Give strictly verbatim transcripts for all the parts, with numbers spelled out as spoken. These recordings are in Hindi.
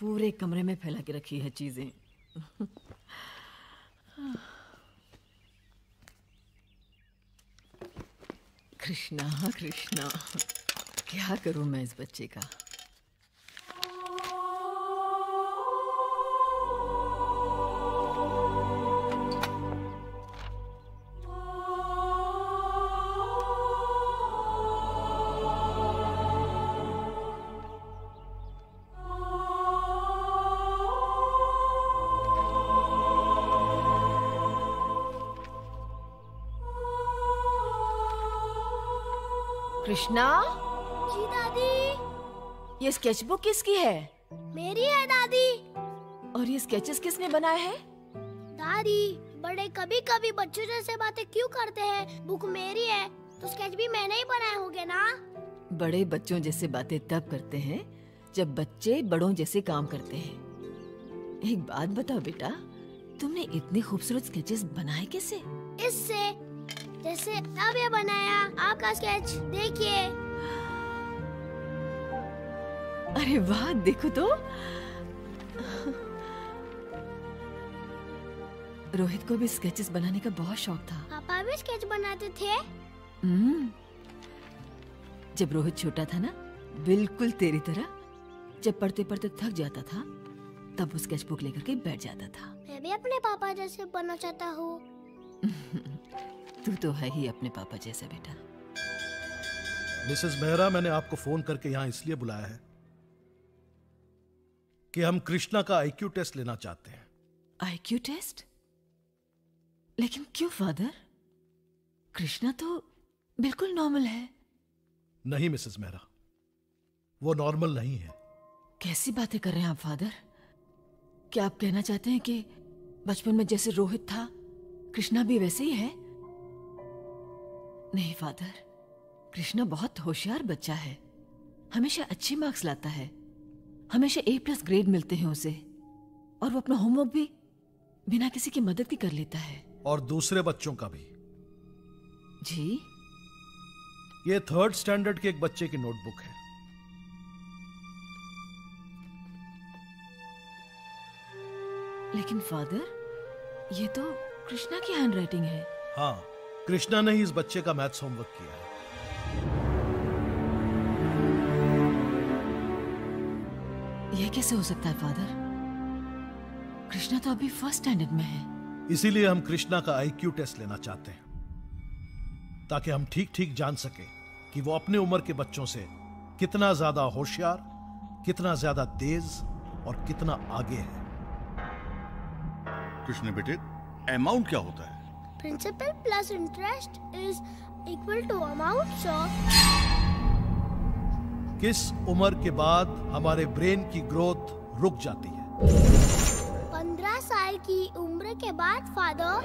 पूरे कमरे में फैला के रखी है चीजें। कृष्णा कृष्णा, क्या करूं मैं इस बच्चे का। कृष्णा। जी दादी। ये स्केचबुक किसकी है? मेरी है दादी। और ये स्केचेस किसने बनाए हैं? दादी, बड़े कभी कभी बच्चों जैसे बातें क्यों करते हैं? बुक मेरी है तो स्केच भी मैंने ही बनाए होंगे ना। बड़े बच्चों जैसे बातें तब करते हैं जब बच्चे बड़ों जैसे काम करते हैं। एक बात बताओ बेटा, तुमने इतने खूबसूरत स्केचेस बनाए कैसे? इससे, जैसे अब ये बनाया आपका स्केच, देखिए। अरे वाह, देखो तो। रोहित को भी स्केचेस बनाने का बहुत शौक था। पापा भी स्केच बनाते थे? हम्म। जब रोहित छोटा था ना, बिल्कुल तेरी तरह, जब पढ़ते पढ़ते थक जाता था तब वो स्केचबुक लेकर के बैठ जाता था। मैं भी अपने पापा जैसे बनना चाहता हूँ। तू तो है ही अपने पापा जैसा बेटा। मिसेस मेहरा, मैंने आपको फोन करके यहाँ इसलिए बुलाया है कि हम कृष्णा का आईक्यू टेस्ट लेना चाहते हैं। IQ test? लेकिन क्यों फादर? कृष्णा तो बिल्कुल नॉर्मल है। नहीं मिसेस मेहरा, वो नॉर्मल नहीं है। कैसी बातें कर रहे हैं आप फादर? क्या आप कहना चाहते हैं कि बचपन में जैसे रोहित था, कृष्णा भी वैसे ही है? नहीं फादर, कृष्णा बहुत होशियार बच्चा है, हमेशा अच्छे मार्क्स लाता है, हमेशा ए प्लस ग्रेड मिलते हैं उसे, और वो अपना होमवर्क भी बिना किसी की मदद के कर लेता है। और दूसरे बच्चों का भी। जी? ये थर्ड स्टैंडर्ड के एक बच्चे की नोटबुक है। लेकिन फादर, ये तो कृष्णा की हैंडराइटिंग है। हाँ, कृष्णा ने ही इस बच्चे का मैथ्स होमवर्क किया है। यह कैसे हो सकता है फादर? कृष्णा तो अभी फर्स्ट स्टैंडर्ड में है। इसीलिए हम कृष्णा का आईक्यू टेस्ट लेना चाहते हैं, ताकि हम ठीक ठीक जान सके कि वो अपने उम्र के बच्चों से कितना ज्यादा होशियार, कितना ज्यादा तेज और कितना आगे है। कृष्ण बेटे, अमाउंट क्या होता है? Principal plus interest is equal to amount, sir. किस उम्र के बाद हमारे ब्रेन की ग्रोथ रुक जाती है? पंद्रह साल की उम्र के बाद फादर।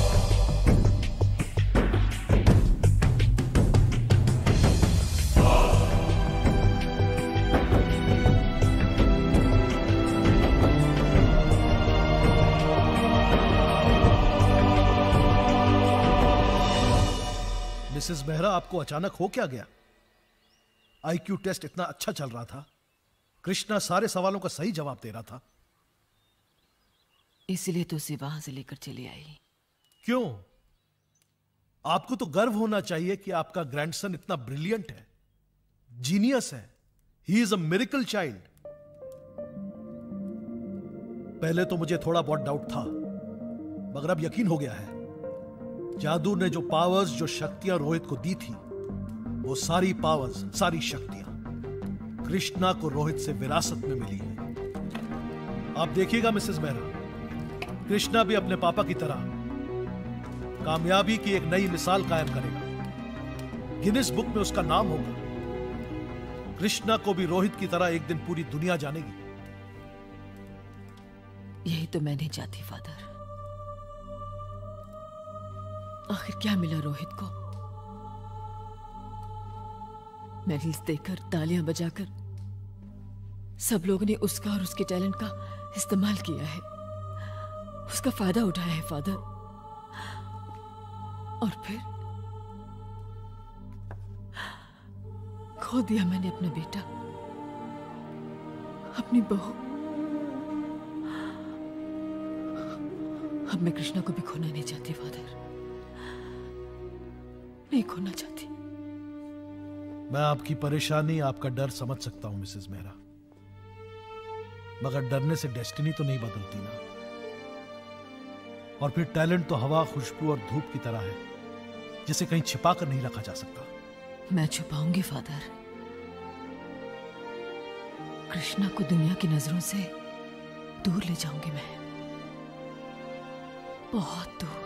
मिसेस मेहरा, आपको अचानक हो क्या गया? आईक्यू टेस्ट इतना अच्छा चल रहा था, कृष्णा सारे सवालों का सही जवाब दे रहा था। इसलिए तो उसे वहां से लेकर चली आई। क्यों? आपको तो गर्व होना चाहिए कि आपका ग्रैंडसन इतना ब्रिलियंट है, जीनियस है। He is a miracle child. पहले तो मुझे थोड़ा बहुत डाउट था, मगर अब यकीन हो गया है। जादू ने जो पावर्स, जो शक्तियां रोहित को दी थी, वो सारी पावर्स, सारी शक्तियां कृष्णा को रोहित से विरासत में मिली है। आप देखिएगा मिसेस मेहरा, कृष्णा भी अपने पापा की तरह कामयाबी की एक नई मिसाल कायम करेगा। गिनीज बुक में उसका नाम होगा। कृष्णा को भी रोहित की तरह एक दिन पूरी दुनिया जानेगी। यही तो मैं नहीं चाहती फादर। आखिर क्या मिला रोहित को? मेडल्स देकर, तालियां बजाकर सब लोगों ने उसका और उसके टैलेंट का इस्तेमाल किया है, उसका फायदा उठाया है फादर। और फिर खो दिया मैंने अपना बेटा, अपनी बहू, अब मैं कृष्णा को भी खोना नहीं चाहती फादर, नहीं खोना चाहती। मैं आपकी परेशानी, आपका डर समझ सकता हूं मिसेस मेहरा, मगर डरने से डेस्टिनी तो नहीं बदलती ना। और फिर टैलेंट तो हवा, खुशबू और धूप की तरह है, जिसे कहीं छिपा कर नहीं रखा जा सकता। मैं छुपाऊंगी फादर, कृष्णा को दुनिया की नजरों से दूर ले जाऊंगी मैं, बहुत दूर।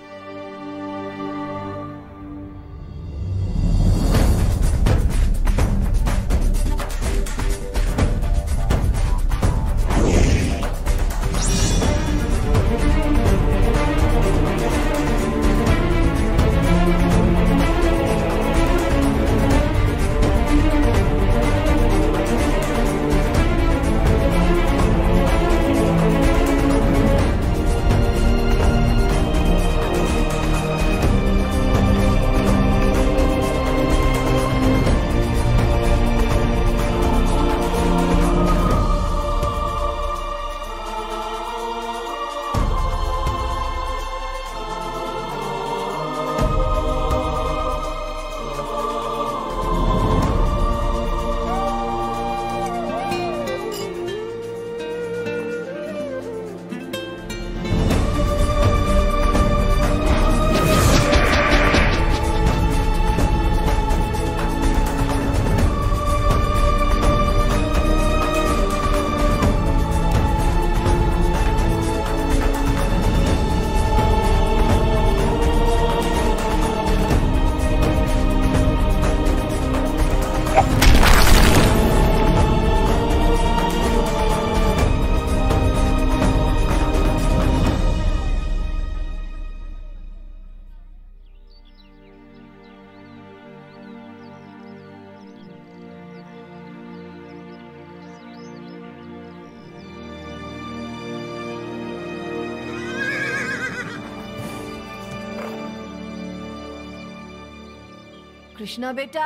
कृष्णा बेटा,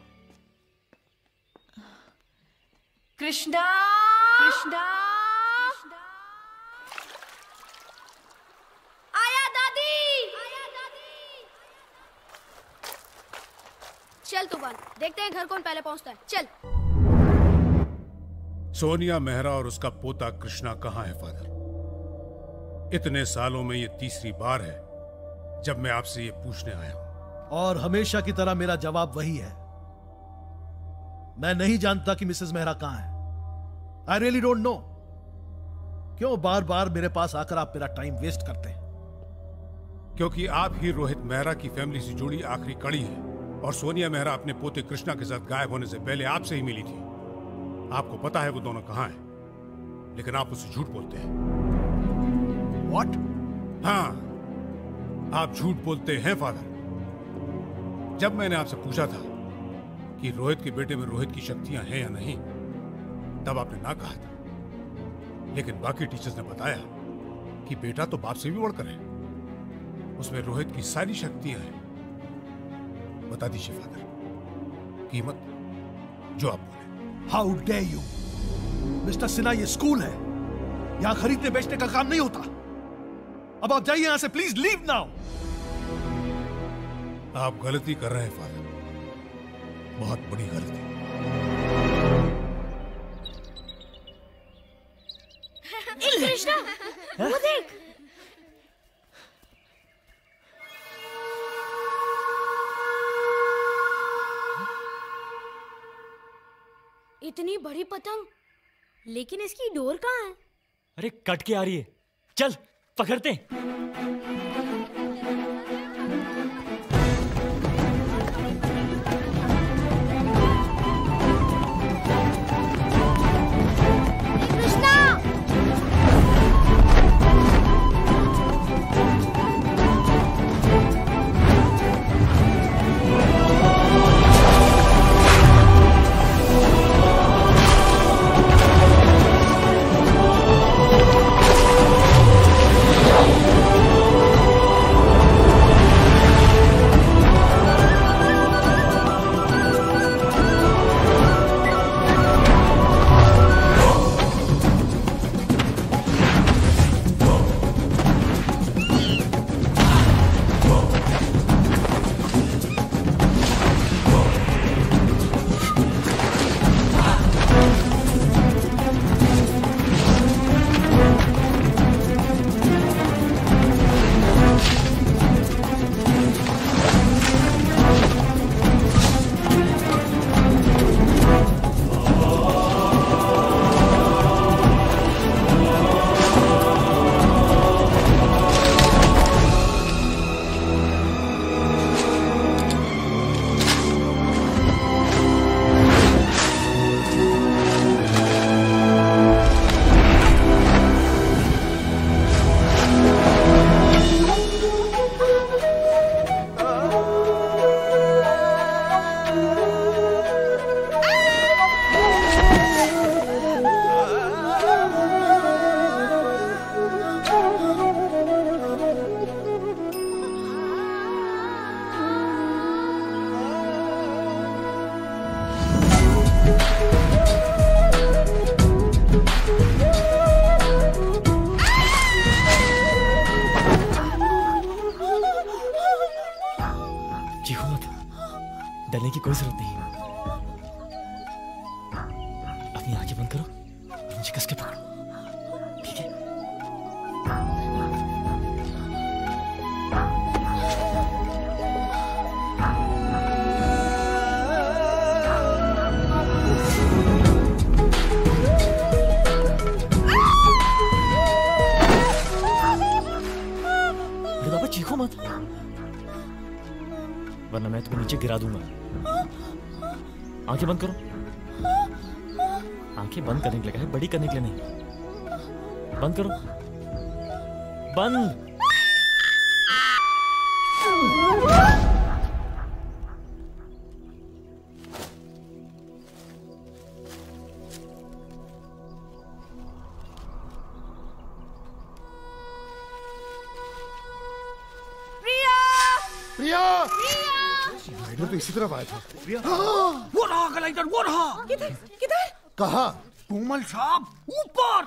कृष्णा, कृष्णा, आया दादी, आया दादी। चल तू बन, देखते हैं घर कौन पहले पहुंचता है। चल। सोनिया मेहरा और उसका पोता कृष्णा कहाँ है फादर? इतने सालों में ये तीसरी बार है जब मैं आपसे ये पूछने आया हूं। और हमेशा की तरह मेरा जवाब वही है, मैं नहीं जानता कि मिसेस मेहरा कहां है। I really don't know. क्यों बार बार मेरे पास आकर आप मेरा टाइम वेस्ट करते हैं? क्योंकि आप ही रोहित मेहरा की फैमिली से जुड़ी आखिरी कड़ी है, और सोनिया मेहरा अपने पोते कृष्णा के साथ गायब होने से पहले आपसे ही मिली थी। आपको पता है वो दोनों कहां हैं, लेकिन आप उससे झूठ बोलते हैं। What? हाँ, आप झूठ बोलते हैं फादर। जब मैंने आपसे पूछा था कि रोहित के बेटे में रोहित की शक्तियां हैं या नहीं, तब आपने ना कहा था, लेकिन बाकी टीचर्स ने बताया कि बेटा तो बाप से भी बढ़कर है, उसमें रोहित की सारी शक्तियां हैं। बता दीजिए फादर, कीमत जो आप बोले। How dare you Mr Sinha, ये स्कूल है, यहां खरीदने बेचने का काम नहीं होता। अब आप जाइए यहां से, प्लीज लीव नाउ। आप गलती कर रहे हैं फादर, बहुत बड़ी गलती। कृष्णा, वो देख। इतनी बड़ी पतंग, लेकिन इसकी डोर कहाँ है? अरे कट के आ रही है, चल पकड़ते हैं। कृष्णा चीखो मत, डरने की कोई जरूरत नहीं। अपनी आंखें बंद करो और मुझे कस के पकड़ो, ठीक है? अरे बाबा चीखो मत, वरना मैं तुम्हें नीचे गिरा दूंगा। आंखें बंद करो। आंखें बंद करने के लिए कहा है, बड़ी करने के लिए नहीं। बंद करो, बंद। ग्लाइडर तो इसी तरफ आया था। वो रहा ग्लाइडर, वो रहा। किधर किधर? कहाँ? कोमल साहब ऊपर।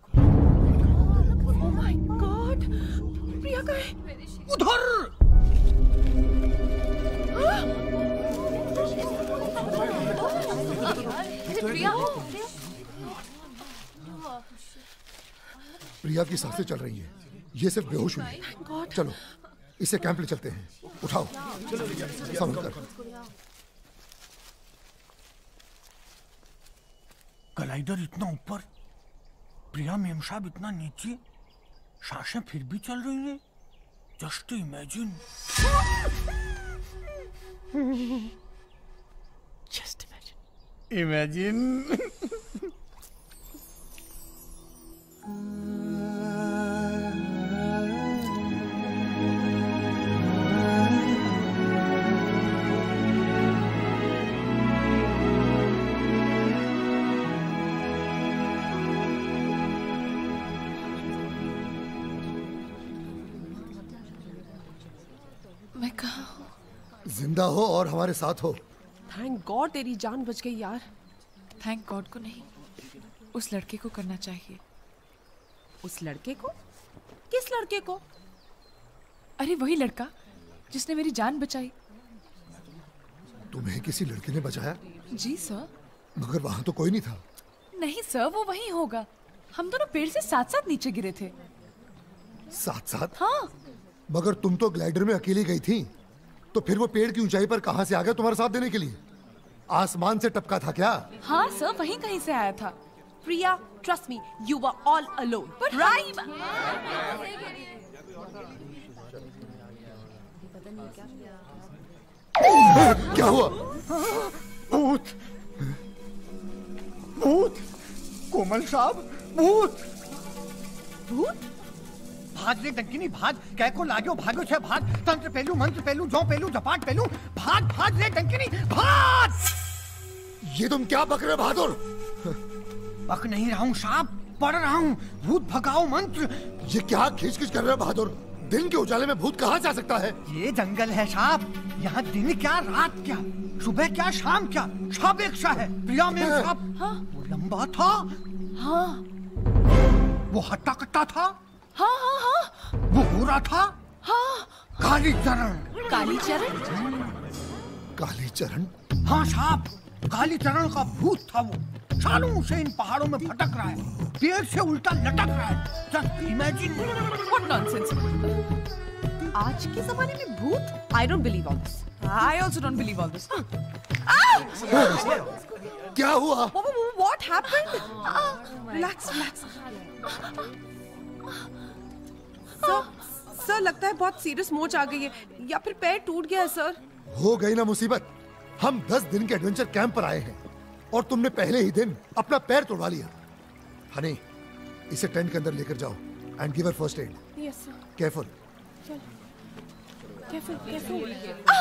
ओह माय गॉड, प्रिया कहाँ है? उधर। प्रिया प्रिया की सांसें चल रही हैं। ये सिर्फ बेहोश हुई है। चलो इसे कैंप ले चलते हैं। उठाओ, संभल कर। ग्लाइडर इतना ऊपर, प्रिया मेम साहब इतना नीचे, सांसें फिर भी चल रही हैं। Just imagine. Just imagine. Imagine. मैं कहाँ हूँ? जिंदा हो और हमारे साथ हो। थैंक गॉड तेरी जान बच गई यार। थैंक गॉड को नहीं, उस लड़के को करना चाहिए। उस लड़के को? किस लड़के को? अरे वही लड़का जिसने मेरी जान बचाई। तुम्हें किसी लड़के ने बचाया? जी सर। मगर वहां तो कोई नहीं था। नहीं सर, वो वही होगा। हम दोनों पेड़ से साथ साथ नीचे गिरे थे। साथ साथ? हाँ। मगर तुम तो ग्लाइडर में अकेली गई थी, तो फिर वो पेड़ की ऊंचाई पर कहां से आ गया तुम्हारा साथ देने के लिए? आसमान से टपका था क्या? हाँ सर, वहीं कहीं से आया था। Priya, trust me, you were all alone, right? क्या हुआ? भूत, भूत, कोमल साहब, भूत। भूत? भाग रे डंकिनी भाग, कै को लाग्यो भाग्यो छे भाग, तंत्र पेलू मंत्र पेलू जो पेलू जपाट पेलू, भाग भाग रे डंकिनी भाग। ये तुम क्या बक रहे बहादुर? बक नहीं रहा हूँ साहब, पढ़ रहा हूँ। भूत भगाओ मंत्र। ये क्या खींच खींच कर रहे बहादुर? दिन के उजाले में भूत कहाँ से आ सकता है? ये जंगल है साहब, यहाँ दिन क्या रात क्या, सुबह क्या शाम क्या, सब एक सा है। प्रिया मेम साहब, हाँ। वो लंबा था, हाँ वो हट्टा कट्टा था, हाँ हाँ हाँ वो गोरा था, हाँ। काली चरण। काली चरण? काली चरण? हाँ साहब, काली चरण का भूत था वो। सालों से इन पहाड़ों में भटक रहा है, पेड़ से उल्टा लटक रहा है। Just imagine. What nonsense! आज के जमाने में भूत? I don't believe all this. I also don't believe all this. क्या हुआ? What happened? Relax, relax. Sir, sir लगता है बहुत सीरियस मोच आ गई है, या फिर पैर टूट गया है सर। हो गई ना मुसीबत। हम दस दिन के एडवेंचर कैंप पर आए हैं और तुमने पहले ही दिन अपना पैर तोड़वा लिया। हनी, इसे टेंट के अंदर लेकर जाओ and give her first aid. Yes sir. Careful. Careful, careful.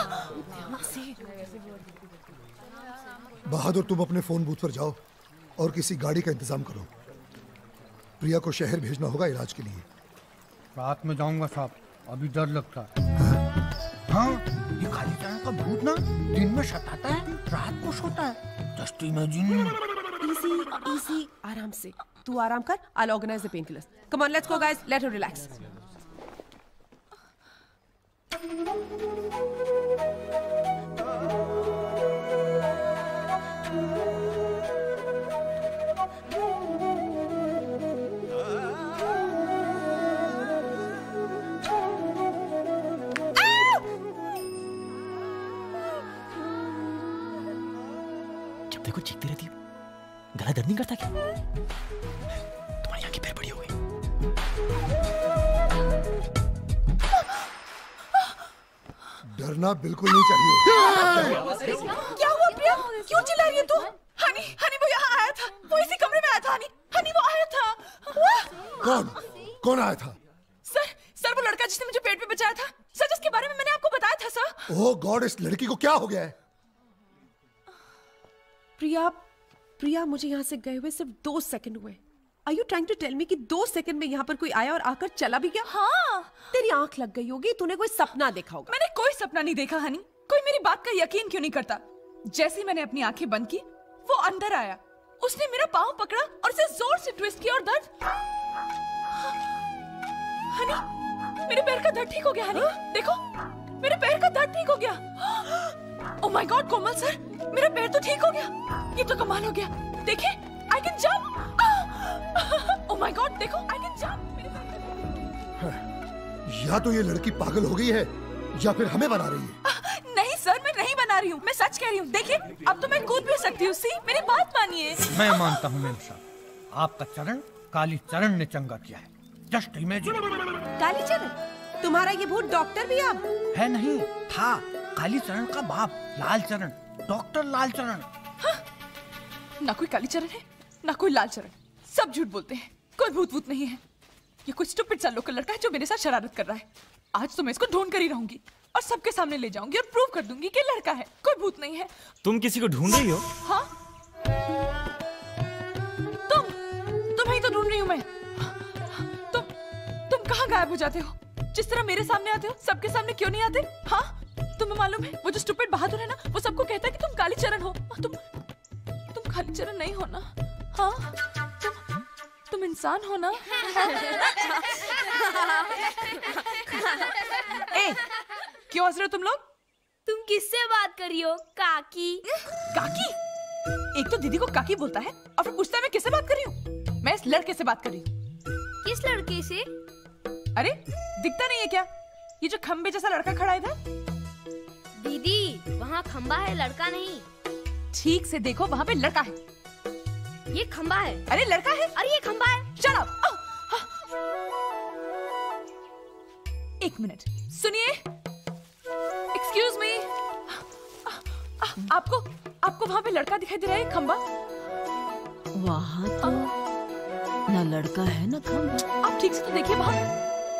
Bahadur, तुम अपने फोन बूथ पर जाओ और किसी गाड़ी का इंतजाम करो। प्रिया को शहर भेजना होगा इलाज के लिए। रात में जाऊंगा साहब, अभी डर लगता है। हाँ, ये काली चरण का भूत ना दिन में सताता है, रात को सोता है। Just imagine. इजी, इजी, आराम से। तू आराम कर, I'll organize the painkillers. Come on, let's go guys, let her relax. जब देखो चीखती रहती हो, गला दर्द नहीं करता क्या? तुम्हारी आंखें फिर बड़ी हो गई। डरना बिल्कुल नहीं चाहिए। क्या हुआ प्रिया? क्यों चिल्ला रही है तू? हनी, हनी वो यहाँ आया था। वो इसी कमरे में आया था। हनी, हनी वो आया था। कौन? कौन आया था? सर, सर वो लड़का जिसने मुझे पेट में बचाया था। सर जिसके बारे में मैंने आपको बताया था सर। ओह गॉड, इस लड़की को क्या हो गया है? प्रिया, प्रिया मुझे यहाँ से गए हुए सिर्फ दो सेकंड हुए। Are you trying to tell me कि दो सेकंड में यहाँ पर कोई आया और आकर चला भी गया? हाँ। तेरी आंख लग गई होगी, तूने कोई सपना देखा होगा। मैंने कोई सपना नहीं देखा हनी। कोई मेरी बात का यकीन क्यों नहीं करता? जैसे ही मैंने अपनी आंखें बंद की, वो अंदर आया। उसने मेरा पाँव पकड़ा और उसे जोर से ट्विस्ट किया और दर्द। हनी, मेरे पैर का दर्द ठीक हो गया। हनी, देखो, मेरे पैर का दर्द ठीक हो गया। Oh my god Komal sir, मेरा पैर तो ठीक हो गया। ये तो कमाल हो गया। देखिए, I can jump. Oh my god, देखो, आई कैन जंप। या तो ये लड़की पागल हो गई है या फिर हमें बना रही है। नहीं सर, मैं नहीं बना रही हूँ, मैं सच कह रही हूँ। देखिए, अब तो मैं कूद भी सकती हूँ। सी, मेरी बात मानिए। मैं मानता हूँ मेम साहब, आपका चरण काली चरण ने चंगा किया है। Just imagine. काली चरण? तुम्हारा ये भूत डॉक्टर भी अब है? नहीं था, काली चरण का बाप लाल चरण, डॉक्टर लाल चरण। हाँ? ना कोई काली चरण है, ना कोई लाल चरण। सब झूठ बोलते हैं। कोई भूत भूत नहीं है। ये कुछ स्टूपिड सा लोकल लड़का है जो मेरे साथ शरारत कर रहा है। आज तो मैं इसको ढूंढ कर ही रहूंगी और सबके सामने ले जाऊंगी और प्रूव कर दूंगी कि लड़का है, कोई भूत नहीं है। तुम किसी को ढूंढ रही हो? हाँ? तुम तुम्हें ही तो ढूंढ रही हूँ मैं। तुम तुम कहाँ गायब हो जाते हो? जिस तरह मेरे सामने आते हो, सबके सामने क्यों नहीं आते? हाँ? तुम्हें मालूम है, वो जो स्टूपिड बहादुर है ना, वो सबको कहता है कि तुम काली चरण हो। तुम तुम काली चरण नहीं हो ना? हाँ? तुम तुम इंसान हो ना? ए, क्यों हंस रहे हो तुम लोग? तुम किससे बात कर रही हो? काकी। काकी? एक तो दीदी को काकी बोलता है और फिर पूछता है मैं किससे बात कर रही हूँ? मैं इस लड़के से बात कर रही हूँ। किस लड़के से? अरे दिखता नहीं है क्या? ये जो खंबे जैसा लड़का खड़ा है इधर। दीदी, वहाँ खंबा है, लड़का नहीं। ठीक से देखो, वहाँ पे लड़का है। ये खंबा है। अरे लड़का है। अरे ये खंबा है। Shut up. एक मिनट सुनिए। Excuse me. आपको आपको वहाँ पे लड़का दिखाई दे रहा है? खंबा वहाँ तो ना लड़का है ना खंबा। आप ठीक से तो देखिए वहाँ।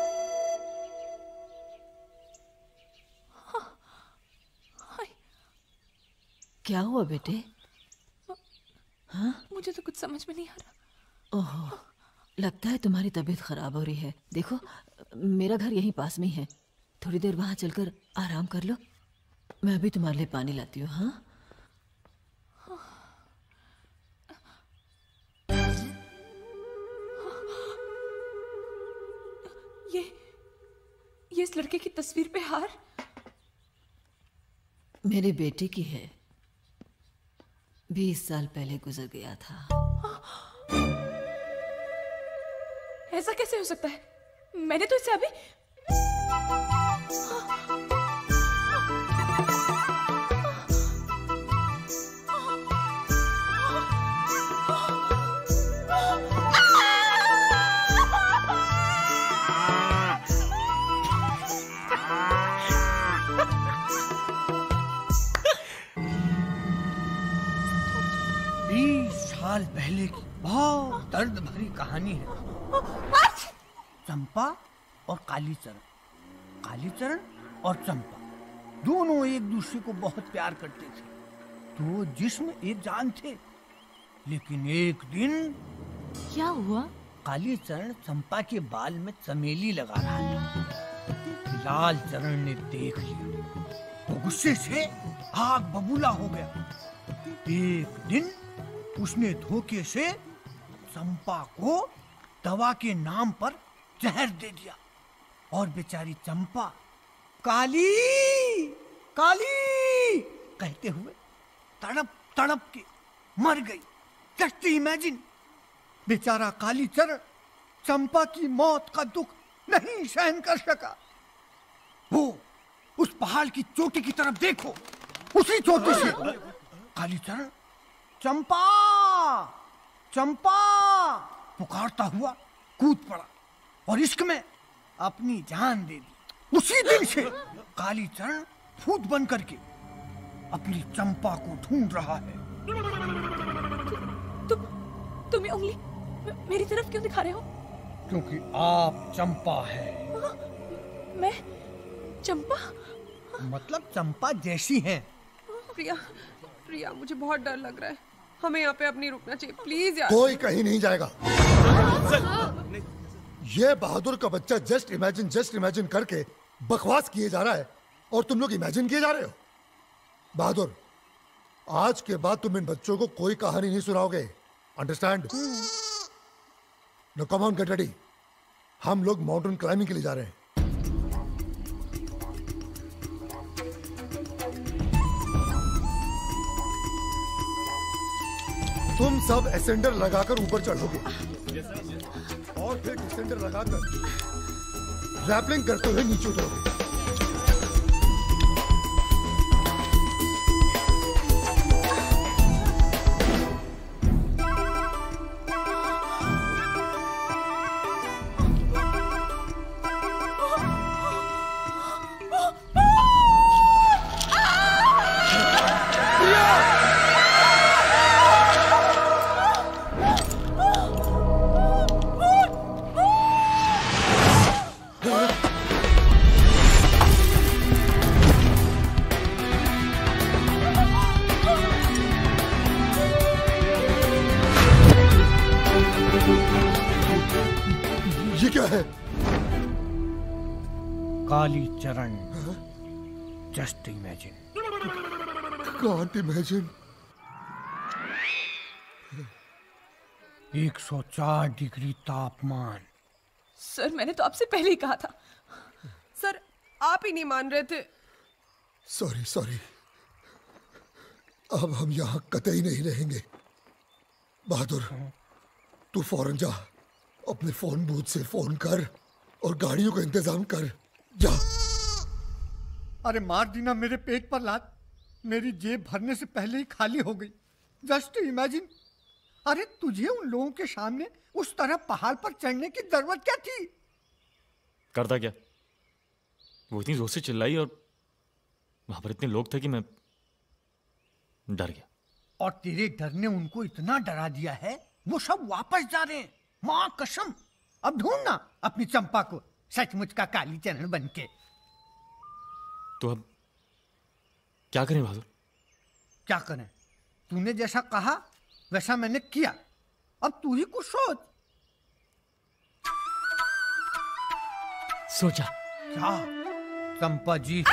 क्या हुआ बेटे? हाँ? मुझे तो कुछ समझ में नहीं आ रहा। ओह, लगता है तुम्हारी तबीयत खराब हो रही है। देखो, मेरा घर यहीं पास में ही है, थोड़ी देर वहां चलकर आराम कर लो। मैं अभी तुम्हारे लिए पानी लाती हूँ। हाँ? ये ये इस लड़के की तस्वीर पे हार मेरे बेटे की है। बीस साल पहले गुजर गया था। ऐसा कैसे हो सकता है? मैंने तो इसे अभी साल पहले की बहुत दर्द भरी कहानी है। चंपा और कालीचरण, कालीचरण और चंपा दोनों एक दूसरे को बहुत प्यार करते थे। दो जिस्म एक जान थे। लेकिन एक दिन क्या हुआ? कालीचरण चंपा के बाल में चमेली लगा रहा था। लाल चरण ने देख लिया तो गुस्से से आग बबूला हो गया। एक दिन उसने धोखे से चंपा को दवा के नाम पर जहर दे दिया और बेचारी चंपा काली काली कहते हुए तड़प तड़प के मर गई। जस्ट इमेजिन, बेचारा कालीचरण चंपा की मौत का दुख नहीं सहन कर सका। वो उस पहाड़ की चोटी की तरफ देखो, उसी चोटी से कालीचरण चंपा चंपा पुकारता हुआ कूद पड़ा और इश्क में अपनी जान दे दी। उसी दिन से कालीचरण भूत बन करके अपनी चंपा को ढूंढ रहा है। तुम तुम ये उंगली मेरी तरफ क्यों दिखा रहे हो? क्योंकि आप चंपा है। मैं चंपा? मतलब चंपा जैसी हैं। प्रिया प्रिया मुझे बहुत डर लग रहा है, हमें यहाँ पे अब नहीं रुकना चाहिए, प्लीज यार। कोई कहीं नहीं जाएगा। ये बहादुर का बच्चा जस्ट इमेजिन जस्ट इमेजिन करके बकवास किए जा रहा है और तुम लोग इमेजिन किए जा रहे हो। बहादुर, आज के बाद तुम इन बच्चों को कोई कहानी नहीं सुनाओगे, understand? No come on, get ready. हम लोग माउंटेन क्लाइंबिंग के लिए जा रहे हैं। तुम सब एसेंडर लगाकर ऊपर चढ़ोगे और फिर डिसेंडर लगाकर रैपलिंग करते हुए नीचे उतरोगे। Kalicharan, just imagine. Can't imagine. एक सौ चार डिग्री तापमान। सर मैंने तो आपसे पहले ही कहा था। सर आप ही नहीं मान रहे थे। सॉरी सॉरी, अब हम यहाँ कतई नहीं रहेंगे। बहादुर, तू फौरन जा, अपने फोन बूथ से फोन कर और गाड़ियों का इंतजाम कर। जा। अरे मार दी ना मेरे पेट पर लात, मेरी जेब भरने से पहले ही खाली हो गई। Just imagine. अरे तुझे उन लोगों के सामने उस तरह पहाड़ पर चढ़ने की जरूरत क्या थी? करता क्या? वो इतनी जोर से चिल्लाई और वहां पर इतने लोग थे कि मैं डर गया। और तेरे डर ने उनको इतना डरा दिया है, वो सब वापस जा रहे हैं। मां कसम, अब ढूंढना अपनी चंपा को सचमुच का कालीचरण बनके। तो अब क्या करें बहादुर? क्या करें? तूने जैसा कहा वैसा मैंने किया, अब तू ही कुछ सोच। सोचा क्या? चंपा जी,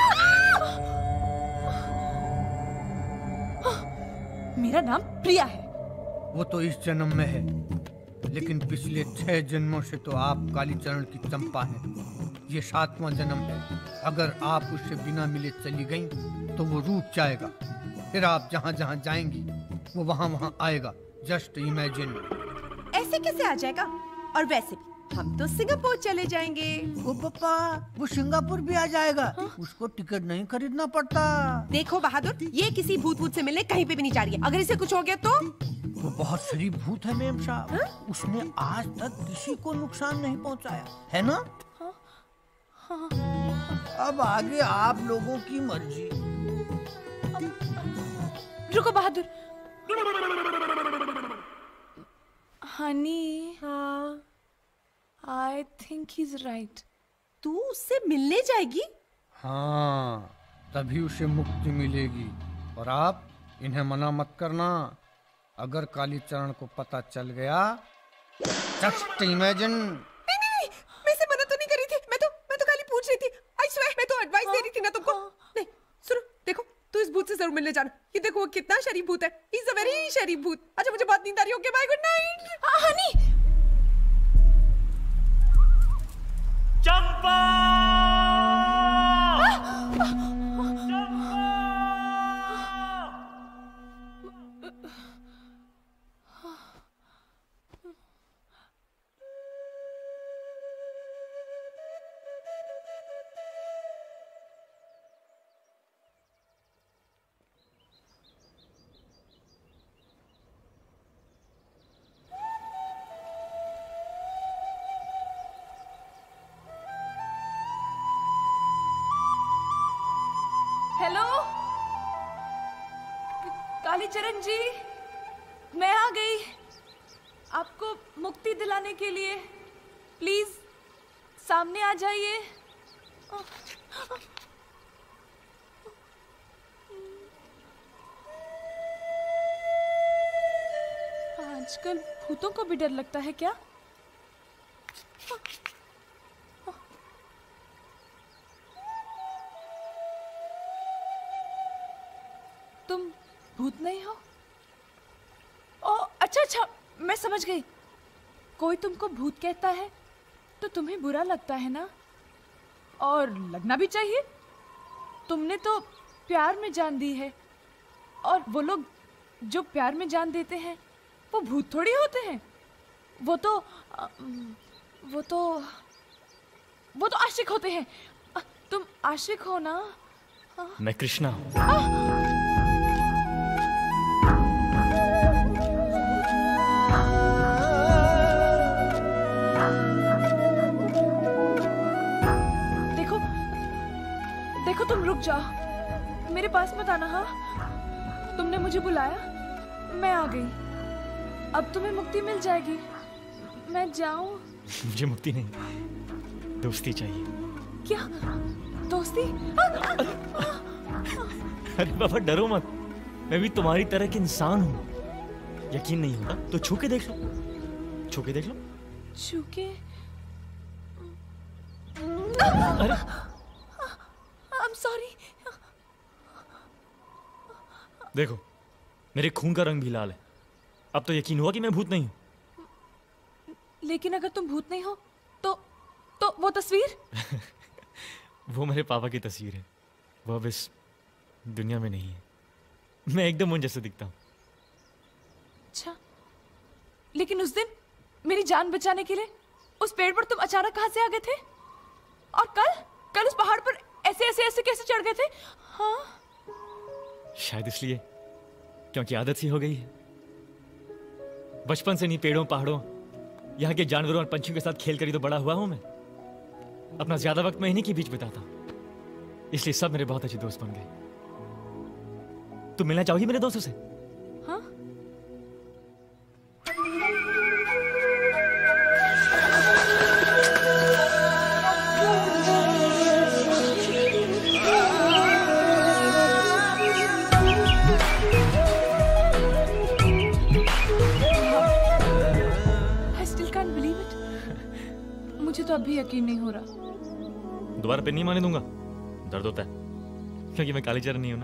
मेरा नाम प्रिया है। वो तो इस जन्म में है, लेकिन पिछले छह जन्मों से तो आप कालीचरण की चंपा हैं। ये सातवां जन्म है। अगर आप उससे बिना मिले चली गईं, तो वो रूठ जाएगा। फिर आप जहाँ जहाँ जाएंगी वो वहाँ वहाँ आएगा। Just imagine. ऐसे कैसे आ जाएगा? और वैसे भी हम तो सिंगापुर चले जाएंगे। ओ पापा, वो सिंगापुर भी आ जाएगा। हाँ? उसको टिकट नहीं खरीदना पड़ता। देखो बहादुर, ये किसी भूत भूत से मिलने कहीं पे भी नहीं जा रही है। अगर इसे कुछ हो गया तो? वो बहुत शरीफ भूत है मेम साहब। हाँ? उसने आज तक किसी को नुकसान नहीं पहुंचाया है ना? हाँ? हाँ? अब आगे आप लोगों की मर्जी। रुको बहादुर। हनी, हाँ, I think he is right. तू उससे मिलने जाएगी? हाँ, तभी उसे मुक्ति मिलेगी। और आप इन्हें मना मत करना। अगर कालीचरण को पता चल गया, जस्ट इमेजिन। नहीं नहीं नहीं, मैं इसे मना तो नहीं करी थी। मैं तो मैं तो खाली पूछ रही थी। आई स्वेयर, मैं तो एडवाइस दे रही थी ना तुमको। नहीं सुनो, देखो तू इस भूत से जरूर मिलने जाना। ये देखो वो कितना शरीफ भूत है। ही इज अ वेरी शरीफ भूत। अच्छा मुझे बहुत नींद आ रही है। Okay bye, good night. Honey, Champa! Hello Kalicharan ji, मैं आ गई आपको मुक्ति दिलाने के लिए। प्लीज सामने आ जाइए। आजकल भूतों को भी डर लगता है क्या? तुम भूत नहीं हो? ओ अच्छा अच्छा, मैं समझ गई। कोई तुमको भूत कहता है तो तुम्हें बुरा लगता है ना? और लगना भी चाहिए। तुमने तो प्यार में जान दी है, और वो लोग जो प्यार में जान देते हैं वो भूत थोड़ी होते हैं। वो तो वो तो वो तो आशिक होते हैं। तुम आशिक हो ना? मैं कृष्णा हूं। देखो तुम रुक जाओ, मेरे पास मत आना। हाँ, तुमने मुझे बुलाया, मैं आ गई। अब तुम्हें मुक्ति मिल जाएगी। मैं जाऊं? मुझे मुक्ति नहीं, दोस्ती चाहिए। क्या दोस्ती? अरे बाबा डरो मत, मैं भी तुम्हारी तरह के इंसान हूँ। यकीन नहीं होता तो छू के देख लो, छू के देख लो। छू के? अरे I'm sorry. देखो, मेरे खून का रंग भी लाल है। अब तो यकीन हुआ कि मैं भूत नहीं हूं। लेकिन अगर तुम भूत नहीं हो तो तो वो तस्वीर? वो मेरे पापा की तस्वीर है। वो अब इस दुनिया में नहीं है। मैं एकदम उन जैसे दिखता हूँ। अच्छा, लेकिन उस दिन मेरी जान बचाने के लिए उस पेड़ पर तुम अचानक कहां से आ गए थे? और कल कल उस पहाड़ पर ऐसे ऐसे ऐसे कैसे चढ़ गए थे? हाँ, शायद इसलिए क्योंकि आदत सी हो गई है। बचपन से नहीं पेड़ों पहाड़ों यहाँ के जानवरों और पंछियों के साथ खेल कर ही तो बड़ा हुआ हूं मैं। अपना ज्यादा वक्त मैं इन्हीं के बीच बिताता हूं, इसलिए सब मेरे बहुत अच्छे दोस्त बन गए। तुम मिलना चाहोगी मेरे दोस्तों से? हाँ? मुझे तो अभी यकीन नहीं हो रहा। दोबारा पे नहीं माने दूंगा, दर्द होता है, क्योंकि मैं कालीचरण नहीं हूं ना।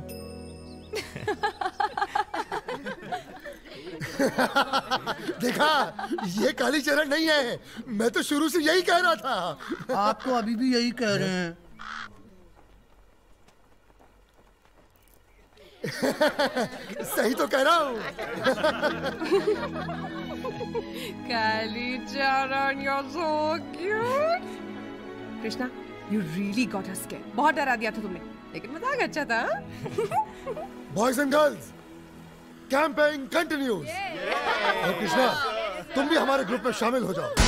देखा, ये कालीचरण नहीं है। मैं तो शुरू से यही कह रहा था। आप तो अभी भी यही कह रहे हैं। सही तो कह रहा हूँ। Kalicharan, you're so cute. Krishna, you really got us scared. बहुत डरा दिया था तुमने, लेकिन मजाक अच्छा था। Boys and girls, camping continues. और कृष्णा, तुम भी हमारे ग्रुप में शामिल हो जाओ।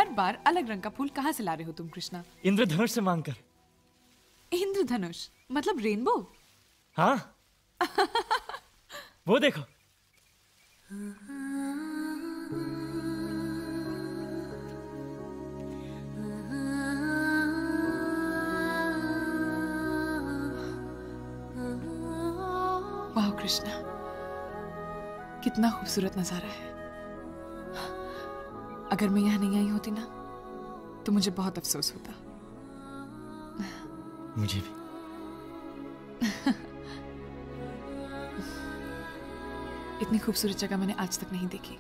हर बार अलग रंग का फूल कहाँ से ला रहे हो तुम कृष्णा? इंद्रधनुष से मांगकर। इंद्रधनुष मतलब रेनबो? हाँ वो देखो। वाह कृष्णा, कितना खूबसूरत नजारा है। अगर मैं यहाँ नहीं आई होती ना तो मुझे बहुत अफसोस होता। मुझे भी। इतनी खूबसूरत जगह मैंने आज तक नहीं देखी।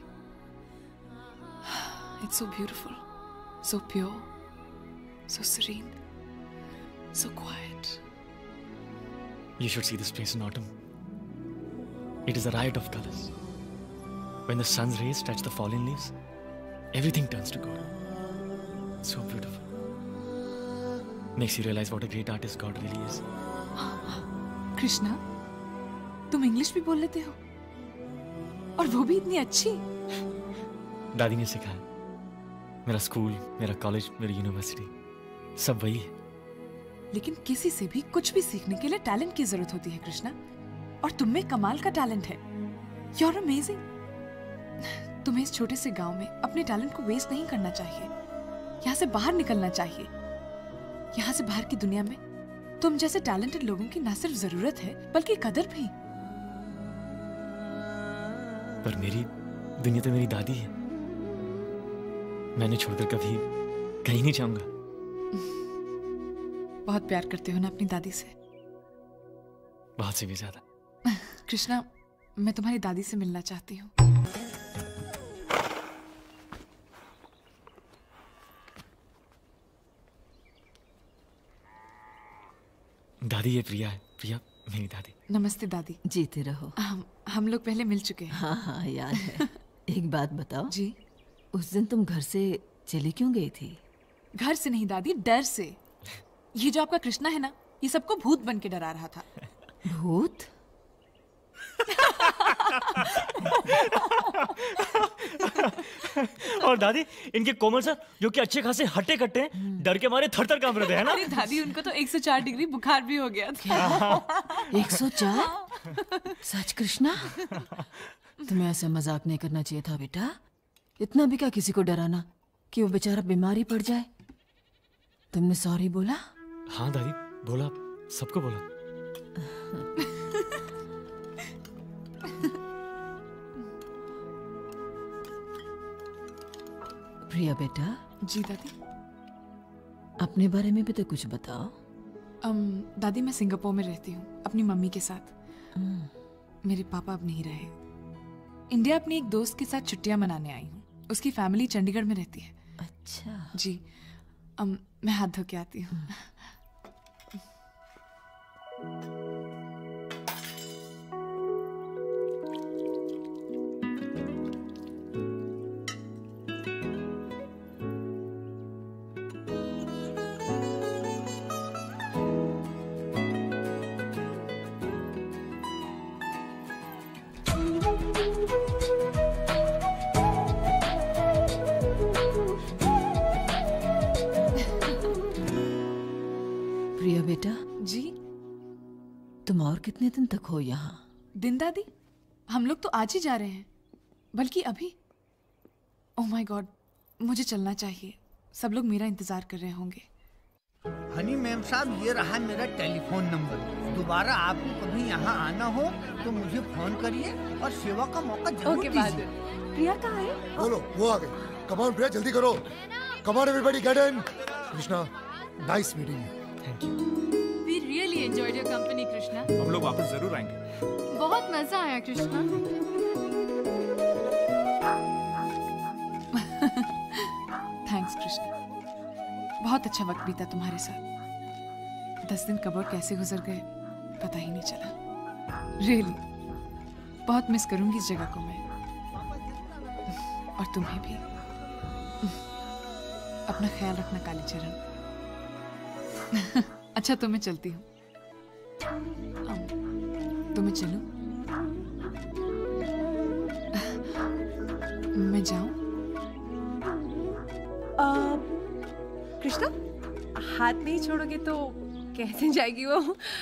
It's so beautiful, so pure, so serene, so quiet. You should see this place in autumn. It is a riot of colors. When the sun's rays touch the fallen leaves, everything turns to gold. So beautiful. Makes you realize what a great artist God really is. Krishna, तुम इंग्लिश भी बोल लेते हो और वो भी इतनी अच्छी। दादी ने सिखाया। मेरा स्कूल, मेरा कॉलेज, मेरी यूनिवर्सिटी सब वही है। लेकिन किसी से भी कुछ भी सीखने के लिए टैलेंट की जरूरत होती है कृष्णा, और तुम में कमाल का टैलेंट है। You're amazing. तुम्हें इस छोटे से गांव में अपने टैलेंट को वेस्ट नहीं करना चाहिए। यहाँ से बाहर निकलना चाहिए। यहाँ से बाहर की दुनिया में तुम जैसे टैलेंटेड लोगों की न सिर्फ जरूरत है बल्कि कदर भी। पर मेरी दुनिया तो मेरी दादी है। मैंने छोड़कर कभी कहीं नहीं जाऊंगा। बहुत प्यार करते हो ना अपनी दादी से? बहुत से भी ज्यादा। कृष्णा, मैं तुम्हारी दादी से मिलना चाहती हूँ। दादी ये प्रिया है। प्रिया मेरी दादी। नमस्ते दादी। जीते रहो। हम हम लोग पहले मिल चुके हैं। हाँ हाँ याद है। एक बात बताओ जी। उस दिन तुम घर से चली क्यों गई थी? घर से नहीं दादी, डर से। ये जो आपका कृष्णा है ना, ये सबको भूत बन के डरा रहा था। भूत? और दादी इनके कोमल सर जो कि अच्छे खासे हट्टे कट्टे हैं, डर के मारे थर थर कांप रहे थे, है ना? अरे दादी, उनको तो एक सौ चार डिग्री बुखार भी हो गया था। एक सौ चार? सच कृष्णा? तुम्हें ऐसा मजाक नहीं करना चाहिए था बेटा। इतना भी क्या किसी को डराना कि वो बेचारा बीमार ही पड़ जाए। तुमने सॉरी बोला? हाँ दादी, बोला, सबको बोला। प्रिया बेटा। जी दादी। अपने बारे में भी तो कुछ बताओ। um, दादी मैं सिंगापुर में रहती हूँ अपनी मम्मी के साथ। मेरे पापा अब नहीं रहे। इंडिया अपनी एक दोस्त के साथ छुट्टियां मनाने आई हूँ। उसकी फैमिली चंडीगढ़ में रहती है। अच्छा। जी। um, मैं हाथ धो के आती हूँ। प्रिया बेटा। जी। तुम और कितने दिन तक हो यहाँ? दिन दादी, हम लोग तो आज ही जा रहे हैं, बल्कि अभी। ओह माय गॉड, मुझे चलना चाहिए। सब लोग मेरा इंतजार कर रहे होंगे। हनी मैम साहब, ये रहा मेरा टेलीफोन नंबर। दोबारा आपको कभी यहाँ आना हो तो मुझे फोन करिए और सेवा का मौका जरूर ओके दीजिए। प्रिया कहाँ है? बोलो, वो आ गए। कम ऑन प्रिया, जल्दी करो। Come on everybody, get in. Krishna, nice meeting you. We really enjoyed your company, Krishna. हम लोग वापस जरूर आएंगे। बहुत मजा आया कृष्णा। थैंक्स कृष्णा, बहुत अच्छा वक्त बीता तुम्हारे साथ। दस दिन कब और कैसे गुजर गए पता ही नहीं चला। रियली बहुत मिस करूंगी इस जगह को मैं, और तुम्हें भी। अपना ख्याल रखना काली चरण। अच्छा तो मैं चलती हूँ। तो मैं चलूं? मैं जाऊं? कृष्णा, हाथ नहीं छोड़ोगे तो कैसे जाएगी वो?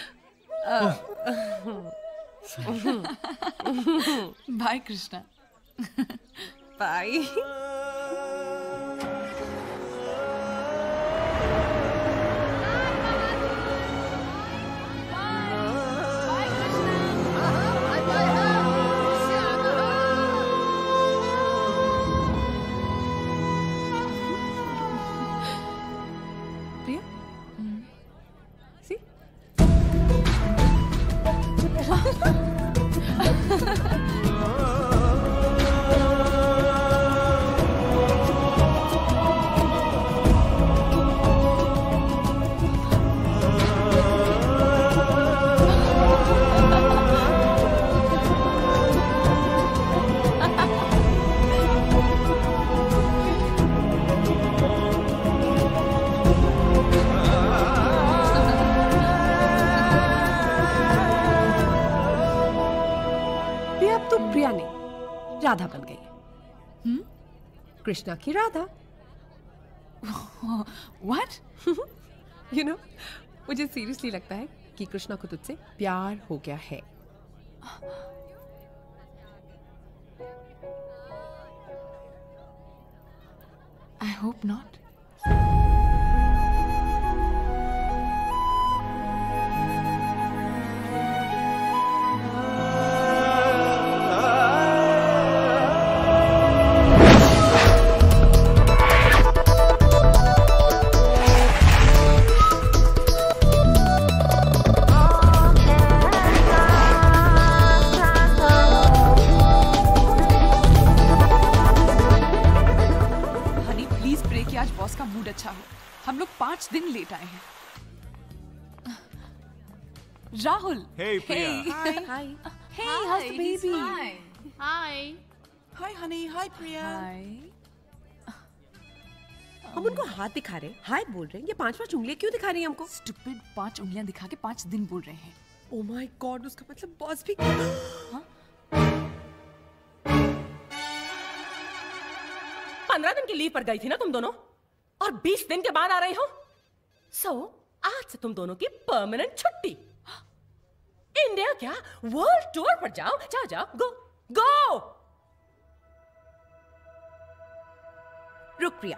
बाय कृष्णा। बाय। राधा बन गई। हम्म? कृष्णा की राधा। What? You know, मुझे सीरियसली लगता है कि कृष्णा को तुझसे प्यार हो गया है। I hope not. हम लोग पांच दिन लेट आए हैं। Rahul. Hey Priya. Hi. Hi. Hey, how's the baby? Hi. Hi. Hi honey. Hi Priya. Hi. हम उनको हाथ दिखा रहे हैं, हाय बोल रहे हैं, ये पांच पांच उंगलियां क्यों दिखा रही हैं हमको? Stupid, पांच उंगलियां दिखा के पांच दिन बोल रहे हैं। Oh my God, उसका मतलब बॉस भी। पंद्रह दिन की लीव पर गई थी ना तुम दोनों, और बीस दिन के बाद आ रहे हो। सो so, आज से तुम दोनों की परमानेंट छुट्टी। इंडिया क्या, वर्ल्ड टूर पर जाओ, जाओ जाओ, गो गो। रुक प्रिया,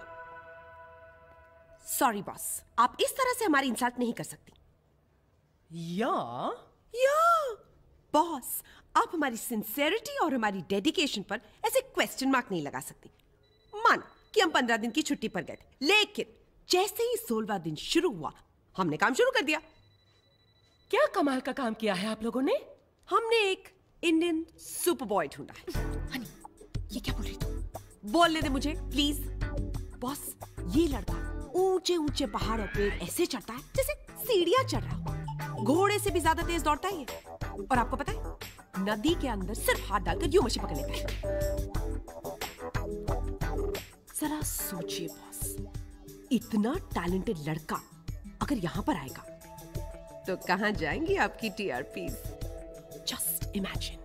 सॉरी बॉस, आप इस तरह से हमारी इंसल्ट नहीं कर सकती। या या बॉस, आप हमारी सिंसेरिटी और हमारी डेडिकेशन पर ऐसे क्वेश्चन मार्क नहीं लगा सकती। मान कि हम पंद्रह दिन की छुट्टी पर गए थे, लेकिन जैसे ही सोलहवां दिन शुरू हुआ हमने काम शुरू कर दिया। क्या कमाल का काम किया है आप लोगों ने। हमने एक इंडियन सुपर बॉय ढूंढा है। हनी, ये क्या बोल रही तू? बोलने दे मुझे प्लीज। बॉस, ये लड़का ऊंचे ऊंचे पहाड़ों पे ऐसे चढ़ता है जैसे सीढ़ियां चढ़ रहा हो। घोड़े से भी ज्यादा तेज दौड़ता है ये। और आपको पता है, नदी के अंदर सिर्फ हाथ डालकर यूं मछली पकड़ लेता है। जरा सोचिए बॉस, इतना टैलेंटेड लड़का अगर यहां पर आएगा तो कहां जाएंगी आपकी TRPs? Just imagine.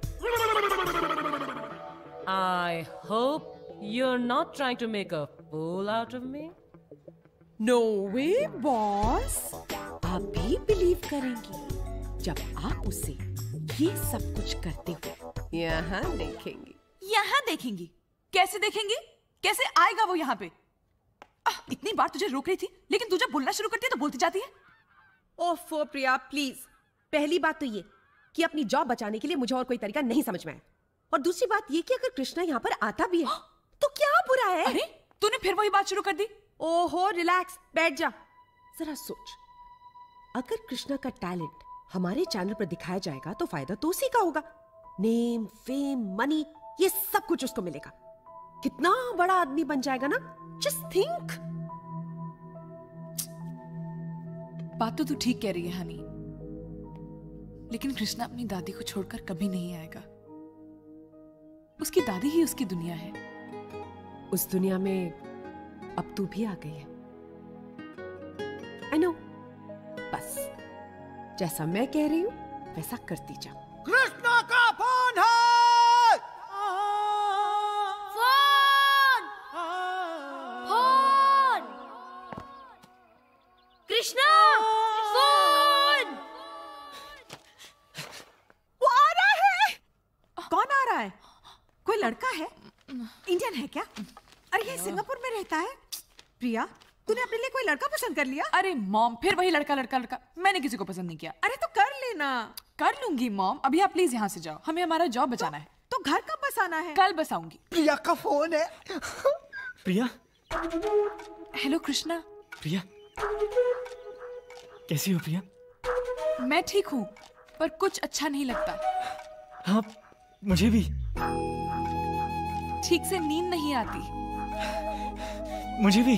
I hope you're not trying to make a fool out of me. No way, boss. आप भी बिलीव करेंगी जब आप उसे ये सब कुछ करते हुए यहाँ देखेंगी। यहाँ देखेंगी? कैसे देखेंगी? कैसे आएगा वो यहाँ पे? आ, इतनी बार तुझे रोक रही थी, लेकिन तू जब बोलना शुरू करती है तो बोलती जाती है। ओफो प्रिया प्लीज। पहली बात तो ये कि अपनी जॉब बचाने के लिए मुझे और कोई तरीका नहीं समझ में आया, और दूसरी बात ये कि अगर कृष्णा यहाँ पर आता भी है तो क्या बुरा है? अरे तूने फिर वही बात शुरू कर दी। ओहो रिलैक्स, बैठ जा। जरा सोच, अगर कृष्णा का टैलेंट हमारे चैनल पर दिखाया जाएगा तो फायदा तो उसी का होगा। नेम, फेम, मनी, ये सब कुछ उसको मिलेगा। कितना बड़ा आदमी बन जाएगा ना। Just think. बात तो तू ठीक कह रही है हनी, लेकिन कृष्णा अपनी दादी को छोड़कर कभी नहीं आएगा। उसकी दादी ही उसकी दुनिया है। उस दुनिया में अब तू भी आ गई है। I know. बस जैसा मैं कह रही हूं वैसा करती जा। कृष्णा का फोन है। फोन फोन लड़का है? इंडियन है क्या? अरे ये सिंगापुर में रहता है। प्रिया, तूने अपने लिए कोई लड़का पसंद कर लिया? अरे मॉम, फिर वही लड़का लड़का लड़का। मैंने किसी को पसंद नहीं किया। अरे तो कर लेना। कर लूंगी मॉम। अभी आप प्लीज यहाँ से जाओ, हमें हमारा जॉब बचाना है। तो घर कब बसाना है? कल बसाऊंगी। प्रिया का फोन है। प्रिया। हेलो कृष्णा। प्रिया, कैसी हो प्रिया? मैं ठीक हूँ, पर कुछ अच्छा नहीं लगता। हाँ, मुझे भी। ठीक से नींद नहीं आती। मुझे भी।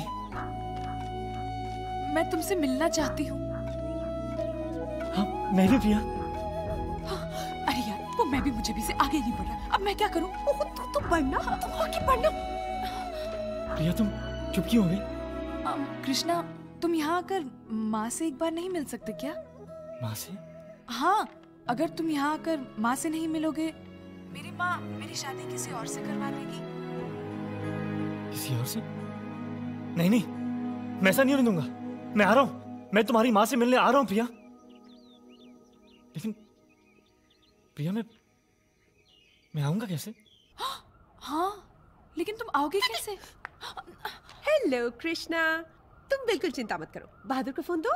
मैं तुमसे मिलना चाहती हूँ। हाँ, मैं भी प्रिया। हाँ, अरे यार, वो मैं भी मुझे भी से आगे नहीं बढ़ रहा। अब मैं क्या करूँ? तू तो, तो बढ़ना, तू आगे बढ़ना। प्रिया, तुम चुप क्यों हो गई? कृष्णा, तुम यहाँ आकर माँ से एक बार नहीं मिल सकते क्या? माँ से? हाँ, अगर तुम यहाँ आकर माँ से नहीं मिलोगे, मेरी माँ मेरी शादी किसी और से करवा देगी। किसी और से? नहीं नहीं, मैं ऐसा नहीं होने दूंगा। मैं आ रहा हूँ, मैं तुम्हारी माँ से मिलने आ रहा हूँ प्रिया। लेकिन प्रिया, मैं मैं आऊंगा कैसे? हाँ, लेकिन तुम आओगे कैसे? हेलो कृष्णा, तुम बिल्कुल चिंता मत करो। बहादुर को फोन दो।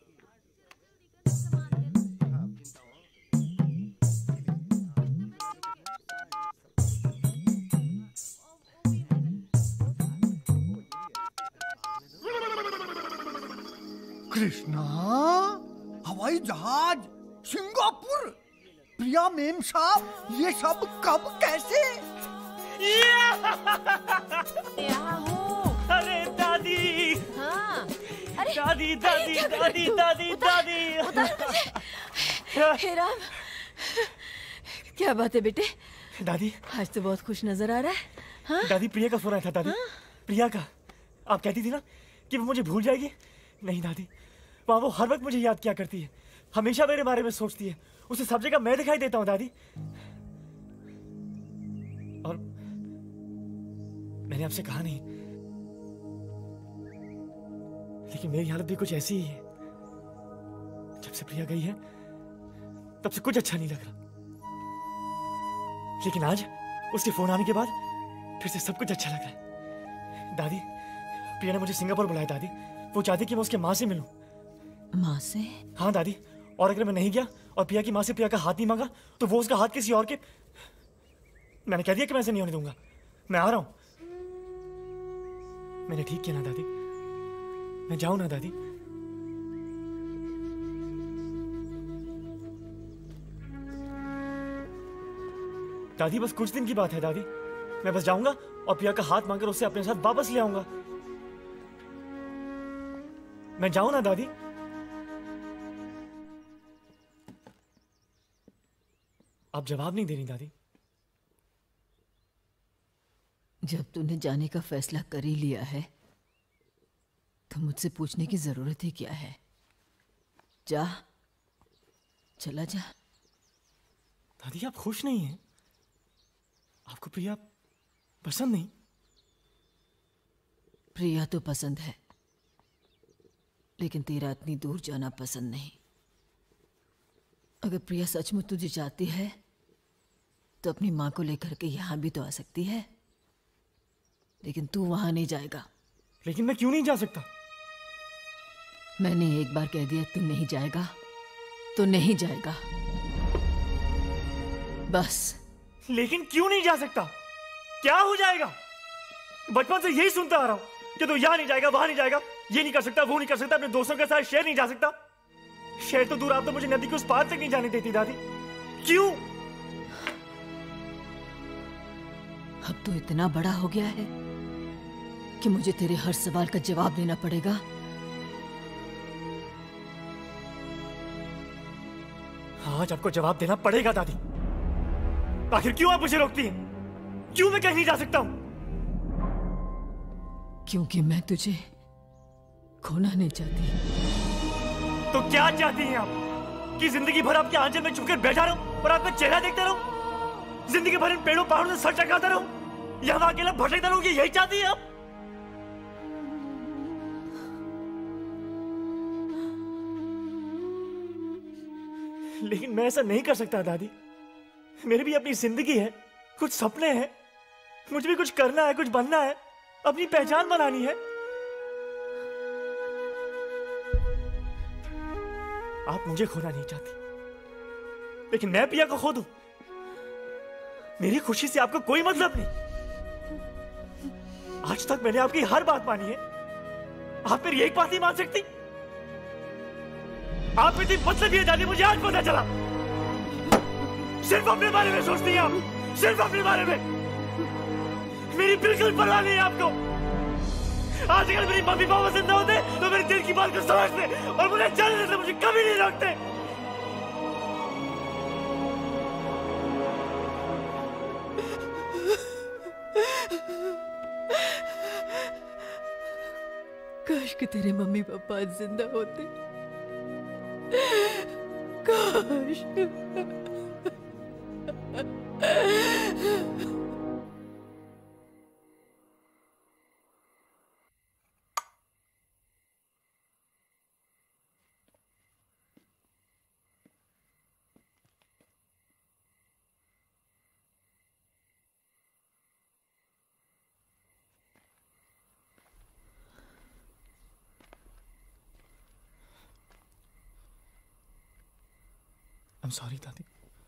कृष्णा, हवाई जहाज, सिंगापुर, प्रिया मेम साहब, ये सब कब कैसे? अरे दादी। हाँ। अरे दादी दादी दादी दादी दादी। हे राम, क्या बात है बेटे? दादी, आज तो बहुत खुश नजर आ रहा है। हाँ? दादी, प्रिया का फोन आया था दादी। हाँ? प्रिया का। आप कहती थी ना कि वो मुझे भूल जाएगी। नहीं दादी, वहाँ वो हर वक्त मुझे याद किया करती है, हमेशा मेरे बारे में सोचती है। उसे सब जगह मैं दिखाई देता हूँ दादी। और मैंने आपसे कहा नहीं, लेकिन मेरी हालत भी कुछ ऐसी ही है। जब से प्रिया गई है, तब से कुछ अच्छा नहीं लग रहा। लेकिन आज उसके फोन आने के बाद फिर से सब कुछ अच्छा लग रहा है। दादी, प्रिया ने मुझे सिंगापुर बुलाया दादी। वो चाहती कि मैं उसके माँ से मिलूं। माँ से? हाँ दादी, और अगर मैं नहीं गया और प्रिया की माँ से प्रिया का हाथ नहीं मांगा, तो वो उसका हाथ किसी और के। मैंने कह दिया कि मैं ऐसे नहीं होने दूंगा। मैं आ रहा हूं। मैंने ठीक किया ना दादी? मैं जाऊं ना दादी? दादी, बस कुछ दिन की बात है दादी। मैं बस जाऊंगा और प्रिया का हाथ मांगकर उसे अपने साथ वापस ले आऊंगा। मैं जाऊं ना दादी? आप जवाब नहीं दे रही दादी। जब तूने जाने का फैसला कर ही लिया है, तो मुझसे पूछने की जरूरत ही क्या है? जा, चला जा। दादी, आप खुश नहीं हैं? आपको प्रिया पसंद नहीं? प्रिया तो पसंद है, लेकिन तेरा इतनी दूर जाना पसंद नहीं। अगर प्रिया सचमुच तुझे चाहती है, तो अपनी माँ को लेकर के यहाँ भी तो आ सकती है। लेकिन तू वहां नहीं जाएगा। लेकिन मैं क्यों नहीं जा सकता? मैंने एक बार कह दिया तू नहीं जाएगा, तो नहीं जाएगा, बस। लेकिन क्यों नहीं जा सकता? क्या हो जाएगा? बचपन से यही सुनता आ रहा हूं कि तू यहाँ नहीं जाएगा, वहां नहीं जाएगा, ये नहीं कर सकता, वो नहीं कर सकता, अपने दोस्तों के साथ शहर नहीं जा सकता। शहर तो दूर, आप तो मुझे नदी के उस पार तक नहीं जाने देती दादी। क्यों? अब तो इतना बड़ा हो गया है कि मुझे तेरे हर सवाल का जवाब देना पड़ेगा। आज आपको जवाब देना पड़ेगा दादी। आखिर क्यों आप मुझे रोकती हैं? क्यों मैं कहीं नहीं जा सकता हूं? क्योंकि मैं तुझे खोना नहीं चाहती। तो क्या चाहती हैं आप? कि जिंदगी भर आपके आंचल में छुपकर बैठा रहूं और आपका चेहरा देखता रहूं? जिंदगी भर इन पेड़ों पहाड़ों से सर टकराता रहूं? या वहां अकेला भटकता रहूं? कि यही चाहती हैं आप? लेकिन मैं ऐसा नहीं कर सकता दादी। मेरी भी अपनी जिंदगी है, कुछ सपने हैं, मुझे भी कुछ करना है, कुछ बनना है, अपनी पहचान बनानी है। आप मुझे खोना नहीं चाहती, लेकिन मैं पिया को खो दूं? मेरी खुशी से आपको कोई मतलब नहीं। आज तक मैंने आपकी हर बात मानी है, आप मेरी एक बात नहीं मान सकती? आप इतनी मतलब ये जानी मुझे आज पता चला। सिर्फ अपने बारे में सोचती हैं आप, सिर्फ अपने बारे में। मेरी बिल्कुल परवाह नहीं है आपको। आज अगर मेरी मम्मी पापा जिंदा होते तो मेरे दिल की बात को समझते और मुझे जाने देते, मुझे कभी नहीं रोकते। काश कि तेरे मम्मी पापा जिंदा होते, काश। I'm sorry, दादी।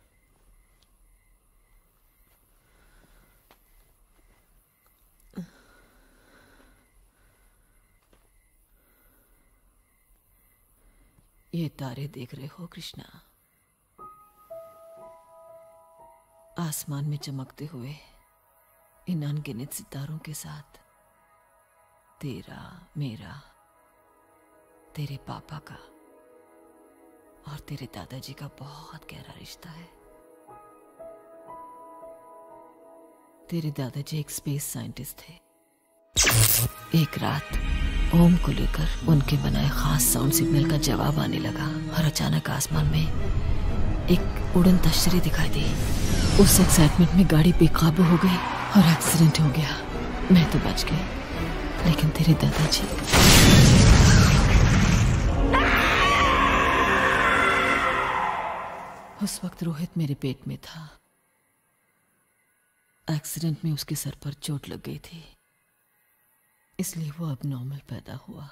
ये तारे देख रहे हो कृष्णा? आसमान में चमकते हुए इन अनगिनत सितारों के साथ तेरा, मेरा, तेरे पापा का और तेरे दादाजी का बहुत गहरा रिश्ता है। तेरे दादाजी एक स्पेस साइंटिस्ट थे। एक रात ओम को लेकर उनके बनाए खास साउंड सिग्नल का जवाब आने लगा और अचानक आसमान में एक उड़न तश्तरी दिखाई दी। उस एक्साइटमेंट में गाड़ी बेकाबू हो गई और एक्सीडेंट हो गया। मैं तो बच गई, लेकिन तेरे दादाजी उस वक्त रोहित मेरे पेट में था। एक्सीडेंट में उसके सर पर चोट लग गई थी, इसलिए वो अब नॉर्मल पैदा हुआ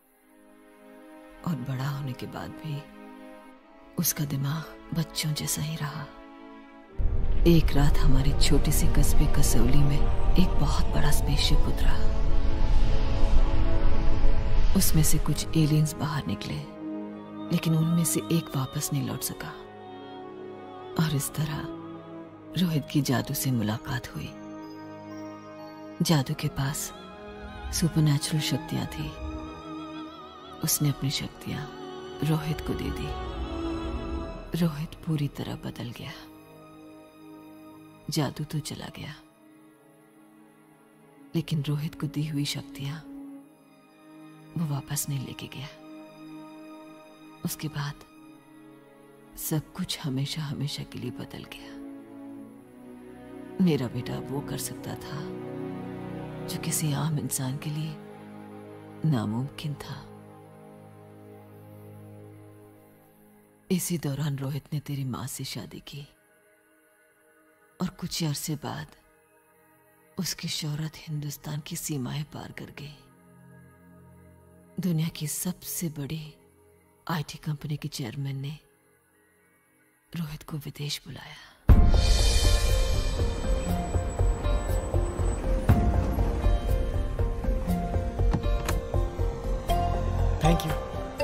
और बड़ा होने के बाद भी उसका दिमाग बच्चों जैसा ही रहा। एक रात हमारी छोटी सी कस्बे कसौली में एक बहुत बड़ा स्पेसशिप उतरा। उसमें से कुछ एलियंस बाहर निकले, लेकिन उनमें से एक वापस नहीं लौट सका और इस तरह रोहित की जादू से मुलाकात हुई। जादू के पास सुपरनैचुरल शक्तियां थी। उसने अपनी शक्तियां रोहित को दे दी। रोहित पूरी तरह बदल गया। जादू तो चला गया, लेकिन रोहित को दी हुई शक्तियां वो वापस नहीं लेके गया। उसके बाद सब कुछ हमेशा हमेशा के लिए बदल गया। मेरा बेटा वो कर सकता था जो किसी आम इंसान के लिए नामुमकिन था। इसी दौरान रोहित ने तेरी माँ से शादी की और कुछ अरसे बाद उसकी शोहरत हिंदुस्तान की सीमाएं पार कर गई। दुनिया की सबसे बड़ी आईटी कंपनी के चेयरमैन ने रोहित को विदेश बुलाया। Thank you.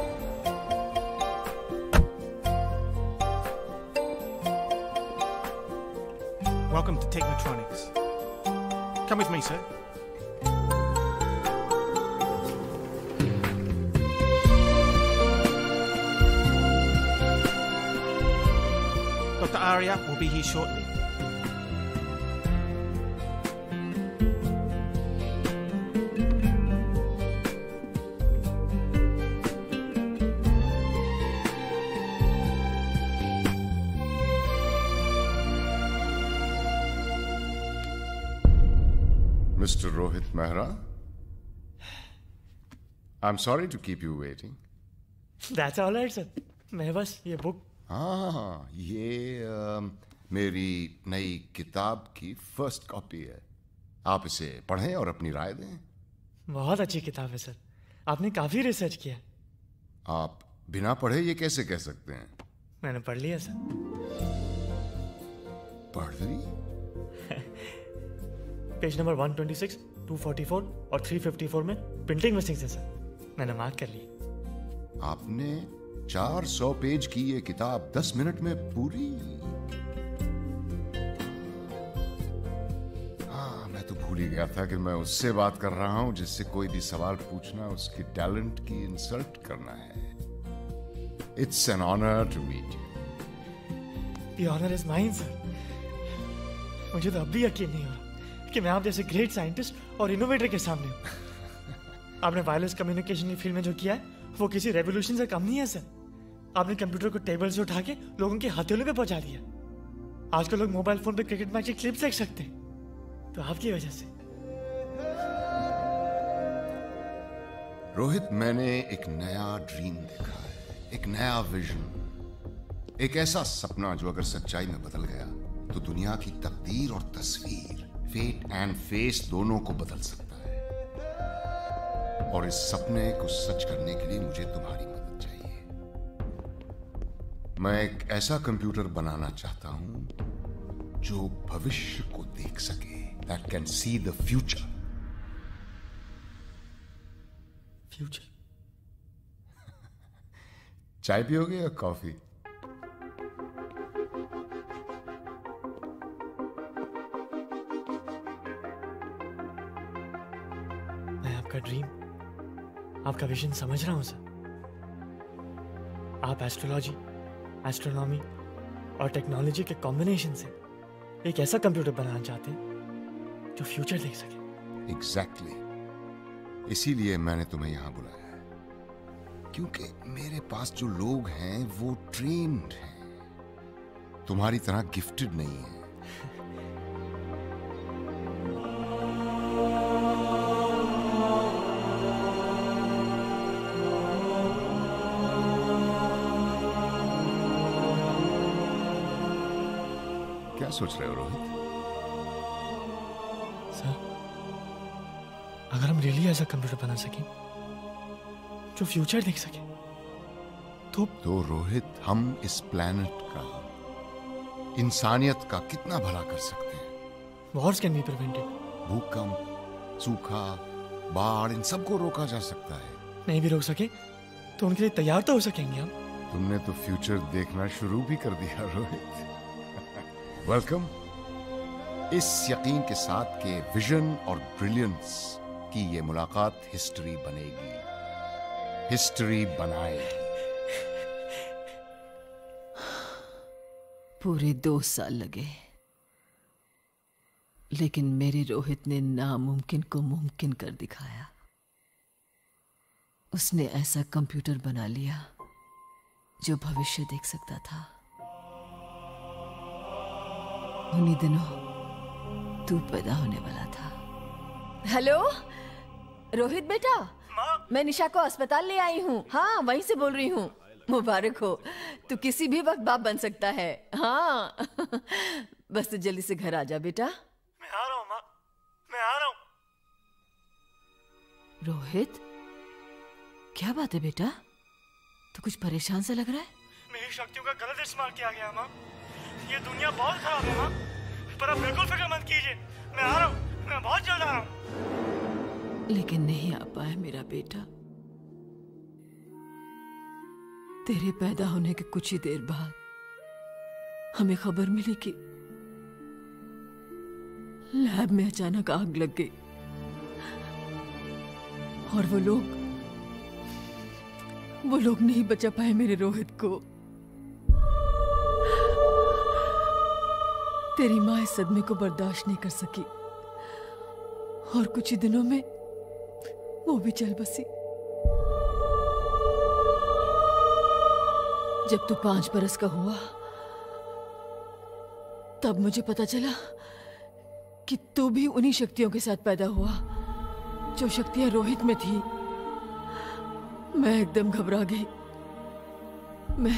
Welcome to Technotronics. Come with me, sir. Doctor Arya will be here shortly. Mister Rohit Mehra, I'm sorry to keep you waiting. That's all right, sir. मैं बस ये बुक हाँ, ये uh, मेरी नई किताब की फर्स्ट कॉपी है। आप इसे पढ़ें और अपनी राय दें। बहुत अच्छी किताब है सर, आपने काफी रिसर्च किया। आप बिना पढ़े ये कैसे कह सकते हैं? मैंने पढ़ लिया सर। पढ़ ली? Page number one twenty six, two forty four और थ्री फिफ्टी फोर में प्रिंटिंग मिस्टेक्स है सर, मैंने मार्क कर ली। आपने चार सौ पेज की ये किताब दस मिनट में पूरी? हाँ, मैं तो भूल ही गया था कि मैं उससे बात कर रहा हूं जिससे कोई भी सवाल पूछना उसके टैलेंट की इंसल्ट करना है। It's an honour to meet you. The honor is mine, sir. मुझे तो अब भी यकीन नहीं हो रहा कि मैं आप जैसे ग्रेट साइंटिस्ट और इनोवेटर के सामने हूँ। आपने वायरलेस कम्युनिकेशन की फील्ड में जो किया है वो किसी रेवोल्यूशन से कम नहीं है सर। आपने कंप्यूटर को टेबल से उठा के लोगों के हथेलियों पे पहुंचा दिया। आजकल लोग मोबाइल फोन पे क्रिकेट मैच की क्लिप्स देख सकते हैं, तो आपकी वजह से। रोहित, मैंने एक नया ड्रीम देखा है, एक नया विजन, एक ऐसा सपना जो अगर सच्चाई में बदल गया तो दुनिया की तकदीर और तस्वीर, फेट एंड फेस दोनों को बदल सकता है। और इस सपने को सच करने के लिए मुझे तुम्हारी मदद चाहिए। मैं एक ऐसा कंप्यूटर बनाना चाहता हूं जो भविष्य को देख सके, that can see the future. Future? चाय पियोगे या कॉफी? मैं आपका ड्रीम, आपका विजन समझ रहा हूं सर। आप एस्ट्रोलॉजी, एस्ट्रोनॉमी और टेक्नोलॉजी के कॉम्बिनेशन से एक ऐसा कंप्यूटर बनाना चाहते हैं जो फ्यूचर देख सके। Exactly exactly. इसीलिए मैंने तुम्हें यहां बुलाया है, क्योंकि मेरे पास जो लोग हैं वो ट्रेन्ड हैं, तुम्हारी तरह गिफ्टेड नहीं है। क्या सोच रहे हो रोहित? सर, अगर हम रियली ऐसा कंप्यूटर बना सकें जो फ्यूचर देख सके तो तो रोहित, हम इस प्लेनेट का, इंसानियत का कितना भला कर सकते हैं। Wars can be prevented. भूकंप, सूखा, बाढ़, इन सबको रोका जा सकता है। नहीं भी रोक सके तो उनके लिए तैयार तो हो सकेंगे हम। तुमने तो फ्यूचर देखना शुरू भी कर दिया रोहित। वेलकम। इस यकीन के साथ कि विजन और ब्रिलियंस की ये मुलाकात हिस्ट्री बनेगी, हिस्ट्री बनाए। पूरे दो साल लगे, लेकिन मेरे रोहित ने नामुमकिन को मुमकिन कर दिखाया। उसने ऐसा कंप्यूटर बना लिया जो भविष्य देख सकता था। उन्हीं दिनों तू पैदा होने वाला था। हेलो रोहित बेटा, मैं निशा को अस्पताल ले आई हूँ। हाँ, वहीं से बोल रही हूँ। मुबारक हो, तू किसी भी वक्त बाप बन सकता है। हाँ बस तू जल्दी से घर आ जा बेटा। मैं आ रहा हूँ माँ, मैं आ रहा हूँ। रोहित, क्या बात है बेटा? तू कुछ परेशान सा लग रहा है। मेरी शक्तियों का गलत इस्तेमाल किया गया माँ। ये दुनिया बहुत खराब है माँ, पर आप बिल्कुल फिक्र मत कीजिए। मैं आ रहा हूँ, मैं बहुत जल्द आ रहा हूँ। लेकिन नहीं आ पाया मेरा बेटा। तेरे पैदा होने के कुछ ही देर बाद हमें खबर मिली कि लैब में अचानक आग लग गई और वो लोग वो लोग नहीं बचा पाए मेरे रोहित को। तेरी माँ इस सदमे को बर्दाश्त नहीं कर सकी और कुछ ही दिनों में वो भी चल बसी। जब तू पांच बरस का हुआ तब मुझे पता चला कि तू भी उन्हीं शक्तियों के साथ पैदा हुआ जो शक्तियां रोहित में थी। मैं एकदम घबरा गई। मैं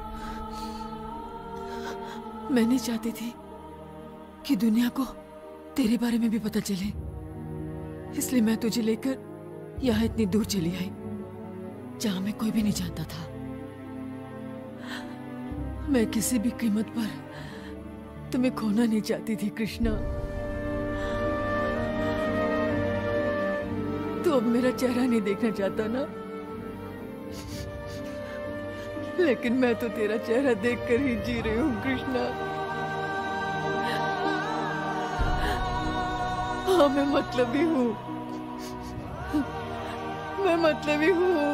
मैं नहीं चाहती थी कि दुनिया को तेरे बारे में भी पता चले, इसलिए मैं तुझे लेकर यहाँ इतनी दूर चली आई, जहाँ मैं कोई भी नहीं जानता था। मैं किसी भी कीमत पर तुम्हें खोना नहीं चाहती थी कृष्णा। तो अब मेरा चेहरा नहीं देखना चाहता ना, लेकिन मैं तो तेरा चेहरा देखकर ही जी रही हूँ कृष्णा। हाँ, मैं मतलबी हूँ, मैं मतलबी हूँ।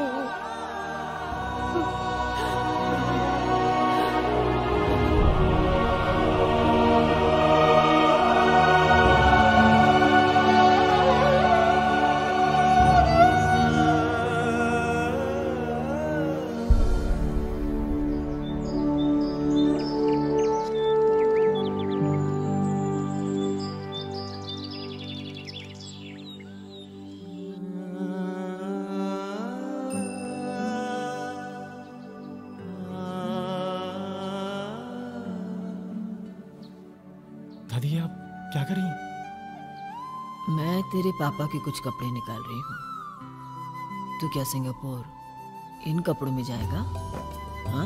दादी, आप क्या कर रही हैं? मैं तेरे पापा के कुछ कपड़े निकाल रही हूँ। तू क्या सिंगापुर इन कपड़ों में जाएगा? हाँ?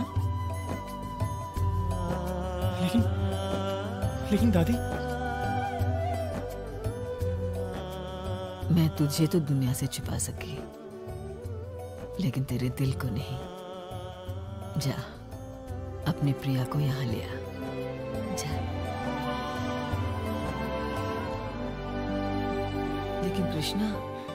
लेकिन लेकिन दादी, मैं तुझे तो दुनिया से छुपा सकी, लेकिन तेरे दिल को नहीं। जा, अपनी प्रिया को यहाँ ले आ। जा। लेकिन कृष्णा,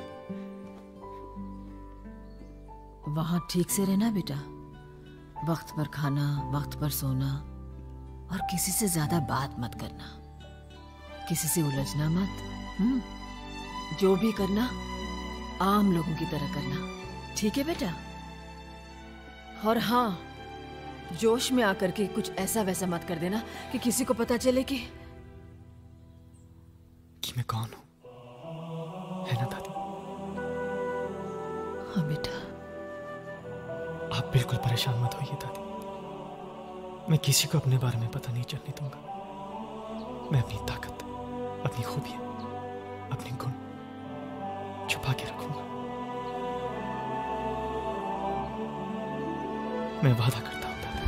वहां ठीक से रहना बेटा। वक्त पर खाना, वक्त पर सोना, और किसी से ज्यादा बात मत करना, किसी से उलझना मत। हम्म, जो भी करना आम लोगों की तरह करना, ठीक है बेटा? और हाँ, जोश में आकर के कुछ ऐसा वैसा मत कर देना कि किसी को पता चले कि कि मैं कौन हूं, है ना दादी? हाँ बेटा। आप बिल्कुल परेशान मत होइए दादी, मैं किसी को अपने बारे में पता नहीं चलने दूंगा। मैं अपनी ताकत, अपनी खूबियां, अपने गुण छुपा के रखूंगा। मैं वादा करता हूं दादी।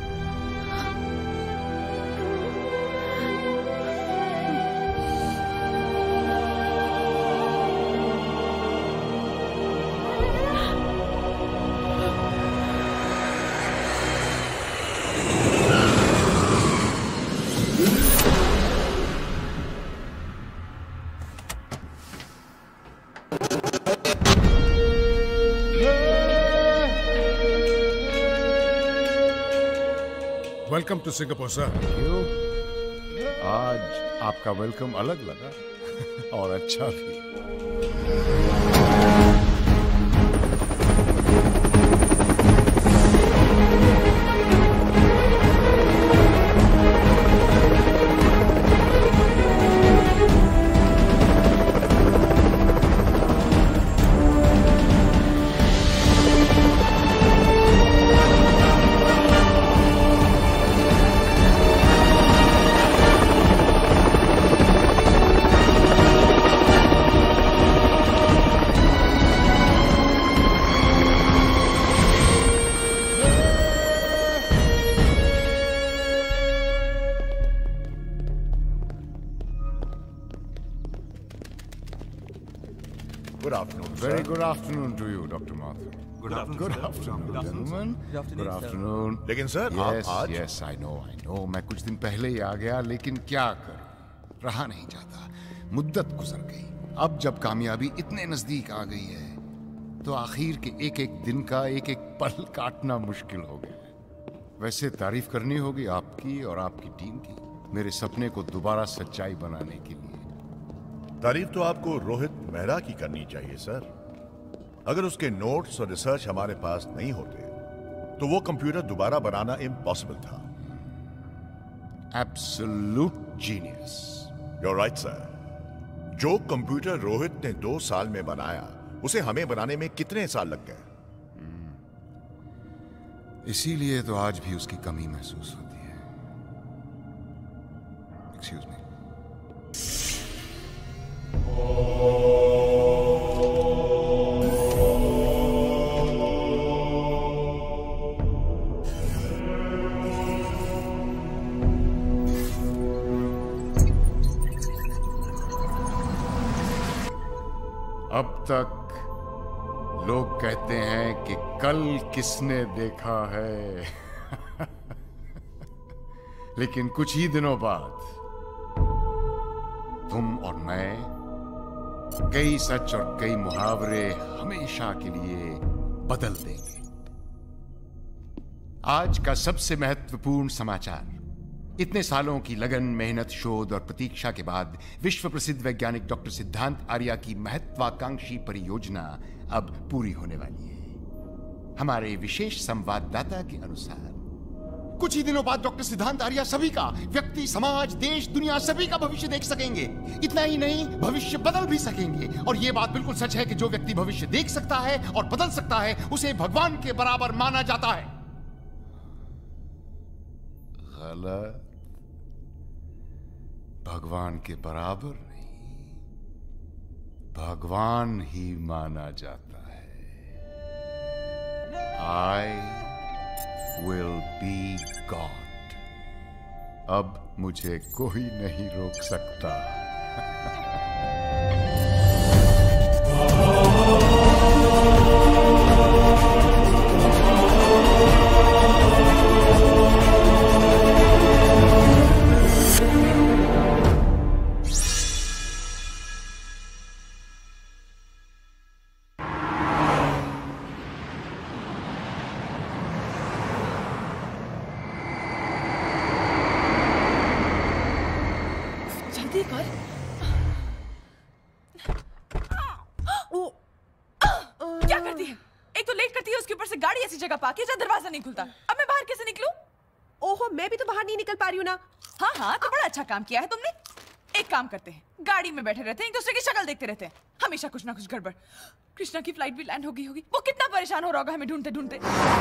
Welcome to Singapore sir. क्यों? आज आपका वेलकम अलग लगा और अच्छा भी। Good afternoon, Very sir. good afternoon to you, Doctor Mathur. Good afternoon, Good sir. afternoon, Good afternoon, gentlemen. sir. Good Good afternoon, afternoon. लेकिन सर, आप yes, आज- yes, I know, I know. मैं कुछ दिन पहले ही आ गया, लेकिन क्या करूं, रहा नहीं जाता। मुद्दत गुजर गई। अब जब कामयाबी इतने नजदीक आ गई है, तो आखिर के एक एक दिन का एक एक पल काटना मुश्किल हो गया है। वैसे तारीफ करनी होगी आपकी और आपकी टीम की, मेरे सपने को दोबारा सच्चाई बनाने के लिए। तारीफ तो आपको रोहित मेहरा की करनी चाहिए सर। अगर उसके नोट्स और रिसर्च हमारे पास नहीं होते तो वो कंप्यूटर दोबारा बनाना इम्पॉसिबल था। Absolute genius. You are right sir. जो कंप्यूटर रोहित ने दो साल में बनाया, उसे हमें बनाने में कितने साल लग गए? इसीलिए तो आज भी उसकी कमी महसूस होती है। Excuse me. अब तक लोग कहते हैं कि कल किसने देखा है लेकिन कुछ ही दिनों बाद तुम और मैं कई सच और कई मुहावरे हमेशा के लिए बदल देंगे। आज का सबसे महत्वपूर्ण समाचार, इतने सालों की लगन, मेहनत, शोध और प्रतीक्षा के बाद विश्व प्रसिद्ध वैज्ञानिक डॉक्टर सिद्धांत आर्या की महत्वाकांक्षी परियोजना अब पूरी होने वाली है। हमारे विशेष संवाददाता के अनुसार कुछ ही दिनों बाद डॉक्टर सिद्धांत आर्या सभी का, व्यक्ति, समाज, देश, दुनिया सभी का भविष्य देख सकेंगे। इतना ही नहीं, भविष्य बदल भी सकेंगे। और यह बात बिल्कुल सच है कि जो व्यक्ति भविष्य देख सकता है और बदल सकता है उसे भगवान के बराबर माना जाता है। गलत। भगवान के बराबर नहीं, भगवान ही माना जाता है। I will be god. अब मुझे कोई नहीं रोक सकता। दरवाजा नहीं खुलता। अब मैं बाहर कैसे निकलूं? ओहो, मैं भी तो बाहर नहीं निकल पा रही हूँ ना। हाँ हाँ, तो बड़ा अच्छा काम किया है तुमने। एक काम करते हैं, गाड़ी में बैठे रहते हैं, एक दूसरे की शक्ल देखते रहते हैं, हमेशा कुछ ना कुछ गड़बड़। कृष्णा की फ्लाइट भी लैंड हो गई होगी, वो कितना परेशान हो रहा होगा हमें ढूंढते ढूंढते।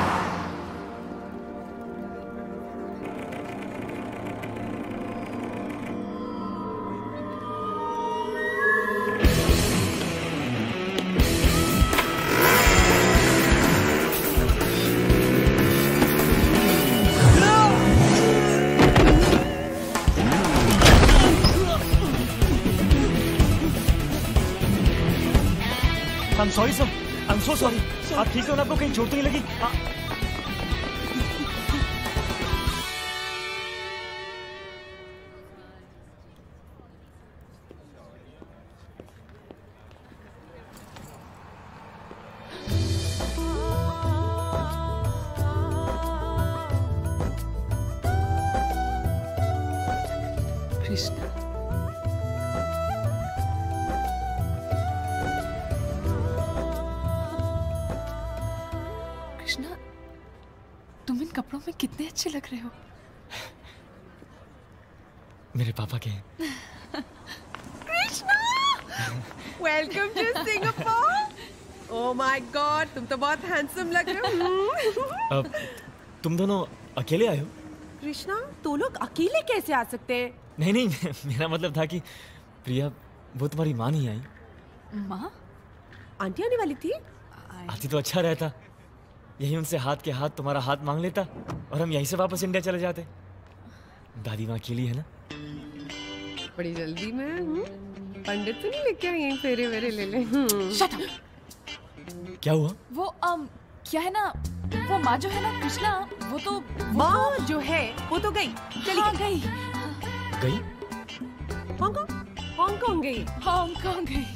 I'm sorry sir, I'm so sorry. आप ठीक हो ना? आपको कहीं चोट तो नहीं लगी? आ... कृष्णा, तुम इन कपड़ों में कितने अच्छे लग रहे हो। मेरे पापा के। Krishna, welcome to Singapore. Oh my god, तुम तो बहुत हैंडसम लग रहे हो। अब तुम दोनों अकेले आए हो? कृष्णा, तू लोग अकेले कैसे आ सकते हैं? नहीं नहीं, मेरा मतलब था कि प्रिया, वो तुम्हारी माँ नहीं आई? माँ? आंटी आने वाली थी। आती तो अच्छा रहता, यही उनसे हाथ के हाथ तुम्हारा हाथ मांग लेता और हम यहीं से वापस इंडिया चले जाते। दादी माँ अकेली है ना। बड़ी जल्दी में हूँ। पंडित तो नहीं लेके आई, यहीं फेरे वेरे ले ले। Shut up। क्या हुआ? वो um, क्या है ना, वो माँ जो है ना कृष्णा, वो तो माँ जो है वो तो गई, चली हाँ, गई गई हांगकांग हांगकांग गई हांगकांग गई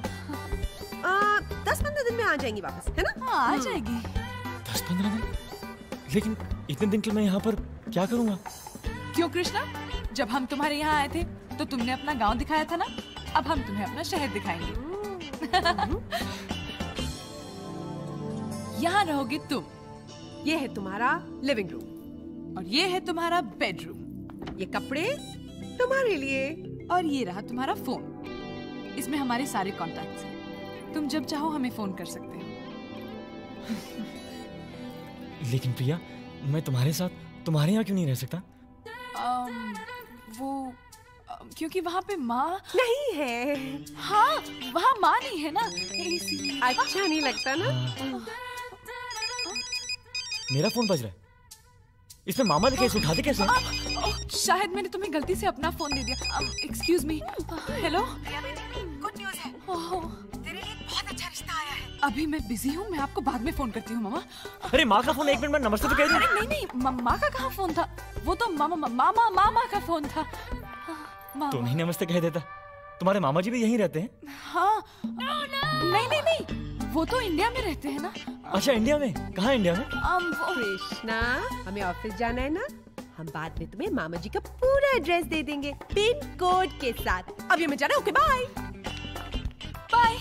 दस पंद्रह दिन में आ जाएंगी वापस, है ना? हाँ, आ जाएगी। दस पंद्रह दिन? लेकिन इतने दिन के मैं यहाँ पर क्या करूँगा? क्यों कृष्णा, जब हम तुम्हारे यहाँ आए थे तो तुमने अपना गांव दिखाया था ना, अब हम तुम्हें अपना शहर दिखाएंगे। यहाँ रहोगे तुम। ये है तुम्हारा लिविंग रूम और ये है तुम्हारा बेडरूम। ये कपड़े तुम्हारे लिए और ये रहा तुम्हारा फोन। इसमें हमारे सारे कॉन्टैक्ट्स हैं, तुम जब चाहो हमें फोन कर सकते हो। लेकिन प्रिया, मैं तुम्हारे साथ तुम्हारे यहाँ क्यों नहीं रह सकता? um, वो क्योंकि वहाँ पे माँ नहीं है। हाँ, वहाँ माँ नहीं है ना, इसीलिए। अच्छा नहीं लगता ना? मेरा फोन बज रहा है। इसमें मामा ने कैसे उठा दे कैसे? शायद मैंने तुम्हें गलती से अपना फोन दे दिया। Excuse me. Hello. Good news है। तेरे लिए बहुत अच्छा रिश्ता आया है। अभी मैं बिजी हूँ, मैं आपको बाद में फोन करती हूँ मामा। अरे माँ का फोन, एक मिनट में नमस्ते तो कह दे। नहीं नहीं, माँ का कहाँ फोन था? वो तो मामा मामा मामा का फोन था। तो नहीं नमस्ते कह देता। तुम्हारे मामा जी भी यहीं रहते हैं? हाँ। नहीं नहीं नहीं, वो तो इंडिया में रहते हैं ना। अच्छा, इंडिया में? कहाँ इंडिया में? कृष्णा, हमें ऑफिस जाना है ना, हम बाद में तुम्हें मामा जी का पूरा एड्रेस दे देंगे पिन कोड के साथ। अभी हमें जाना है। Okay bye bye.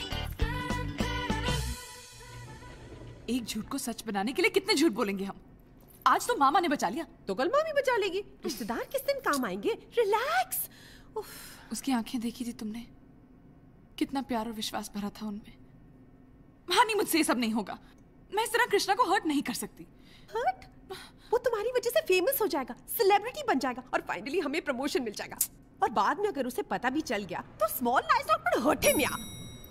एक झूठ को सच बनाने के लिए कितने झूठ बोलेंगे हम? आज तो मामा ने बचा लिया, तो कल मामी बचा लेगी। रिश्तेदार किस दिन काम आएंगे? रिलैक्स। उसकी आंखें देखी थी तुमने? कितना प्यार और विश्वास भरा था उनमें। हाँ नहीं, मुझसे ये सब नहीं होगा। मैं इस तरह कृष्णा को हर्ट नहीं कर सकती। हर्ट? वो तुम्हारी वजह से फेमस हो जाएगा, सेलिब्रिटी बन जाएगा और फाइनली हमें प्रमोशन मिल जाएगा। और बाद में अगर उसे पता भी चल गया तो small nice doctor hurt him या।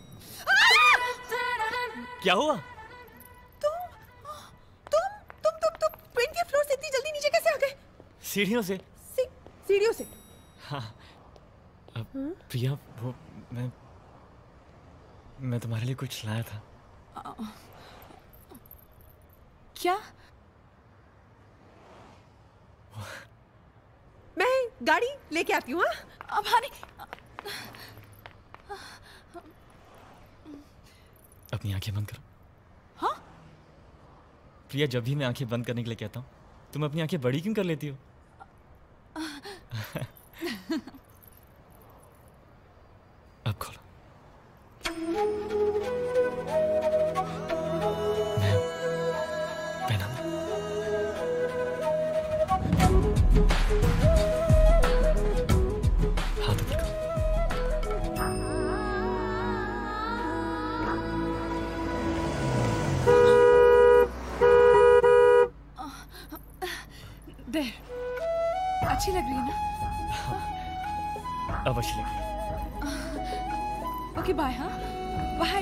क्या हुआ? तुम तुम तुम तुम तुम ट्वेंटिएथ फ्लोर से इतनी जल्दी नीचे कैसे आ गए? सीढ़ियों से। सी, सीढ़ियों से? हाँ। अब प्रिया, वो मैं मैं तुम्हारे लिए कुछ लाया था। आ, क्या? मैं गाड़ी लेके आती हूँ। अब हानी, अपनी आंखें बंद करो। हाँ? प्रिया, जब भी मैं आंखें बंद करने के लिए कहता हूँ तुम अपनी आंखें बड़ी क्यों कर लेती हो? अब खोलो। मैं पहना दूं? हाथ ऊपर करो। देर अच्छी लग रही है ना? अब अच्छी लग रही है। Okay bye. हाँ बाय।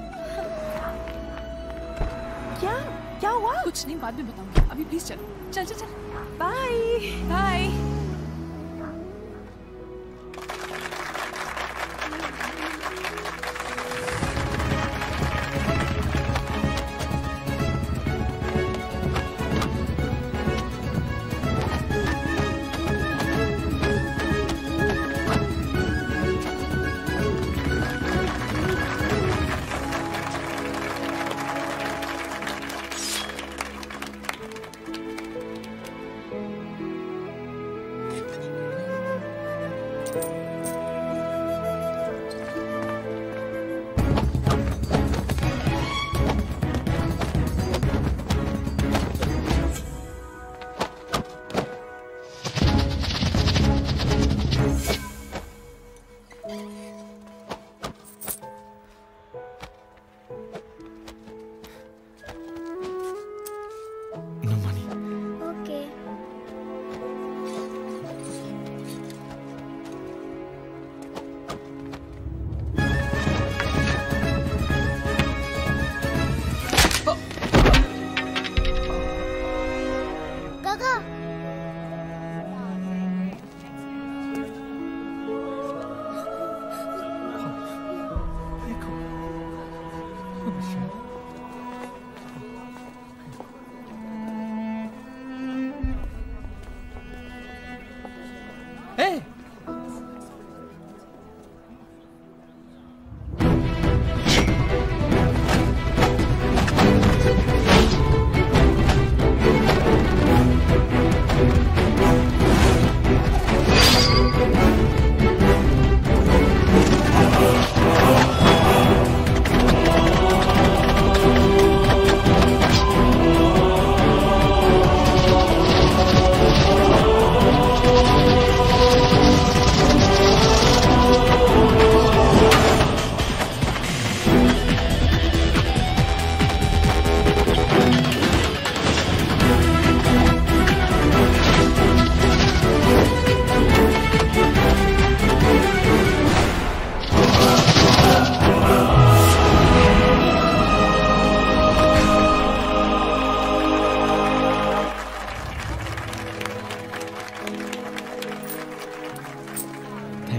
क्या क्या हुआ? कुछ नहीं, बाद में बताऊंगी। अभी प्लीज चलो। चल चल चल। Bye bye.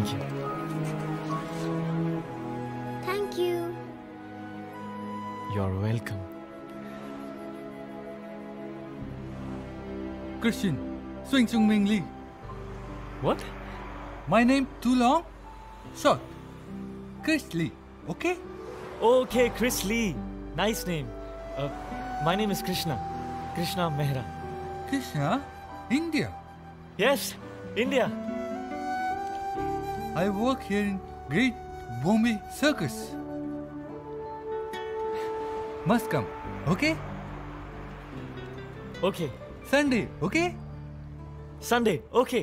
Thank you. Thank you. You are welcome. Christian, Swing Sung Ming Lee. What? My name too long? Short. Chris Lee, okay? Okay, Chris Lee. Nice name. Uh, my name is Krishna. Krishna Mehra. Krishna? India? Yes, India. I work here in Great Bombay Circus. Must come, okay? Okay. Sunday, okay? Sunday, okay.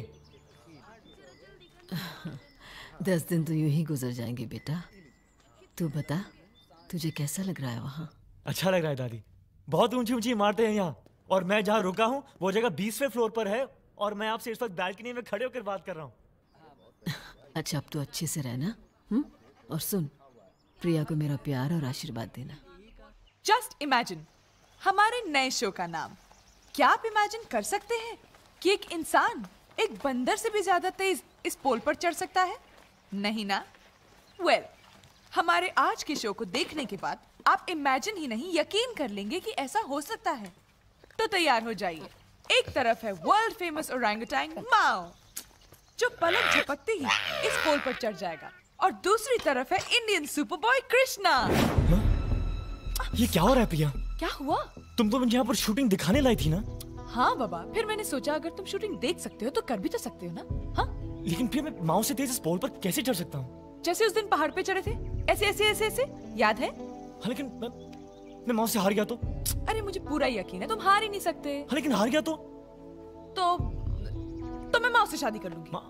दस दिन तो यूं ही गुजर जाएंगे बेटा। तू बता, तुझे कैसा लग रहा है वहाँ? अच्छा लग रहा है दादी। बहुत ऊंची ऊंची इमारतें हैं यहाँ, और मैं जहाँ रुका हूँ वो जगह बीसवें फ्लोर पर है, और मैं आपसे इस वक्त बैल्कनी में खड़े होकर बात कर रहा हूँ। अच्छा, अब तो अच्छे से रहना। हम्म? और सुन, प्रिया को मेरा प्यार और आशीर्वाद देना। जस्ट इमेजिन हमारे नए शो का नाम। क्या आप इमेजिन कर सकते हैं कि एक इंसान एक बंदर से भी ज्यादा तेज इस पोल पर चढ़ सकता है? नहीं ना? वेल, well, हमारे आज के शो को देखने के बाद आप इमेजिन ही नहीं, यकीन कर लेंगे कि ऐसा हो सकता है। तो तैयार हो जाइए। एक तरफ है वर्ल्ड फेमस ओरंगुटैन माओ, जो पलक झपकते ही इस पोल पर चढ़ जाएगा, और दूसरी तरफ है इंडियन सुपरबॉय कृष्णा। ये क्या हो रहा है प्रिया? क्या हुआ? तुम तो मुझे यहाँ पर शूटिंग दिखाने लाई थी ना? हाँ बाबा, फिर मैंने सोचा अगर तुम शूटिंग देख सकते हो तो कर भी तो सकते हो ना? हाँ? लेकिन फिर मैं माओ से तेज इस पोल पर कैसे चढ़ सकता हूँ? जैसे उस दिन पहाड़ पे चढ़े थे, ऐसे ऐसे ऐसे ऐसे, याद है? हाँ, लेकिन मैं, मैं माओ से हार गया तो? अरे मुझे पूरा यकीन है तुम हार ही नहीं सकते। हाँ, लेकिन हार गया तो? तो तो मैं माओ से शादी कर लूंगी।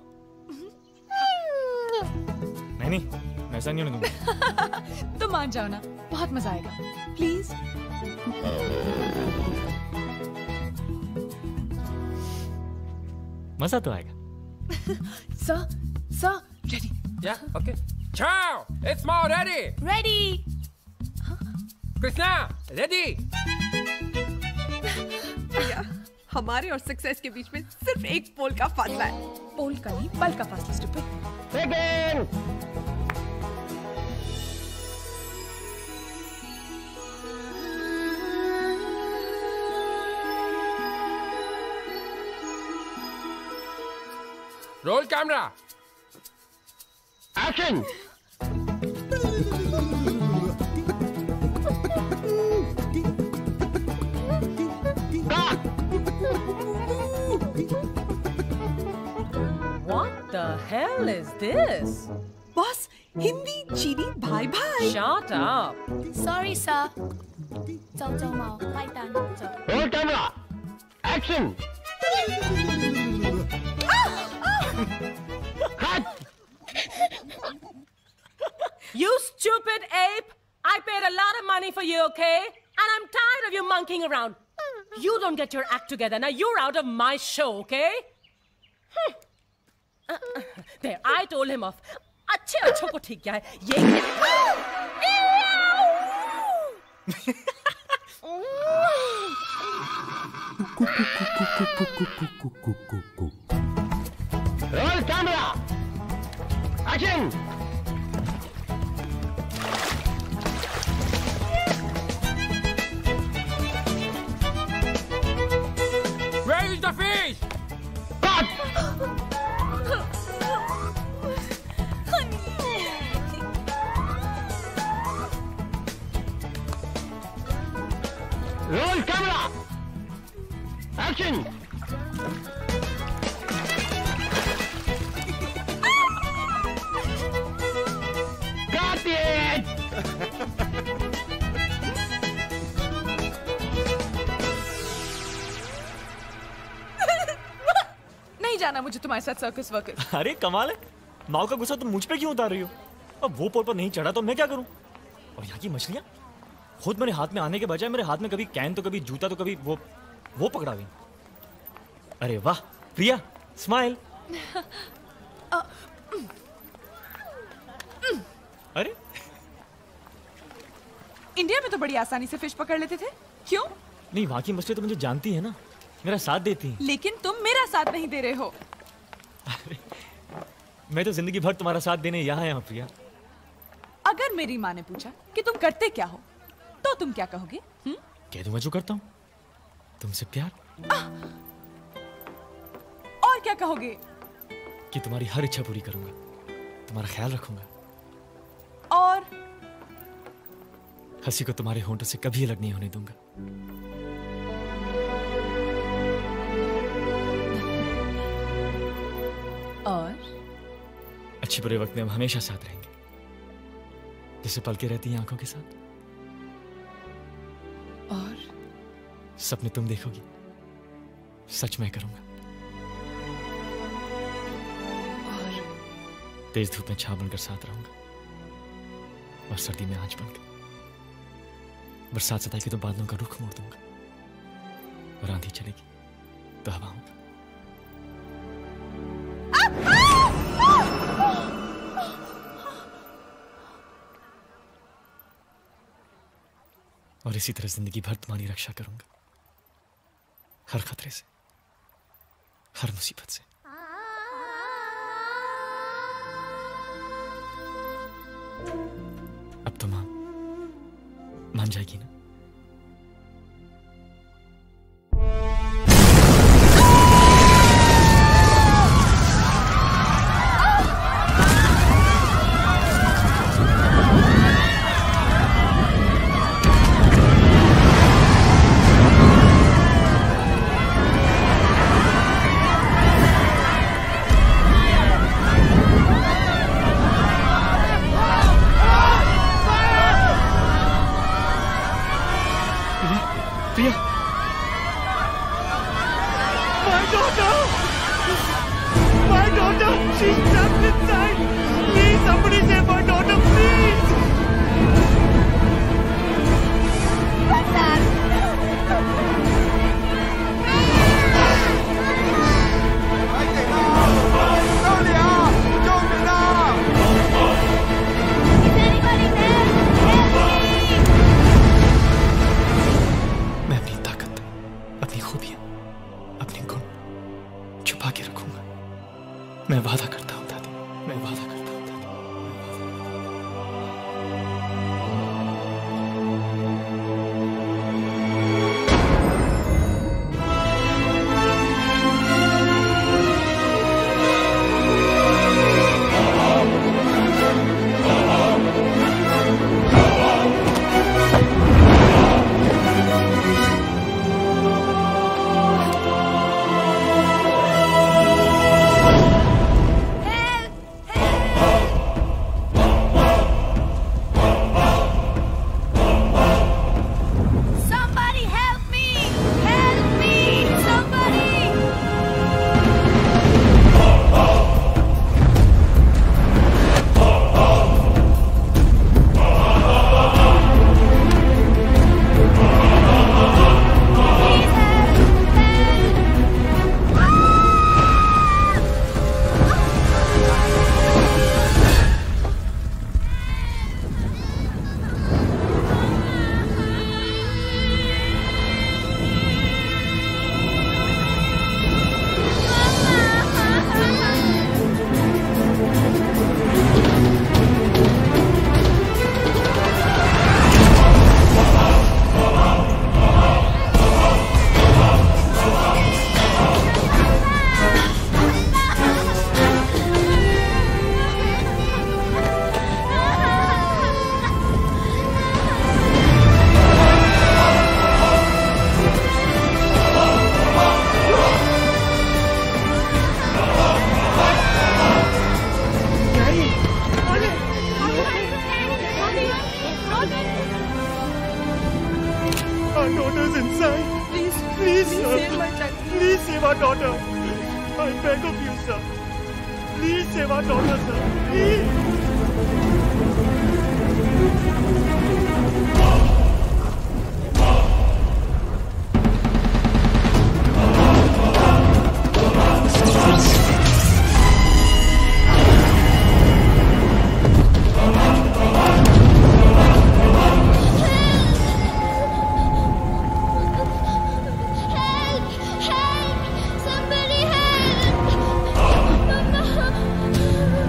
नहीं नहीं, मैं ऐसा नहीं होने दूंगा। तो मान जाओ ना, बहुत मजा आएगा, प्लीज। मजा तो आएगा। Sir, sir, ready? Yeah, okay. Ciao, it's Mao ready. Ready. Krishna, ready. भैया, हमारे और सक्सेस के बीच में सिर्फ एक पोल का फासला है। पोल का नहीं, पल का फासला। Stupid. Begin. Roll camera. Action. What the hell is this? Boss, Hindi चीनी भाई भाई। Shut up. Sorry, sir. 走走毛，拜单，走。 Roll camera. Action. Cut. You stupid ape! I paid a lot of money for you, okay? And I'm tired of you monkeying around. You don't get your act together. Now you're out of my show, okay? Hmm. Uh, uh, there, I told him off. अच्छे अच्छों को ठीक क्या है? ये Roll camera. Action. Where is the fish? Cut. Roll camera. Action. Got it. नहीं जाना मुझे तुम्हारे साथ सर्कस वर्कस। अरे कमाल है, माओ का गुस्सा तुम मुझ पे क्यों उतार रही हो? अब वो पोल पर नहीं चढ़ा तो मैं क्या करूं? और यहाँ की मछलियां खुद मेरे हाथ में आने के बजाय मेरे हाथ में कभी कैन तो कभी जूता तो कभी वो वो पकड़ा गई। अरे वाह प्रिया, स्माइल। अरे इंडिया में तो बड़ी आसानी से फिश पकड़ लेते थे, क्यों? नहीं, वहां की मछली तो मुझे जानती है ना, मेरा साथ देती है। लेकिन तुम मेरा साथ नहीं दे रहे हो। मैं तो जिंदगी भर तुम्हारा साथ देने यहाँ आया हूँ प्रिया। अगर मेरी माँ ने पूछा कि तुम करते क्या हो तो तुम क्या कहोगे? हुँ? कह दूंगा जो करता हूँ, तुमसे प्यार। और क्या कहोगे? कि तुम्हारी हर इच्छा पूरी करूंगा, तुम्हारा ख्याल रखूंगा, और हंसी को तुम्हारे होंठों से कभी अलग नहीं होने दूंगा। और अच्छे बुरे वक्त में हम हमेशा साथ रहेंगे, जैसे पलके रहती हैं आंखों के साथ। और सपने तुम देखोगी, सच मैं करूंगा। और तेज धूप में छांव बनकर साथ रहूंगा, और सर्दी में आंच बनकर। बरसात सताएगी तो बादलों का रुख मोड़ दूंगा, और आंधी चलेगी तो हवाओं का। और इसी तरह जिंदगी भर तुम्हारी रक्षा करूंगा, हर खतरे से, हर मुसीबत से। अब तो मां मान जाएगी ना? मैं वादा करता हूँ दादी, मैं वादा करता हूँ। Somebody help! Mama!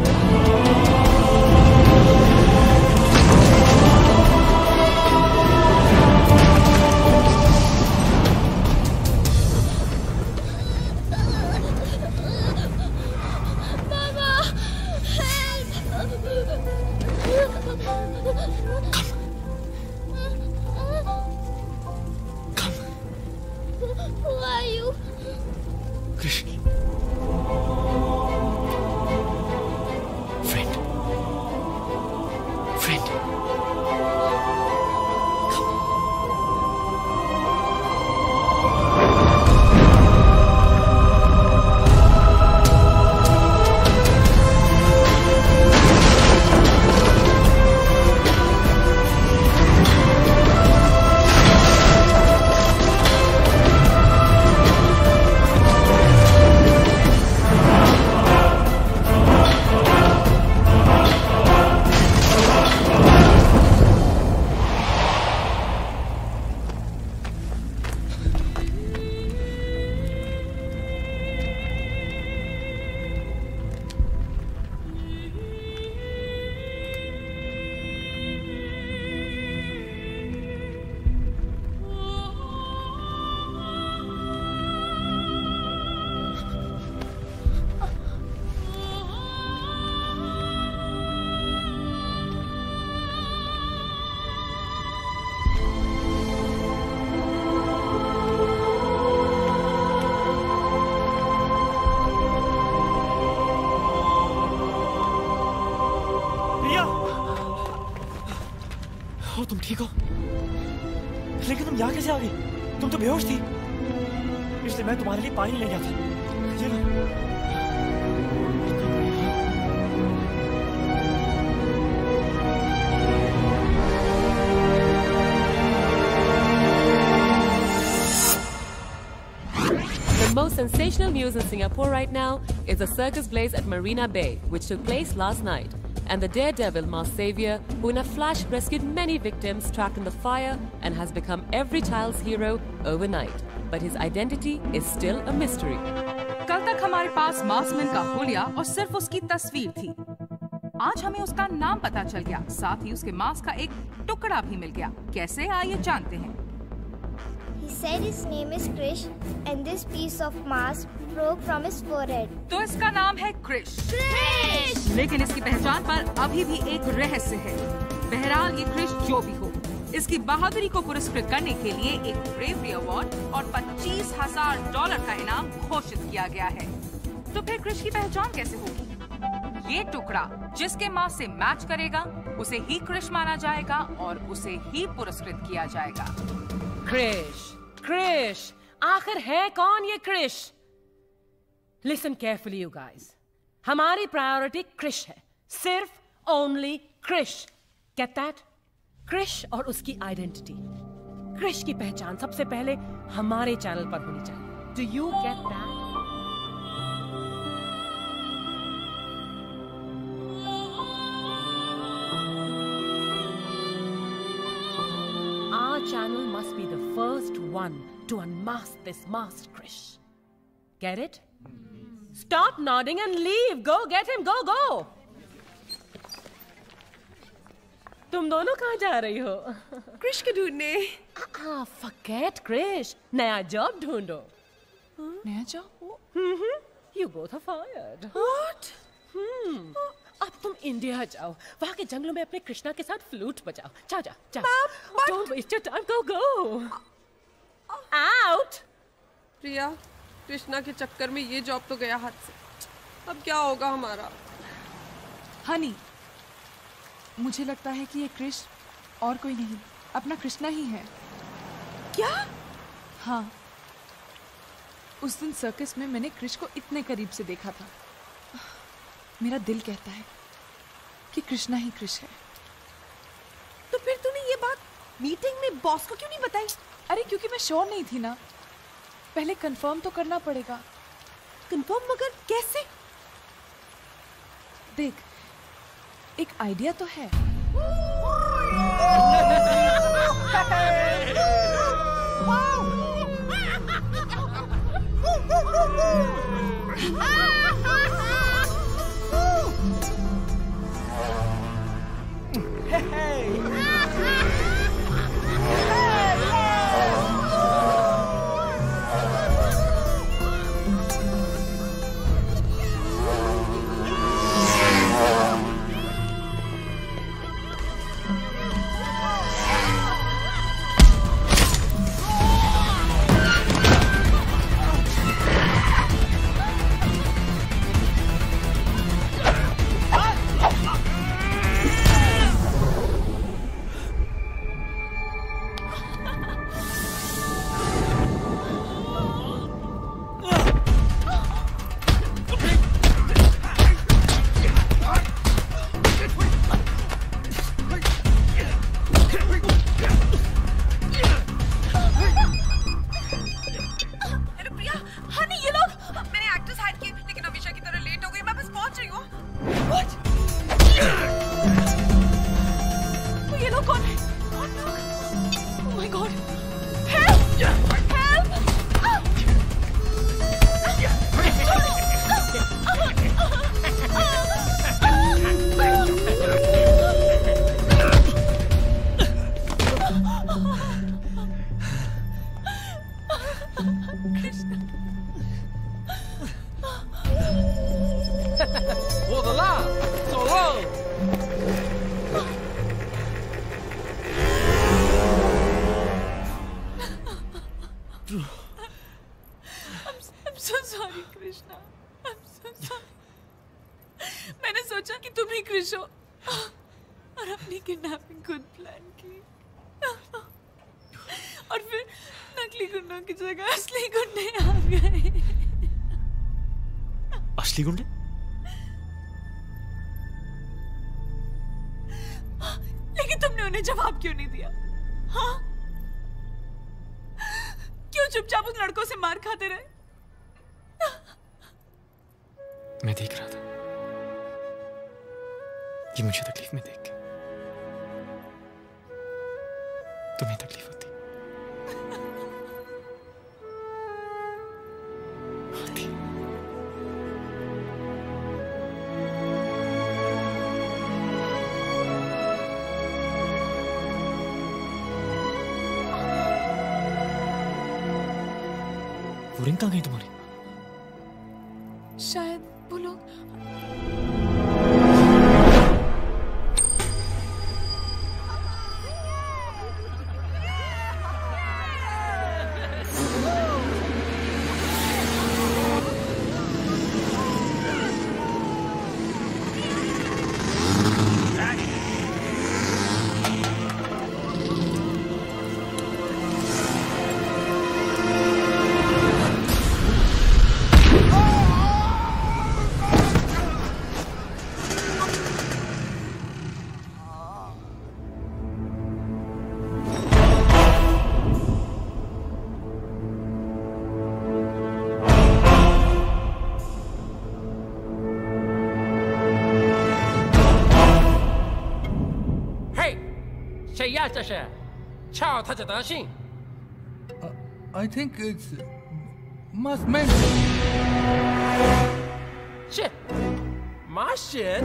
तुम ठीक हो? लेकिन तुम यहाँ कैसे आ गई? तुम तो बेहोश थी। इसलिए मैं तुम्हारे लिए पानी ले गया था। ये लो। The most sensational news in Singapore right now is the circus blaze at Marina Bay, which took place last night, and the daredevil masked savior who in a flash rescued many victims trapped in the fire and has become every child's hero overnight. But his identity is still a mystery. कल तक हमारे पास मार्क्समैन का होलिया और सिर्फ उसकी तस्वीर थी। आज हमें उसका नाम पता चल गया, साथ ही उसके मास्क का एक टुकड़ा भी मिल गया। कैसे आइए जानते हैं। He said his name is Krish and this piece of mask broke from his forehead. तो इसका नाम है क्रिश। क्रिश! लेकिन इसकी पहचान पर अभी भी एक रहस्य है। बहरहाल ये क्रिश जो भी हो, इसकी बहादुरी को पुरस्कृत करने के लिए एक ब्रेवरी अवार्ड और पच्चीस हजार डॉलर का इनाम घोषित किया गया है। तो फिर क्रिश की पहचान कैसे होगी? ये टुकड़ा जिसके मास्क से मैच करेगा उसे ही क्रिश माना जाएगा और उसे ही पुरस्कृत किया जाएगा। क्रिश, क्रिश, आखिर है कौन ये Krish? Listen carefully, you guys. हमारी प्रायोरिटी क्रिश है, सिर्फ only Krish. Get that? Krish और उसकी आइडेंटिटी, क्रिश की पहचान सबसे पहले हमारे चैनल पर होनी चाहिए। Do you get that? Our channel must be the first one to unmask this masked Krish. Get it? Stop nodding and leave. Go get him. Go, go. तुम दोनों कहाँ जा रही हो? क्रिश को ढूंढने। Ah, forget Krish. नया जॉब ढूंढो। नया job? Hmm, you both are fired. What? Hmm. अब तुम इंडिया जाओ, वहाँ के जंगलों में अपने कृष्णा के साथ फ्लूट बजाओ। जाओ, जाओ, जाओ। Don't waste your time. Go, go. Out. प्रिया, कृष्णा के चक्कर में ये जॉब तो गया हाथ से। अब क्या होगा हमारा? हनी, मुझे लगता है कि ये क्रिश और कोई नहीं, अपना कृष्णा ही है। क्या? हाँ, उस दिन सर्कस में मैंने क्रिश को इतने करीब से देखा था। मेरा दिल कहता है कि कृष्णा ही क्रिश है। तो फिर तूने ये बात मीटिंग में बॉस को क्यों नहीं बताई? अरे क्योंकि मैं श्योर नहीं थी ना, पहले कंफर्म तो करना पड़ेगा। कंफर्म मगर कैसे? देख, एक आइडिया तो है। For the last so long. I'm, I'm so sorry, Krishna. I'm so sorry. मैंने सोचा कि तुम ही क्रिश हो और अपनी किडनैपिंग खुद प्लान की। और फिर नकली गुंडों की जगह असली गुंडे आ गए। असली गुंडे? लेकिन तुमने उन्हें जवाब क्यों नहीं दिया? हाँ? क्यों चुपचाप उन लड़कों से मार खाते रहे? मैं देख रहा था कि मुझे तकलीफ में देख के तुम्हें तकलीफ होती। होती। वो रिंग कहाँ गई तुम्हारी? शायद वो लोग I think it's must meant. Shit, my shit.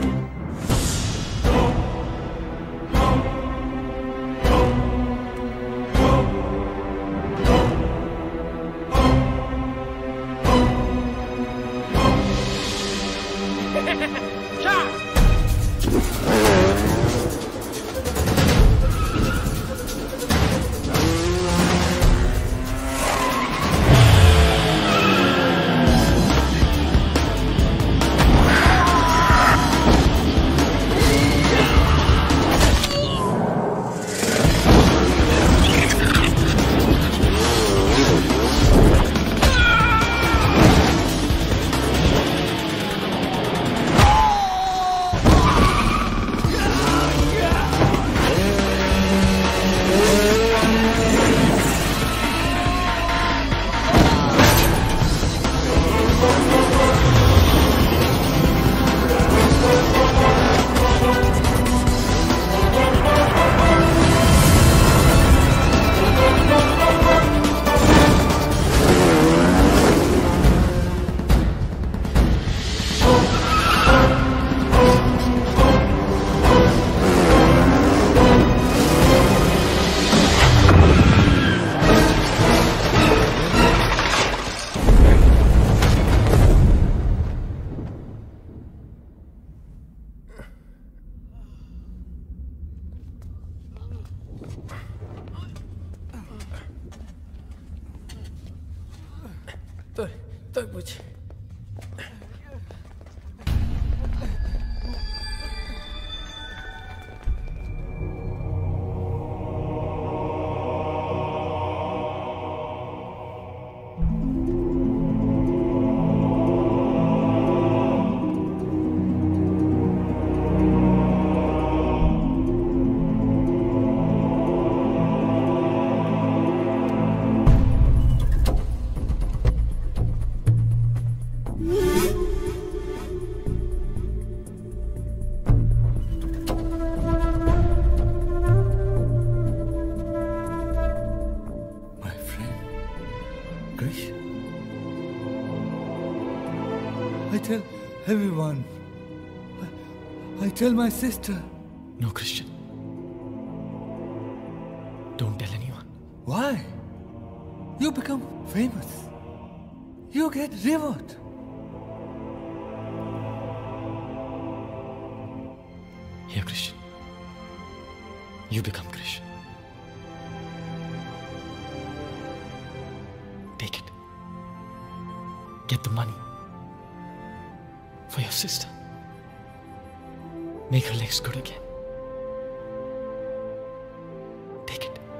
对，对不起。 I tell everyone. I, I tell my sister. No, Christian. Don't tell anyone. Why? You become famous. You get reward. Here, Christian. You become Christian. Take it. Get the money. For your sister. Make her legs good again. Take it.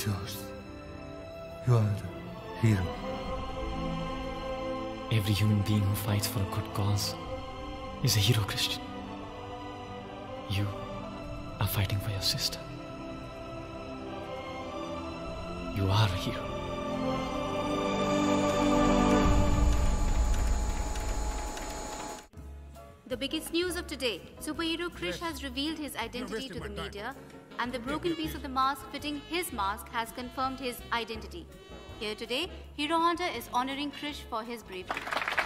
It's yours. You are the hero. Every human being who fights for a good cause is a hero, Christian. You are fighting for your sister. You are a hero. The biggest news of today. Superhero Krish Yes. has revealed his identity You're to the wasting my media, and the broken piece of the mask fitting his mask has confirmed his identity. Here today, Hero Honda is honoring Krish for his bravery.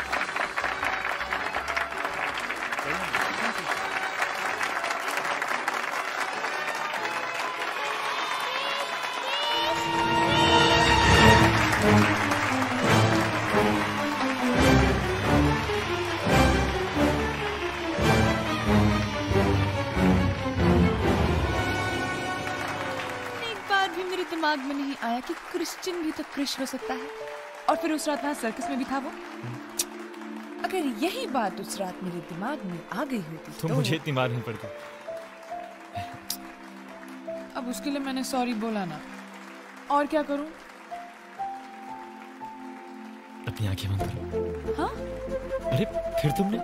एक बार भी मेरे दिमाग में नहीं आया कि क्रिश्चियन भी तो क्रिश हो सकता है। और फिर उस रात वहाँ सर्कस में भी था वो। अगर यही बात उस रात मेरे दिमाग में आ गई होती तो, तो मुझे इतनी मार नहीं पड़ती। अब उसके लिए मैंने सॉरी बोला ना। और क्या करूं? अपनी आंखें बंद करो। हाँ? अरे फिर तुमने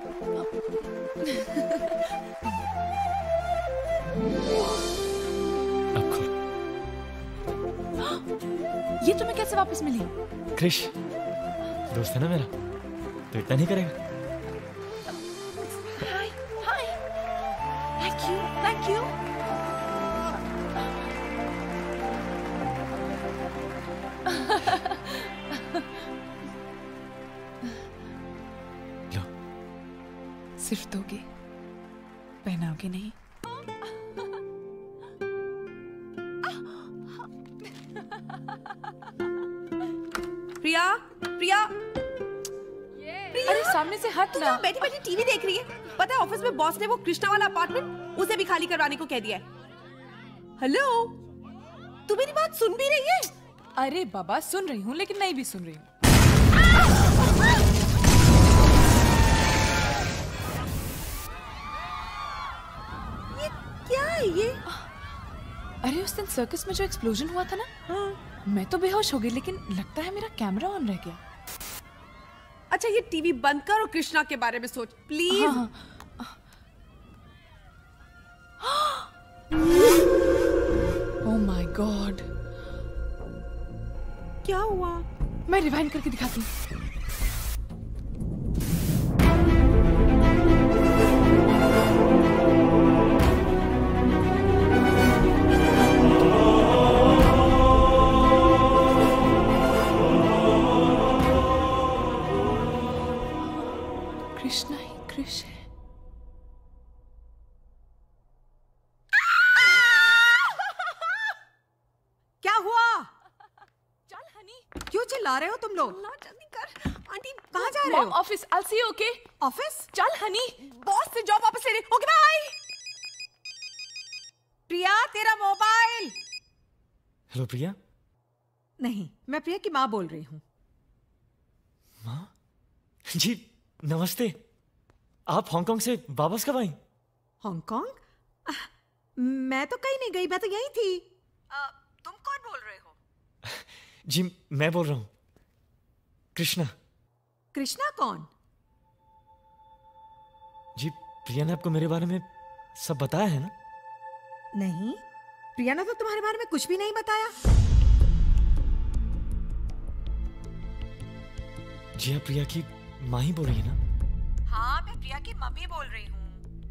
अब खोलो। ये तुम्हें कैसे वापस मिली? क्रिश दोस्त है ना मेरा, तो इतना नहीं करेगा। हाय हाय थैंक यू थैंक यू सिर्फ दोगे, पहनाओगे नहीं? प्रिया प्रिया अरे सामने से हट ना। बैठी बैठी टीवी देख रही है। पता है ऑफिस में बॉस ने वो कृष्णा वाला अपार्टमेंट उसे भी खाली करवाने को कह दिया है। हेलो, तू मेरी बात सुन भी रही है? अरे बाबा सुन रही हूँ, लेकिन नहीं भी सुन रही हूँ। ये क्या है ये? अरे उस दिन सर्कस में जो एक्सप्लोजन हुआ था ना, हाँ। मैं तो बेहोश हो गई, लेकिन लगता है मेरा कैमरा ऑन रह गया। अच्छा ये टीवी बंद कर और कृष्णा के बारे में सोच प्लीज। हाँ, ओह माय गॉड, क्या हुआ? मैं रिवाइंड करके दिखाती हूँ। कृष्णा ही कृष्ण है। क्या हुआ? चल हनी, क्यों चिल्ला रहे हो तुम लोग? जल्दी कर। आंटी कहाँ जा रहे हो? Office. I'll see you, okay? Office? चल हनी। बॉस से जॉब वापस ले रहे। Okay bye. प्रिया तेरा मोबाइल। हेलो प्रिया। नहीं, मैं प्रिया की माँ बोल रही हूँ। माँ जी नमस्ते। आप हांगकांग से वापस कब आई? हांगकांग? मैं तो कहीं नहीं गई, मैं तो यहीं थी। आ, तुम कौन बोल रहे हो? जी मैं बोल रहा हूँ कृष्णा। कृष्णा कौन? जी प्रिया ने आपको मेरे बारे में सब बताया है ना? नहीं, प्रिया ने तो तुम्हारे बारे में कुछ भी नहीं बताया। जी आप प्रिया की माँ ही बोल रही है ना? हाँ, मैं प्रिया की मम्मी बोल रही हूँ।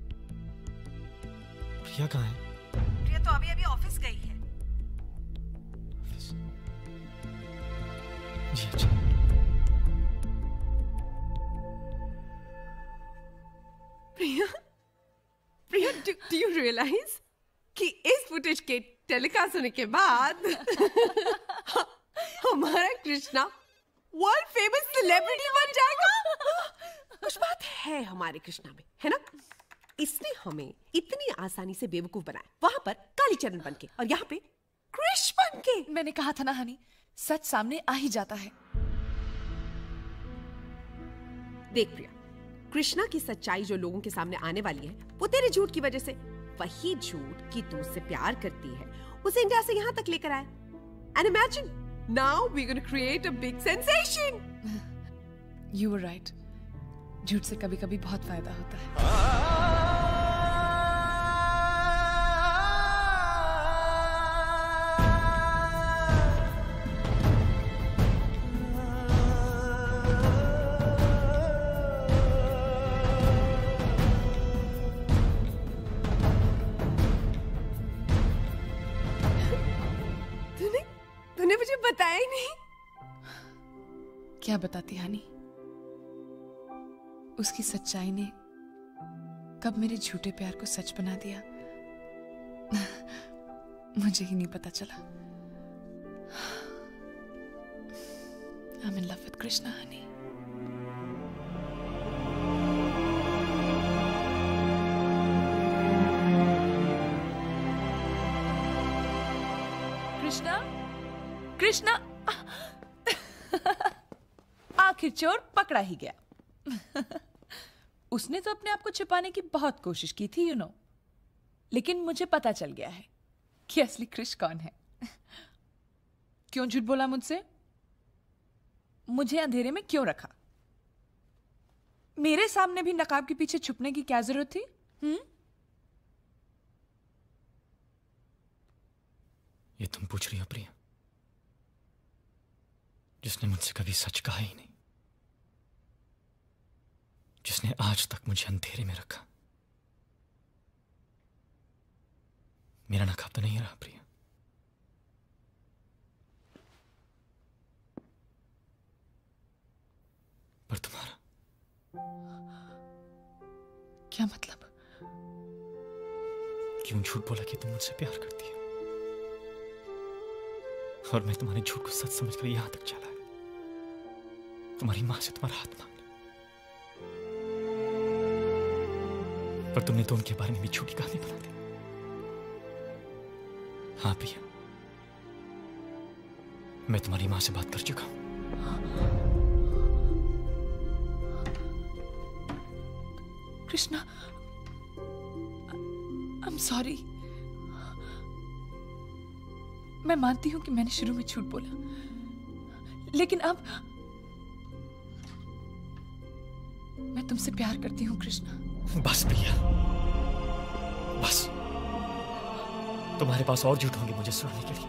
प्रिया कहाँ है? प्रिया तो अभी अभी ऑफिस गई है। जी अच्छा। प्रिया, प्रिया do, do you realize कि इस फुटेज के टेलीकास्ट होने के बाद हमारा कृष्णा वर्ल्ड फेमस सेलिब्रिटी बन जाएगा। कुछ बात है हमारे कृष्णा में, है ना? इसने हमें इतनी आसानी से बेवकूफ बनाया, वहां पर कालीचरण बन के और यहाँ पे कृष बन के। मैंने कहा था ना हनी, सच सामने आ ही जाता है। देख प्रिया, कृष्णा की सच्चाई जो लोगों के सामने आने वाली है वो तेरे झूठ की वजह से। वही झूठ कि तू उससे प्यार करती है उसे इंडिया से यहाँ तक लेकर आए। And imagine, now we're going to create a big sensation. You were right. झूठ से कभी कभी बहुत फायदा होता है. तूने तूने मुझे बताया ही नहीं. क्या बताती हानी? उसकी सच्चाई ने कब मेरे झूठे प्यार को सच बना दिया मुझे ही नहीं पता चला. I'm in love with Krishna, honey. Krishna, Krishna, आखिर चोर पकड़ा ही गया. उसने तो अपने आप को छिपाने की बहुत कोशिश की थी, यू नो, लेकिन मुझे पता चल गया है कि असली कृष कौन है. क्यों झूठ बोला मुझसे? मुझे अंधेरे में क्यों रखा? मेरे सामने भी नकाब के पीछे छुपने की क्या जरूरत थी? हम्म? ये तुम पूछ रही हो प्रिया, जिसने मुझसे कभी सच कहा ही नहीं, जिसने आज तक मुझे अंधेरे में रखा. मेरा नकाब तो नहीं रहा प्रिया, पर तुम्हारा. क्या मतलब? क्यों झूठ बोला कि तुम मुझसे प्यार करती हो, और मैं तुम्हारे झूठ को सच समझकर यहां तक चला है, तुम्हारी मां से तुम्हारा हाथ मांगने. पर तुमने तो उनके बारे में भी झूठी कहानी बना दी. हाँ प्रिया, मैं तुम्हारी मां से बात कर चुका हूं. Krishna, I'm sorry. मैं मानती हूं कि मैंने शुरू में झूठ बोला, लेकिन अब मैं तुमसे प्यार करती हूं कृष्णा. बस प्रिया, बस. तुम्हारे पास और झूठ होंगे मुझे सुनाने के लिए,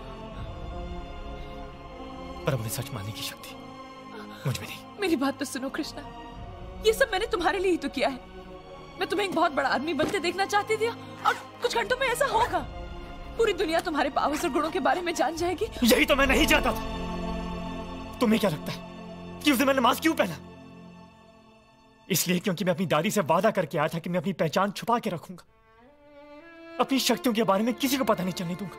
पर अपने सच मानने की शक्ति मुझ में नहीं. मेरी बात तो सुनो कृष्णा, ये सब मैंने तुम्हारे लिए ही तो किया है. मैं तुम्हें एक बहुत बड़ा आदमी बनते देखना चाहती थी, और कुछ घंटों में ऐसा होगा. पूरी दुनिया तुम्हारे पावर्स और गुणों के बारे में जान जाएगी. यही तो मैं नहीं चाहता था. तुम्हें क्या लगता है कि उस दिन मैंने मास्क क्यों पहना? इसलिए क्योंकि मैं अपनी दादी से वादा करके आया था कि मैं अपनी पहचान छुपा के रखूंगा, अपनी शक्तियों के बारे में किसी को पता नहीं चलने दूंगा.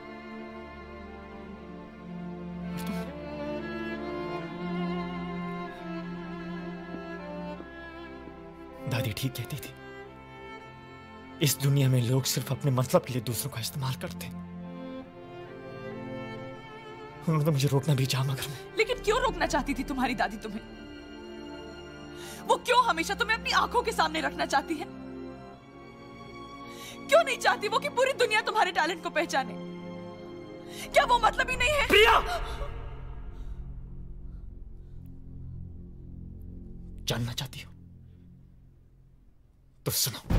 दादी ठीक कहती थी, इस दुनिया में लोग सिर्फ अपने मतलब के लिए दूसरों का इस्तेमाल करते हैं. उन्होंने तो मुझे रोकना भी चाहा, मगर मैं... लेकिन क्यों रोकना चाहती थी तुम्हारी दादी तुम्हें? वो क्यों हमेशा तुम्हें अपनी आंखों के सामने रखना चाहती है? क्यों नहीं चाहती वो कि पूरी दुनिया तुम्हारे टैलेंट को पहचाने? क्या वो मतलब ही नहीं है? प्रिया, जानना चाहती हो तो सुनो.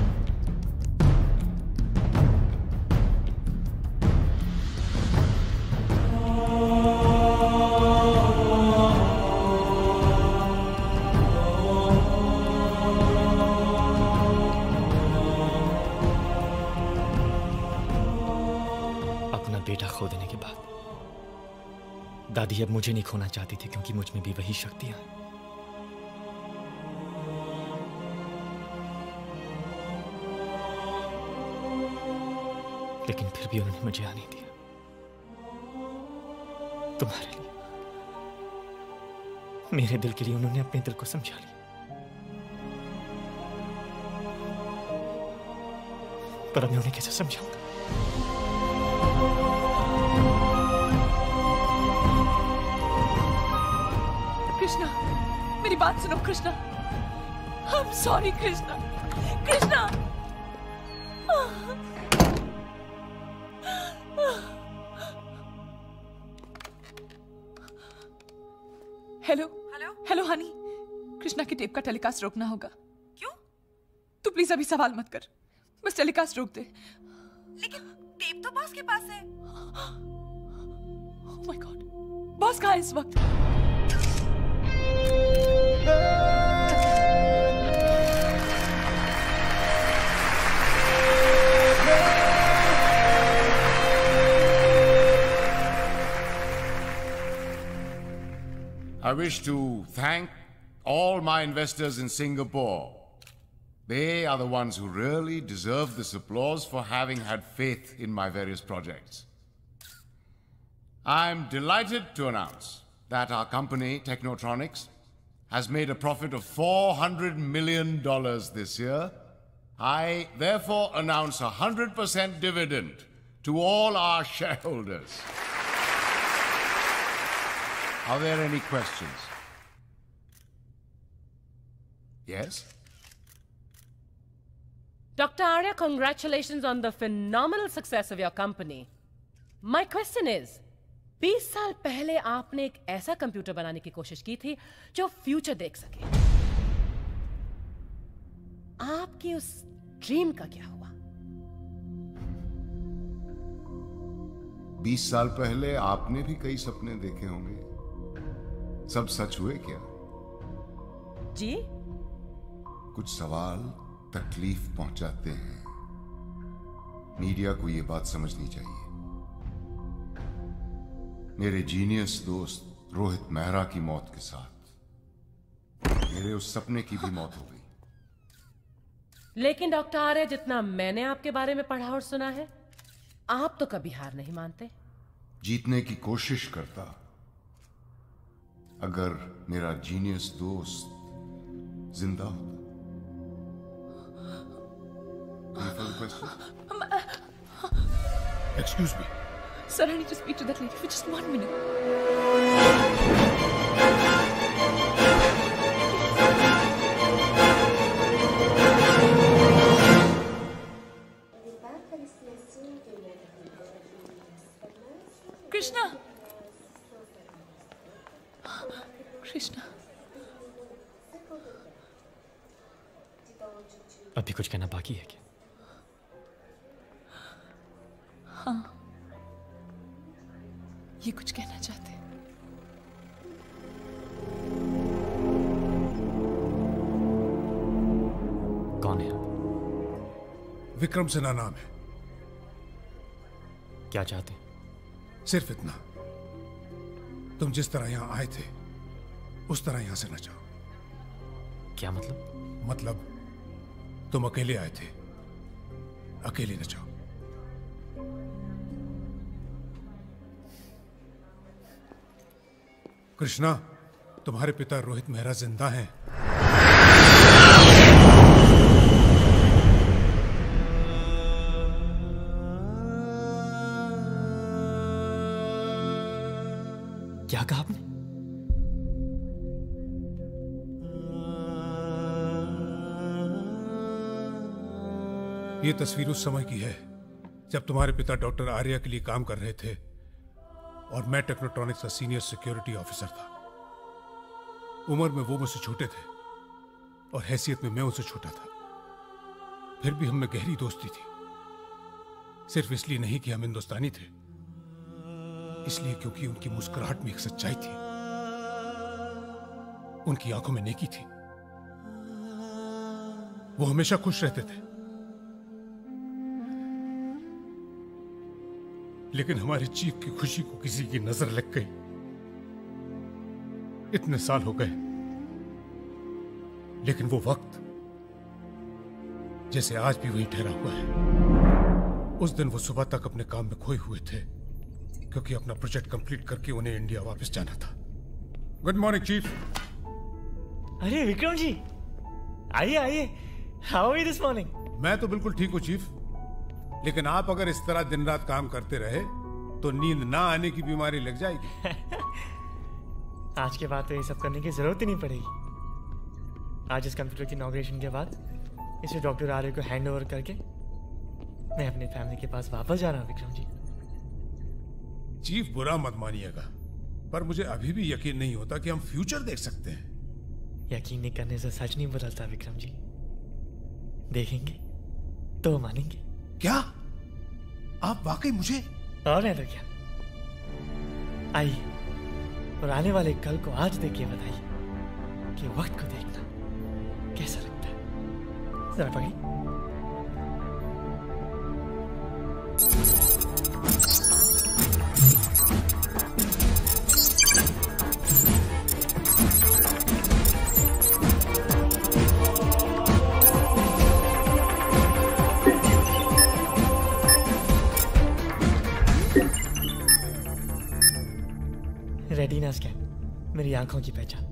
अपना बेटा खो देने के बाद दादी अब मुझे नहीं खोना चाहती थी, क्योंकि मुझ में भी वही शक्तियां हैं. लेकिन फिर भी उन्होंने मुझे आने दिया, तुम्हारे लिए, मेरे दिल के लिए. उन्होंने अपने दिल को समझा लिया, पर अब मैं उन्हें कैसे समझाऊंगा? कृष्णा, मेरी बात सुनो Krishna. I'm sorry Krishna. Krishna, hello hello hello honey, Krishna की टेप का टेलीकास्ट रोकना होगा। क्यों? तू प्लीज अभी सवाल मत कर, बस टेलीकास्ट रोक दे। लेकिन टेप तो बॉस के पास है। ओह माय गॉड, बॉस कहाँ है इस वक्त? I wish to thank all my investors in Singapore. They are the ones who really deserve this applause for having had faith in my various projects. I'm delighted to announce that our company, Technotronics, has made a profit of four hundred million dollars this year. I therefore announce a one hundred percent dividend to all our shareholders. Are there any questions? Yes? Doctor Arya, congratulations on the phenomenal success of your company. My question is, बीस साल पहले आपने एक ऐसा कंप्यूटर बनाने की कोशिश की थी जो फ्यूचर देख सके। आपकी उस ड्रीम का क्या हुआ? बीस साल पहले आपने भी कई सपने देखे होंगे। सब सच हुए क्या? जी? कुछ सवाल तकलीफ पहुंचाते हैं। मीडिया को यह बात समझनी चाहिए। मेरे जीनियस दोस्त रोहित मेहरा की मौत के साथ मेरे उस सपने की भी मौत हो गई। लेकिन डॉक्टर आर्य, जितना मैंने आपके बारे में पढ़ा और सुना है, आप तो कभी हार नहीं मानते। जीतने की कोशिश करता। अगर मेरा जीनियस दोस्त जिंदा होता। Excuse me. Sir, I need to speak to that lady for just one minute. Krishna. Krishna. अभी कुछ कहना बाकी है क्या? हाँ, ये कुछ कहना चाहते हैं। कौन है? विक्रम सिन्हा नाम है। क्या चाहते? सिर्फ इतना, तुम जिस तरह यहां आए थे उस तरह यहां से न जाओ। क्या मतलब? मतलब तुम अकेले आए थे, अकेले न जाओ। कृष्णा, तुम्हारे पिता रोहित मेहरा जिंदा हैं। क्या कहा आपने? ये तस्वीर उस समय की है जब तुम्हारे पिता डॉक्टर आर्या के लिए काम कर रहे थे और मैं टेक्नोट्रॉनिक्स का सीनियर सिक्योरिटी ऑफिसर था। उम्र में वो मुझसे छोटे थे और हैसियत में मैं उनसे छोटा था। फिर भी हम में गहरी दोस्ती थी। सिर्फ इसलिए नहीं कि हम हिंदुस्तानी थे, इसलिए क्योंकि उनकी मुस्कुराहट में एक सच्चाई थी, उनकी आंखों में नेकी थी। वो हमेशा खुश रहते थे। लेकिन हमारे चीफ की खुशी को किसी की नजर लग गई। इतने साल हो गए, लेकिन वो वक्त जैसे आज भी वहीं ठहरा हुआ है। उस दिन वो सुबह तक अपने काम में खोए हुए थे क्योंकि अपना प्रोजेक्ट कंप्लीट करके उन्हें इंडिया वापस जाना था। Good morning chief. अरे विक्रम जी, आइए आइए। How are you this morning? मैं तो बिल्कुल ठीक हूँ चीफ, लेकिन आप अगर इस तरह दिन रात काम करते रहे तो नींद ना आने की बीमारी लग जाएगी। आज के बाद तो ये सब करने की जरूरत ही नहीं पड़ेगी। आज इस कंप्यूटर की इनॉग्रेशन के बाद इसे डॉक्टर आर्य को हैंड ओवर करके मैं अपनी फैमिली के पास वापस जा रहा हूँ। विक्रम जी, चीफ बुरा मत मानिएगा, पर मुझे अभी भी यकीन नहीं होता कि हम फ्यूचर देख सकते हैं। यकीन नहीं करने से सच नहीं बदलता विक्रम जी। देखेंगे तो मानेंगे। क्या आप वाकई मुझे? और नहीं तो क्या। आइए और आने वाले कल को आज देखिए, बताइए कि वक्त को देखना कैसा लगता है। जरा पकड़िए। रेटिना स्कैन, मेरी आंखों की पहचान।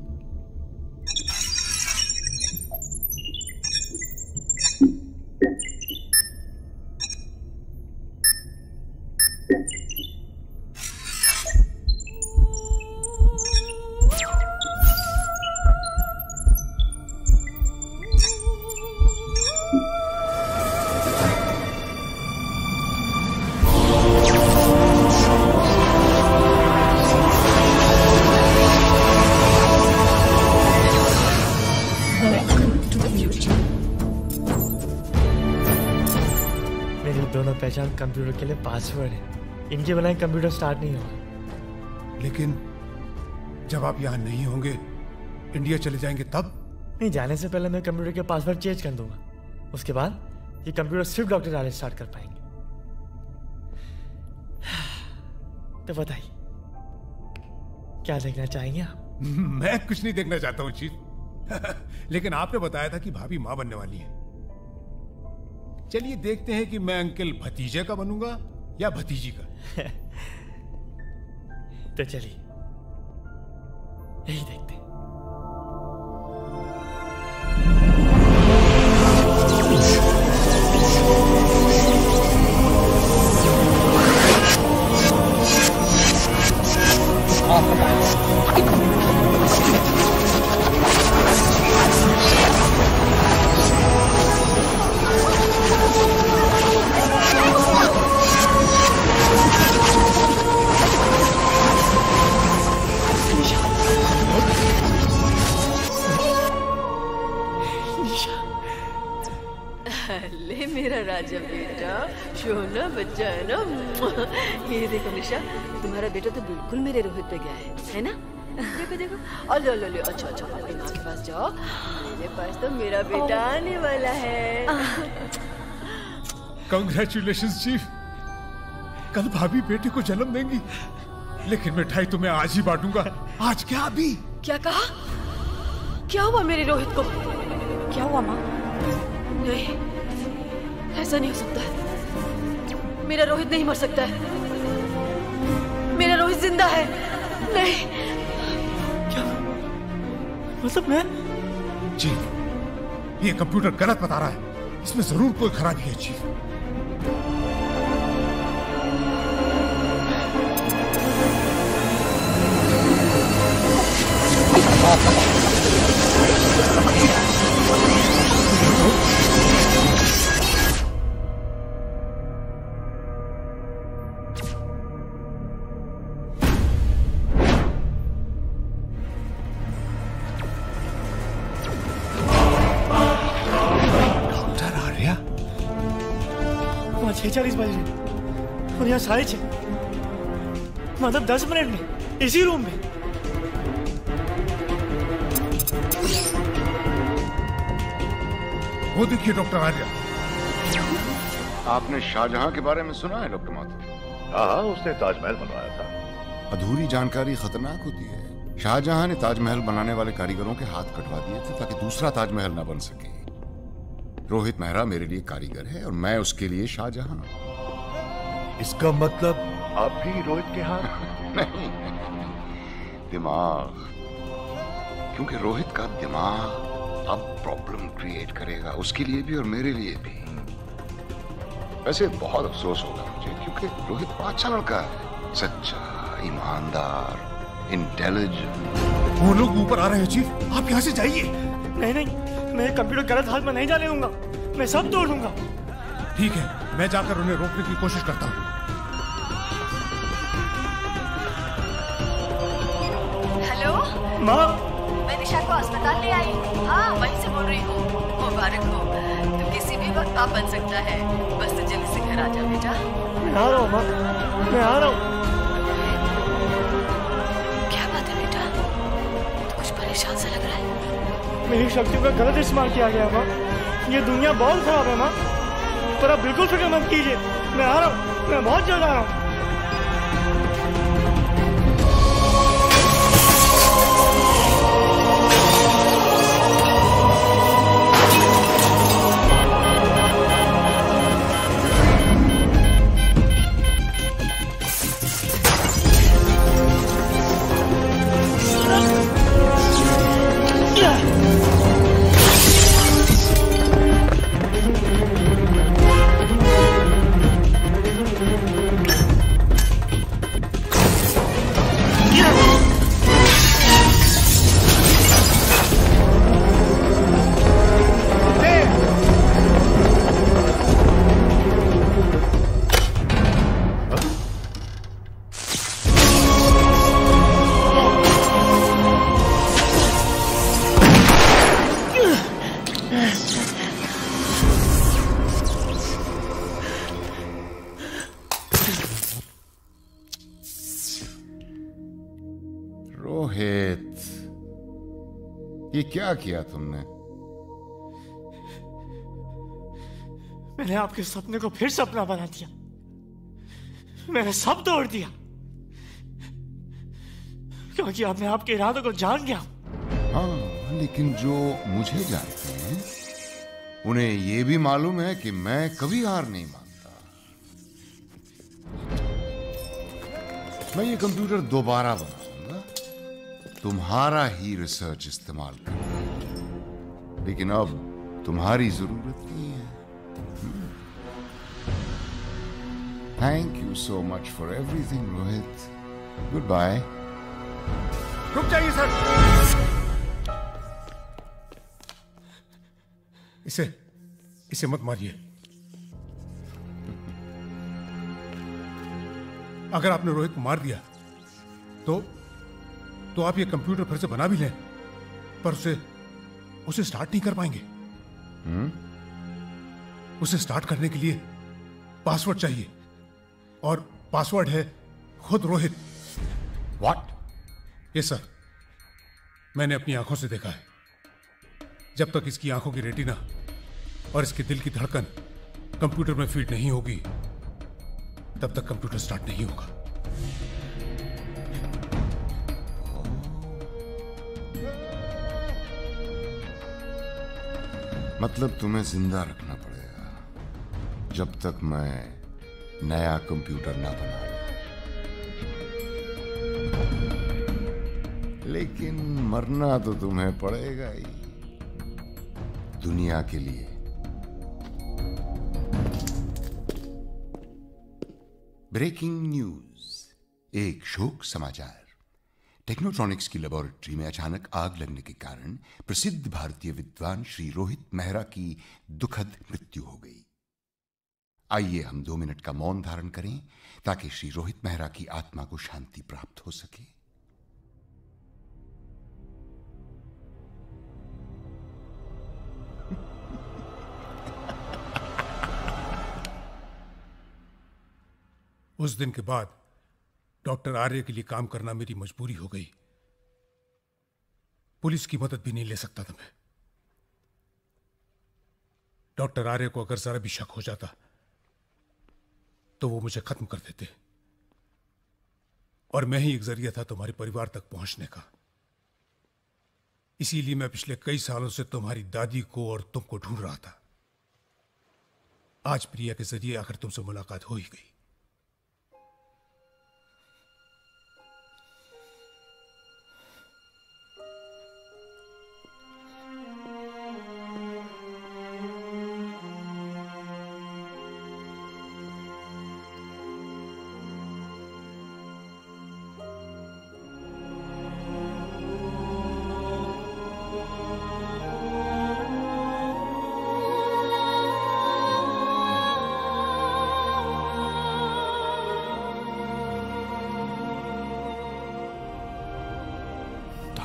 पहचान कंप्यूटर के लिए पासवर्ड है, इनके बिना कंप्यूटर स्टार्ट नहीं होगा। लेकिन जब आप यहाँ नहीं होंगे, इंडिया चले जाएंगे तब? नहीं, जाने से पहले मैं कंप्यूटर के पासवर्ड चेंज कर दूंगा। उसके बाद ये कंप्यूटर सिर्फ डॉक्टर राले स्टार्ट कर पाएंगे। तो बताइए क्या देखना चाहेंगे आप? मैं कुछ नहीं देखना चाहता हूँ चीफ। लेकिन आपने बताया था कि भाभी माँ बनने वाली है। चलिए देखते हैं कि मैं अंकल भतीजे का बनूंगा या भतीजी का। तो चलिए यही देखते हैं। राजा बेटा, सोना बच्चा है ना। ये देखो निशा, तुम्हारा बेटा तो बिल्कुल मेरे रोहित पे गया है, है ना? देखो देखो। अलो लो लो, अच्छा अच्छा, अपनी माँ के पास जाओ। मेरे पास तो मेरा बेटा आने वाला है। Congratulations chief. कल भाभी बेटे को जन्म देंगी, लेकिन मिठाई तो मैं आज ही बांटूंगा। आज क्या? अभी क्या कहा? क्या हुआ मेरे रोहित को? क्या हुआ माँ? नहीं, ऐसा नहीं हो सकता है। मेरा रोहित नहीं मर सकता है। मेरा रोहित जिंदा है। नहीं। क्या मतलब? मैं चीफ, ये कंप्यूटर गलत बता रहा है। इसमें जरूर कोई खराबी है चीफ। छह चालीस बज रहे और यहाँ साढ़े छह, मतलब दस मिनट में इसी रूम में। वो देखिए डॉक्टर आर्या। आपने शाहजहां के बारे में सुना है डॉक्टर माथुर? हाँ हाँ, उसने ताजमहल बनवाया था। अधूरी जानकारी खतरनाक होती है। शाहजहां ने ताजमहल बनाने वाले कारीगरों के हाथ कटवा दिए थे ताकि दूसरा ताजमहल न बन सके। रोहित मेहरा मेरे लिए कारीगर है और मैं उसके लिए शाहजहां। इसका मतलब आप भी रोहित के हाथ? नहीं, दिमाग। क्योंकि रोहित का दिमाग अब प्रॉब्लम क्रिएट करेगा, उसके लिए भी और मेरे लिए भी। वैसे बहुत अफसोस होगा मुझे, क्योंकि रोहित बड़ा अच्छा लड़का है, सच्चा, ईमानदार, इंटेलिजेंट। वो लोग ऊपर आ रहे हैं चीफ, आप यहाँ से जाइए। नहीं नहीं, मैं कंप्यूटर गलत हाथ में नहीं जाने दूंगा। मैं सब तोड़ दूंगा। ठीक है, मैं जाकर उन्हें रोकने की कोशिश करता हूँ। माँ, मैं निशा को अस्पताल ले आई। हाँ, वहीं से बोल रही हूँ। मुबारक हो, तू किसी भी वक्त आप बन सकता है। बस तू जल्दी से घर आ जा बेटा। मैं आ रहा हूँ माँ, मैं आ रहा हूँ। क्या बात है बेटा, तू कुछ परेशान सा लग रहा है। मेरी शक्तियों का गलत इस्तेमाल किया गया माँ। ये दुनिया बहुत खराब है माँ, पर आप बिल्कुल फिक्र मत कीजिए। मैं आ रहा हूँ, मैं बहुत जल्द आ रहा हूँ। रोहित, ये क्या किया तुमने? मैंने आपके सपने को फिर सपना बना दिया। मैंने सब तोड़ दिया, क्योंकि अब मैं आपके इरादों को जान गया। हाँ, लेकिन जो मुझे जानते हैं उन्हें यह भी मालूम है कि मैं कभी हार नहीं मानता। मैं ये कंप्यूटर दोबारा बनाऊंगा, तुम्हारा ही रिसर्च इस्तेमाल करूंगा, लेकिन अब तुम्हारी जरूरत नहीं है। Thank you so much for everything Rohit. Good bye. रुक जाइए सर। इसे इसे मत मारिए। अगर आपने रोहित को मार दिया तो तो आप ये कंप्यूटर फिर से बना भी लें, पर उसे उसे स्टार्ट नहीं कर पाएंगे। हम्म? उसे स्टार्ट करने के लिए पासवर्ड चाहिए, और पासवर्ड है खुद रोहित। व्हाट? यस सर, मैंने अपनी आंखों से देखा है। जब तक इसकी आंखों की रेटिना और इसके दिल की धड़कन कंप्यूटर में फीड नहीं होगी, तब तक कंप्यूटर स्टार्ट नहीं होगा। मतलब तुम्हें जिंदा रखना पड़ेगा जब तक मैं नया कंप्यूटर ना बना लूं। लेकिन मरना तो तुम्हें पड़ेगा ही, दुनिया के लिए। ब्रेकिंग न्यूज, एक शोक समाचार। टेक्नोट्रॉनिक्स की लेबोरेटरी में अचानक आग लगने के कारण प्रसिद्ध भारतीय विद्वान श्री रोहित मेहरा की दुखद मृत्यु हो गई। आइए हम दो मिनट का मौन धारण करें ताकि श्री रोहित मेहरा की आत्मा को शांति प्राप्त हो सके। उस दिन के बाद डॉक्टर आर्य के लिए काम करना मेरी मजबूरी हो गई। पुलिस की मदद भी नहीं ले सकता था मैं। डॉक्टर आर्य को अगर जरा भी शक हो जाता तो वो मुझे खत्म कर देते, और मैं ही एक जरिया था तुम्हारे परिवार तक पहुंचने का। इसीलिए मैं पिछले कई सालों से तुम्हारी दादी को और तुमको ढूंढ रहा था। आज प्रिया के जरिए आखिर तुमसे मुलाकात हो ही गई।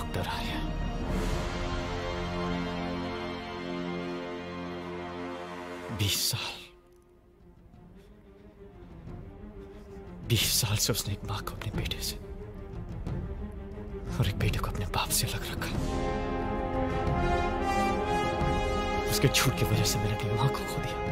डॉक्टर आर्या। बीस साल बीस साल से उसने एक मां को अपने बेटे से और एक बेटे को अपने बाप से अलग रखा। उसके झूठ की वजह से मैंने अपनी मां को खो दिया।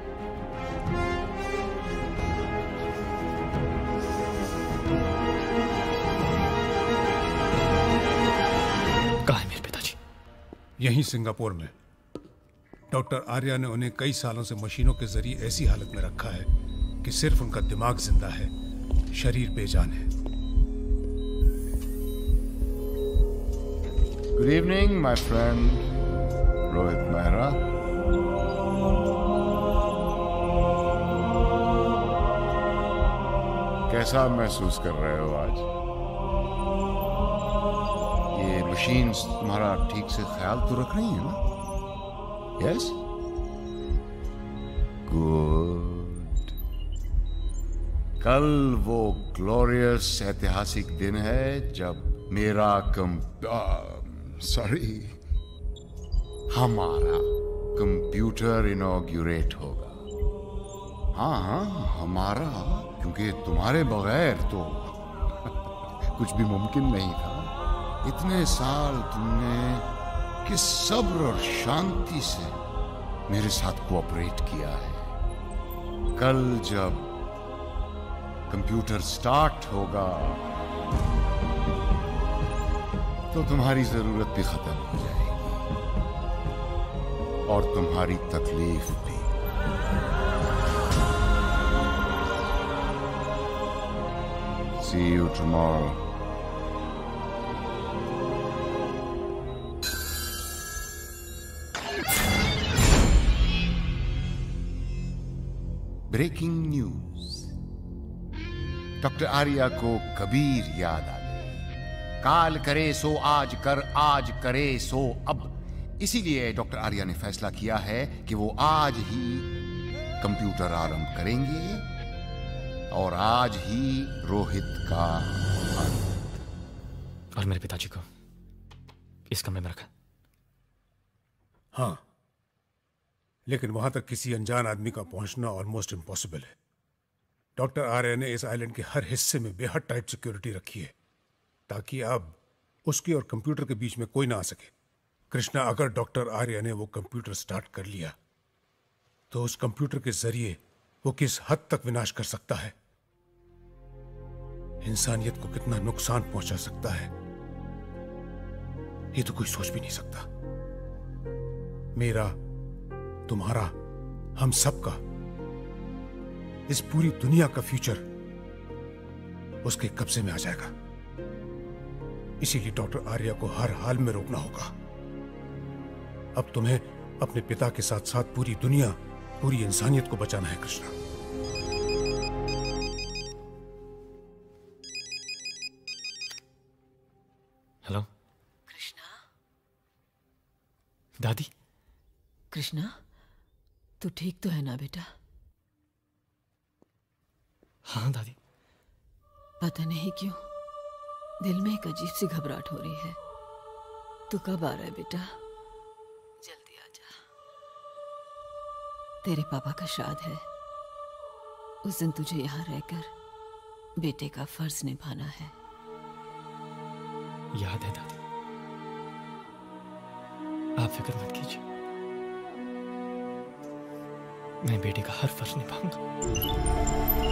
कहाँ है मेरे पिताजी? यहीं सिंगापुर में। डॉक्टर आर्या ने उन्हें कई सालों से मशीनों के जरिए ऐसी हालत में रखा है कि सिर्फ उनका दिमाग जिंदा है, शरीर बेजान है। Good evening my friend Rohit Mehra. कैसा महसूस कर रहे हो आज? ये मशीन्स तुम्हारा ठीक से ख्याल तो रख रही है ना? यस? गुड। कल वो ग्लोरियस ऐतिहासिक दिन है जब मेरा कम सॉरी हमारा कंप्यूटर इनॉग्यूरेट होगा। हाँ हाँ हमारा, क्योंकि तुम्हारे बगैर तो कुछ भी मुमकिन नहीं था। इतने साल तुमने किस सब्र और शांति से मेरे साथ कोऑपरेट किया है। कल जब कंप्यूटर स्टार्ट होगा तो तुम्हारी जरूरत भी खत्म हो जाएगी और तुम्हारी तकलीफ भी। See you tomorrow. Breaking news. Doctor Arya को कबीर याद आ गई। काल करे सो आज कर, आज करे सो अब। इसीलिए डॉक्टर आर्या ने फैसला किया है कि वो आज ही कंप्यूटर आरंभ करेंगे और आज ही रोहित का अंत। और मेरे पिताजी को इस कमरे में रखा? हाँ, लेकिन वहां तक किसी अनजान आदमी का पहुंचना ऑलमोस्ट इम्पॉसिबल है। डॉक्टर आर्या ने इस आइलैंड के हर हिस्से में बेहद टाइट सिक्योरिटी रखी है ताकि अब उसके और कंप्यूटर के बीच में कोई ना आ सके। कृष्णा, अगर डॉक्टर आर्या ने वो कंप्यूटर स्टार्ट कर लिया तो उस कंप्यूटर के जरिए वो किस हद तक विनाश कर सकता है, इंसानियत को कितना नुकसान पहुंचा सकता है, ये तो कोई सोच भी नहीं सकता। मेरा, तुम्हारा, हम सबका, इस पूरी दुनिया का फ्यूचर उसके कब्जे में आ जाएगा। इसीलिए डॉक्टर आर्या को हर हाल में रोकना होगा। अब तुम्हें अपने पिता के साथ साथ पूरी दुनिया, पूरी इंसानियत को बचाना है कृष्णा। हेलो कृष्णा। दादी। कृष्णा, तू ठीक तो है ना बेटा? हाँ दादी। पता नहीं क्यों दिल में एक अजीब सी घबराहट हो रही है। तू कब आ रहा है बेटा? जल्दी आ जा। तेरे पापा का श्राद्ध है। उस दिन तुझे यहाँ रहकर बेटे का फर्ज निभाना है। याद है दादी, आप फिक्र मत कीजिए, मैं बेटे का हर फर्ज निभाऊंगा।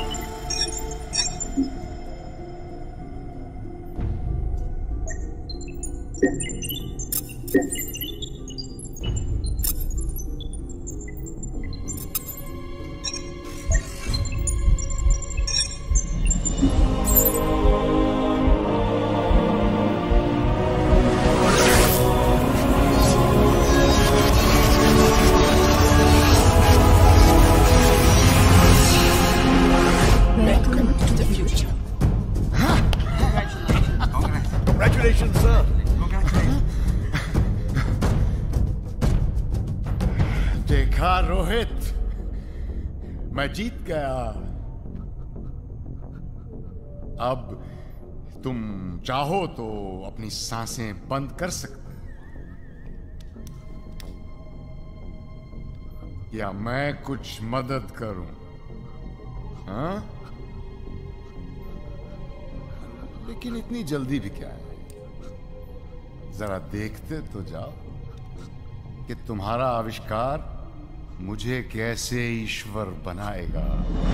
मैं जीत गया। अब तुम चाहो तो अपनी सांसें बंद कर सकते या मैं कुछ मदद करूं? हाँ? लेकिन इतनी जल्दी भी क्या है? जरा देखते तो जाओ कि तुम्हारा आविष्कार मुझे कैसे ईश्वर बनाएगा।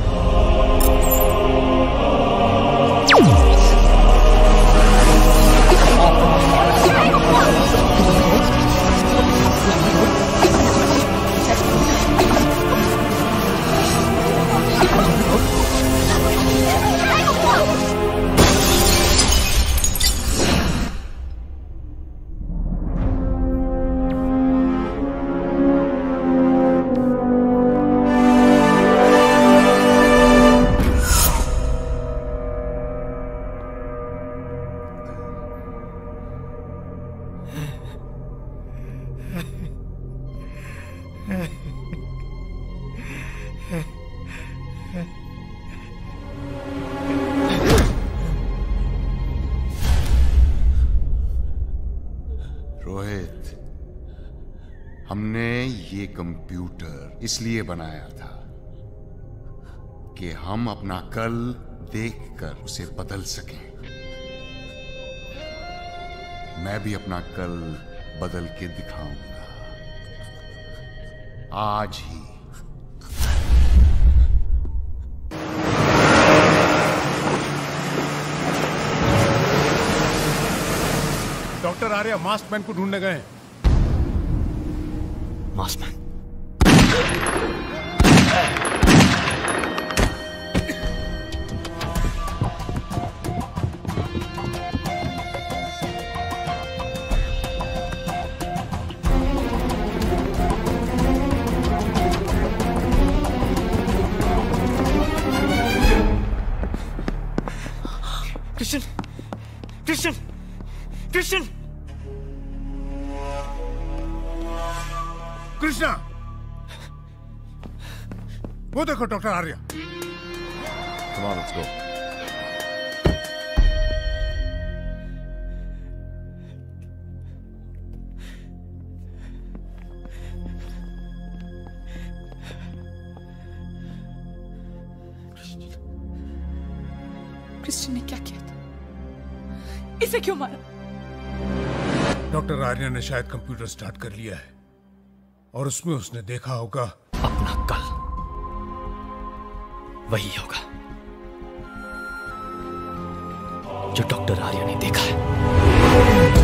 कंप्यूटर इसलिए बनाया था कि हम अपना कल देखकर उसे बदल सकें। मैं भी अपना कल बदल के दिखाऊंगा आज ही। डॉक्टर आर्या मास्क मैन को ढूंढने गए। Mask man? Christian! Christian! Christian! Krishna, वो देखो doctor Arya. Come on, let's go. Christian ने क्या किया था? इसे क्यों मारा? डॉक्टर आर्या ने शायद कंप्यूटर स्टार्ट कर लिया है और उसमें उसने देखा होगा अपना कल। वही होगा जो डॉक्टर आर्या ने देखा है।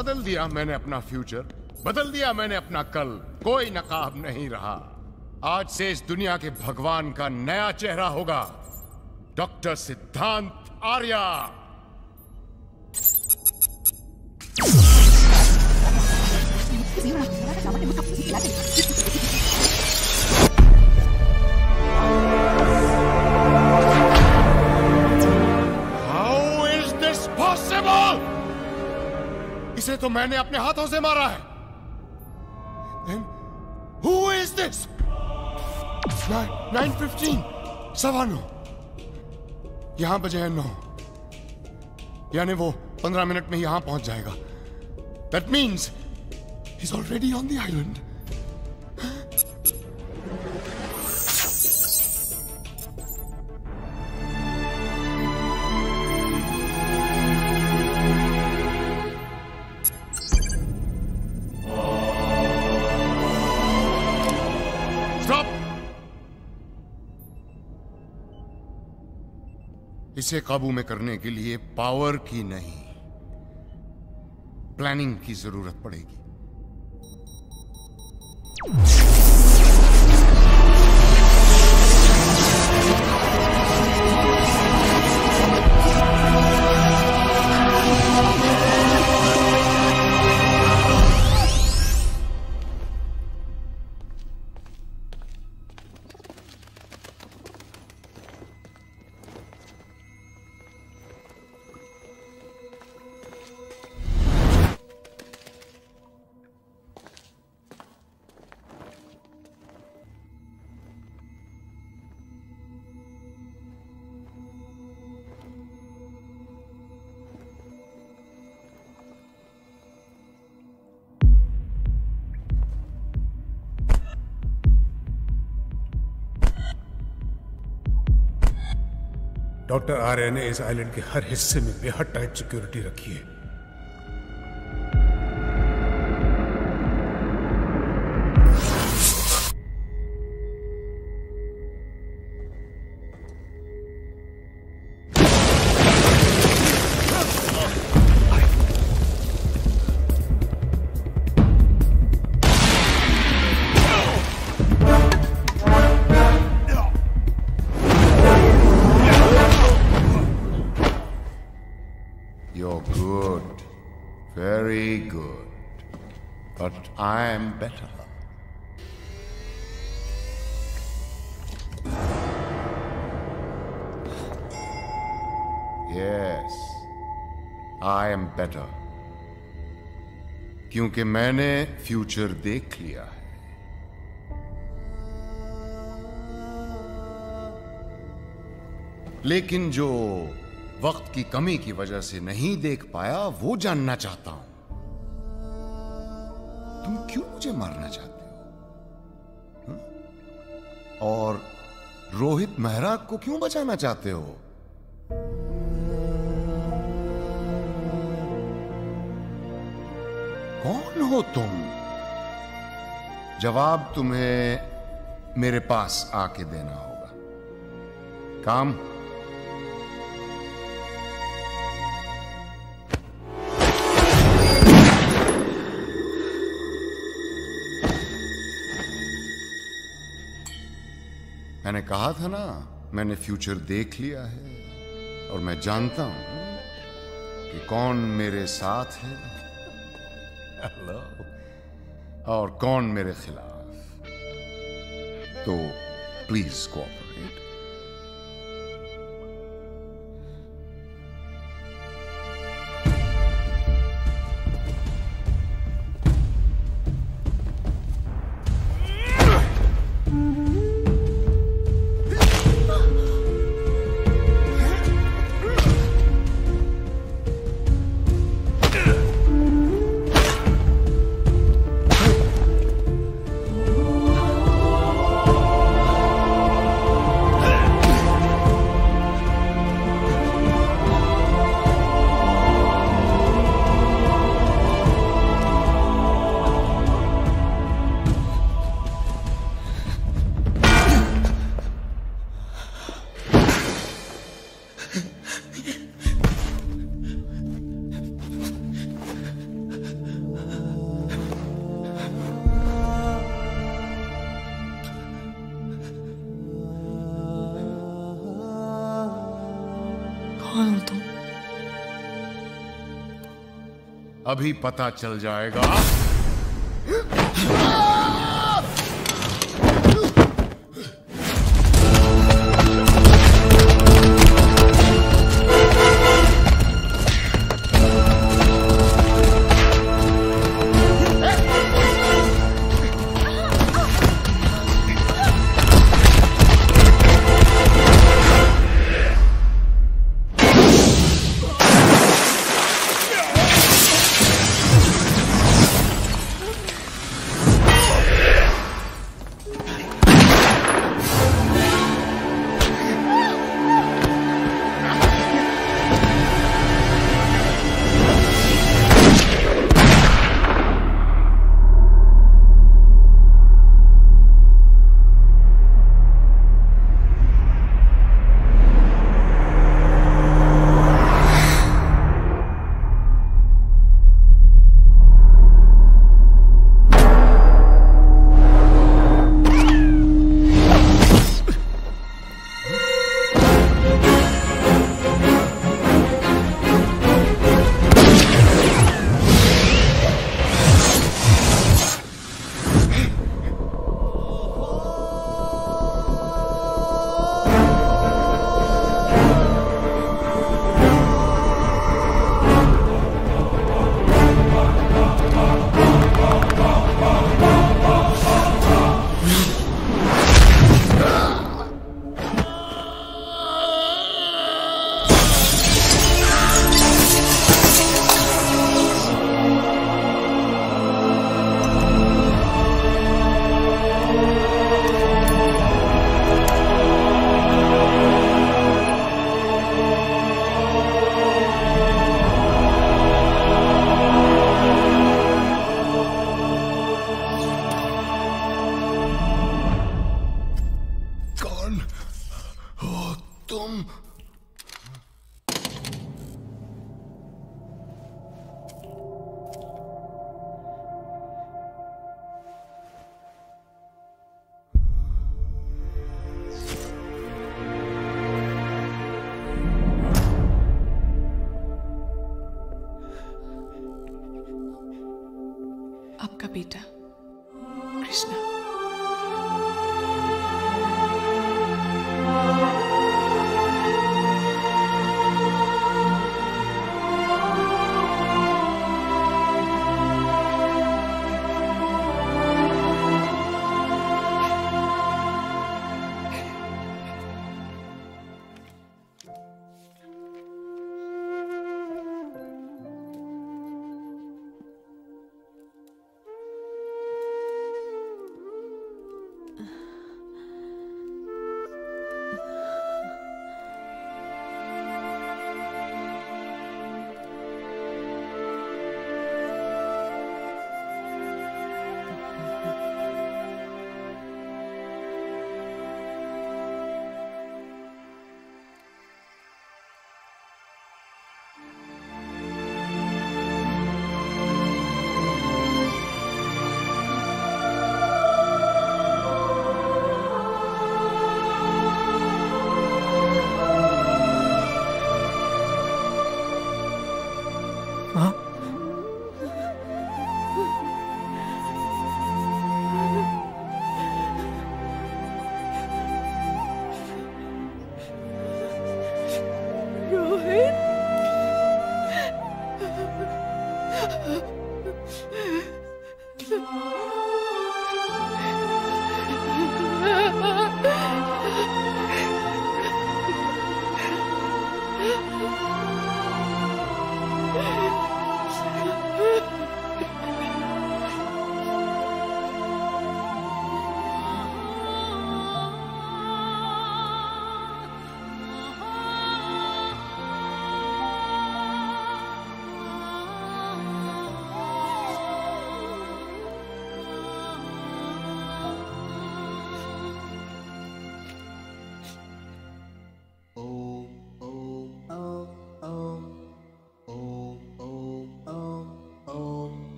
बदल दिया मैंने अपना फ्यूचर, बदल दिया मैंने अपना कल। कोई नकाब नहीं रहा। आज से इस दुनिया के भगवान का नया चेहरा होगा, डॉक्टर सिद्धांत Arya. How is this possible? इसे तो मैंने अपने हाथों से मारा है। Then who is this? Nine fifteen, सवा नौ। यहां बजे है नौ, यानी वो पंद्रह मिनट में यहां पहुंच जाएगा। That means he's already on the island. इसे काबू में करने के लिए पावर की नहीं, प्लानिंग की जरूरत पड़ेगी। डॉक्टर आर्य ने इस आइलैंड के हर हिस्से में बेहद टाइट सिक्योरिटी रखी है। You're good, very good, but I am better. Yes, I am better, क्योंकि मैंने फ्यूचर देख लिया है। लेकिन जो वक्त की कमी की वजह से नहीं देख पाया, वो जानना चाहता हूं। तुम क्यों मुझे मारना चाहते हो? हुँ? और रोहित मेहरा को क्यों बचाना चाहते हो? कौन हो तुम? जवाब तुम्हें मेरे पास आके देना होगा। काम? मैंने कहा था ना, मैंने फ्यूचर देख लिया है और मैं जानता हूं कि कौन मेरे साथ है हेलो और कौन मेरे खिलाफ। तो प्लीज कोऑपरेट। कौन हो तुम? अभी पता चल जाएगा। आपका बेटा कृष्णा। रोहित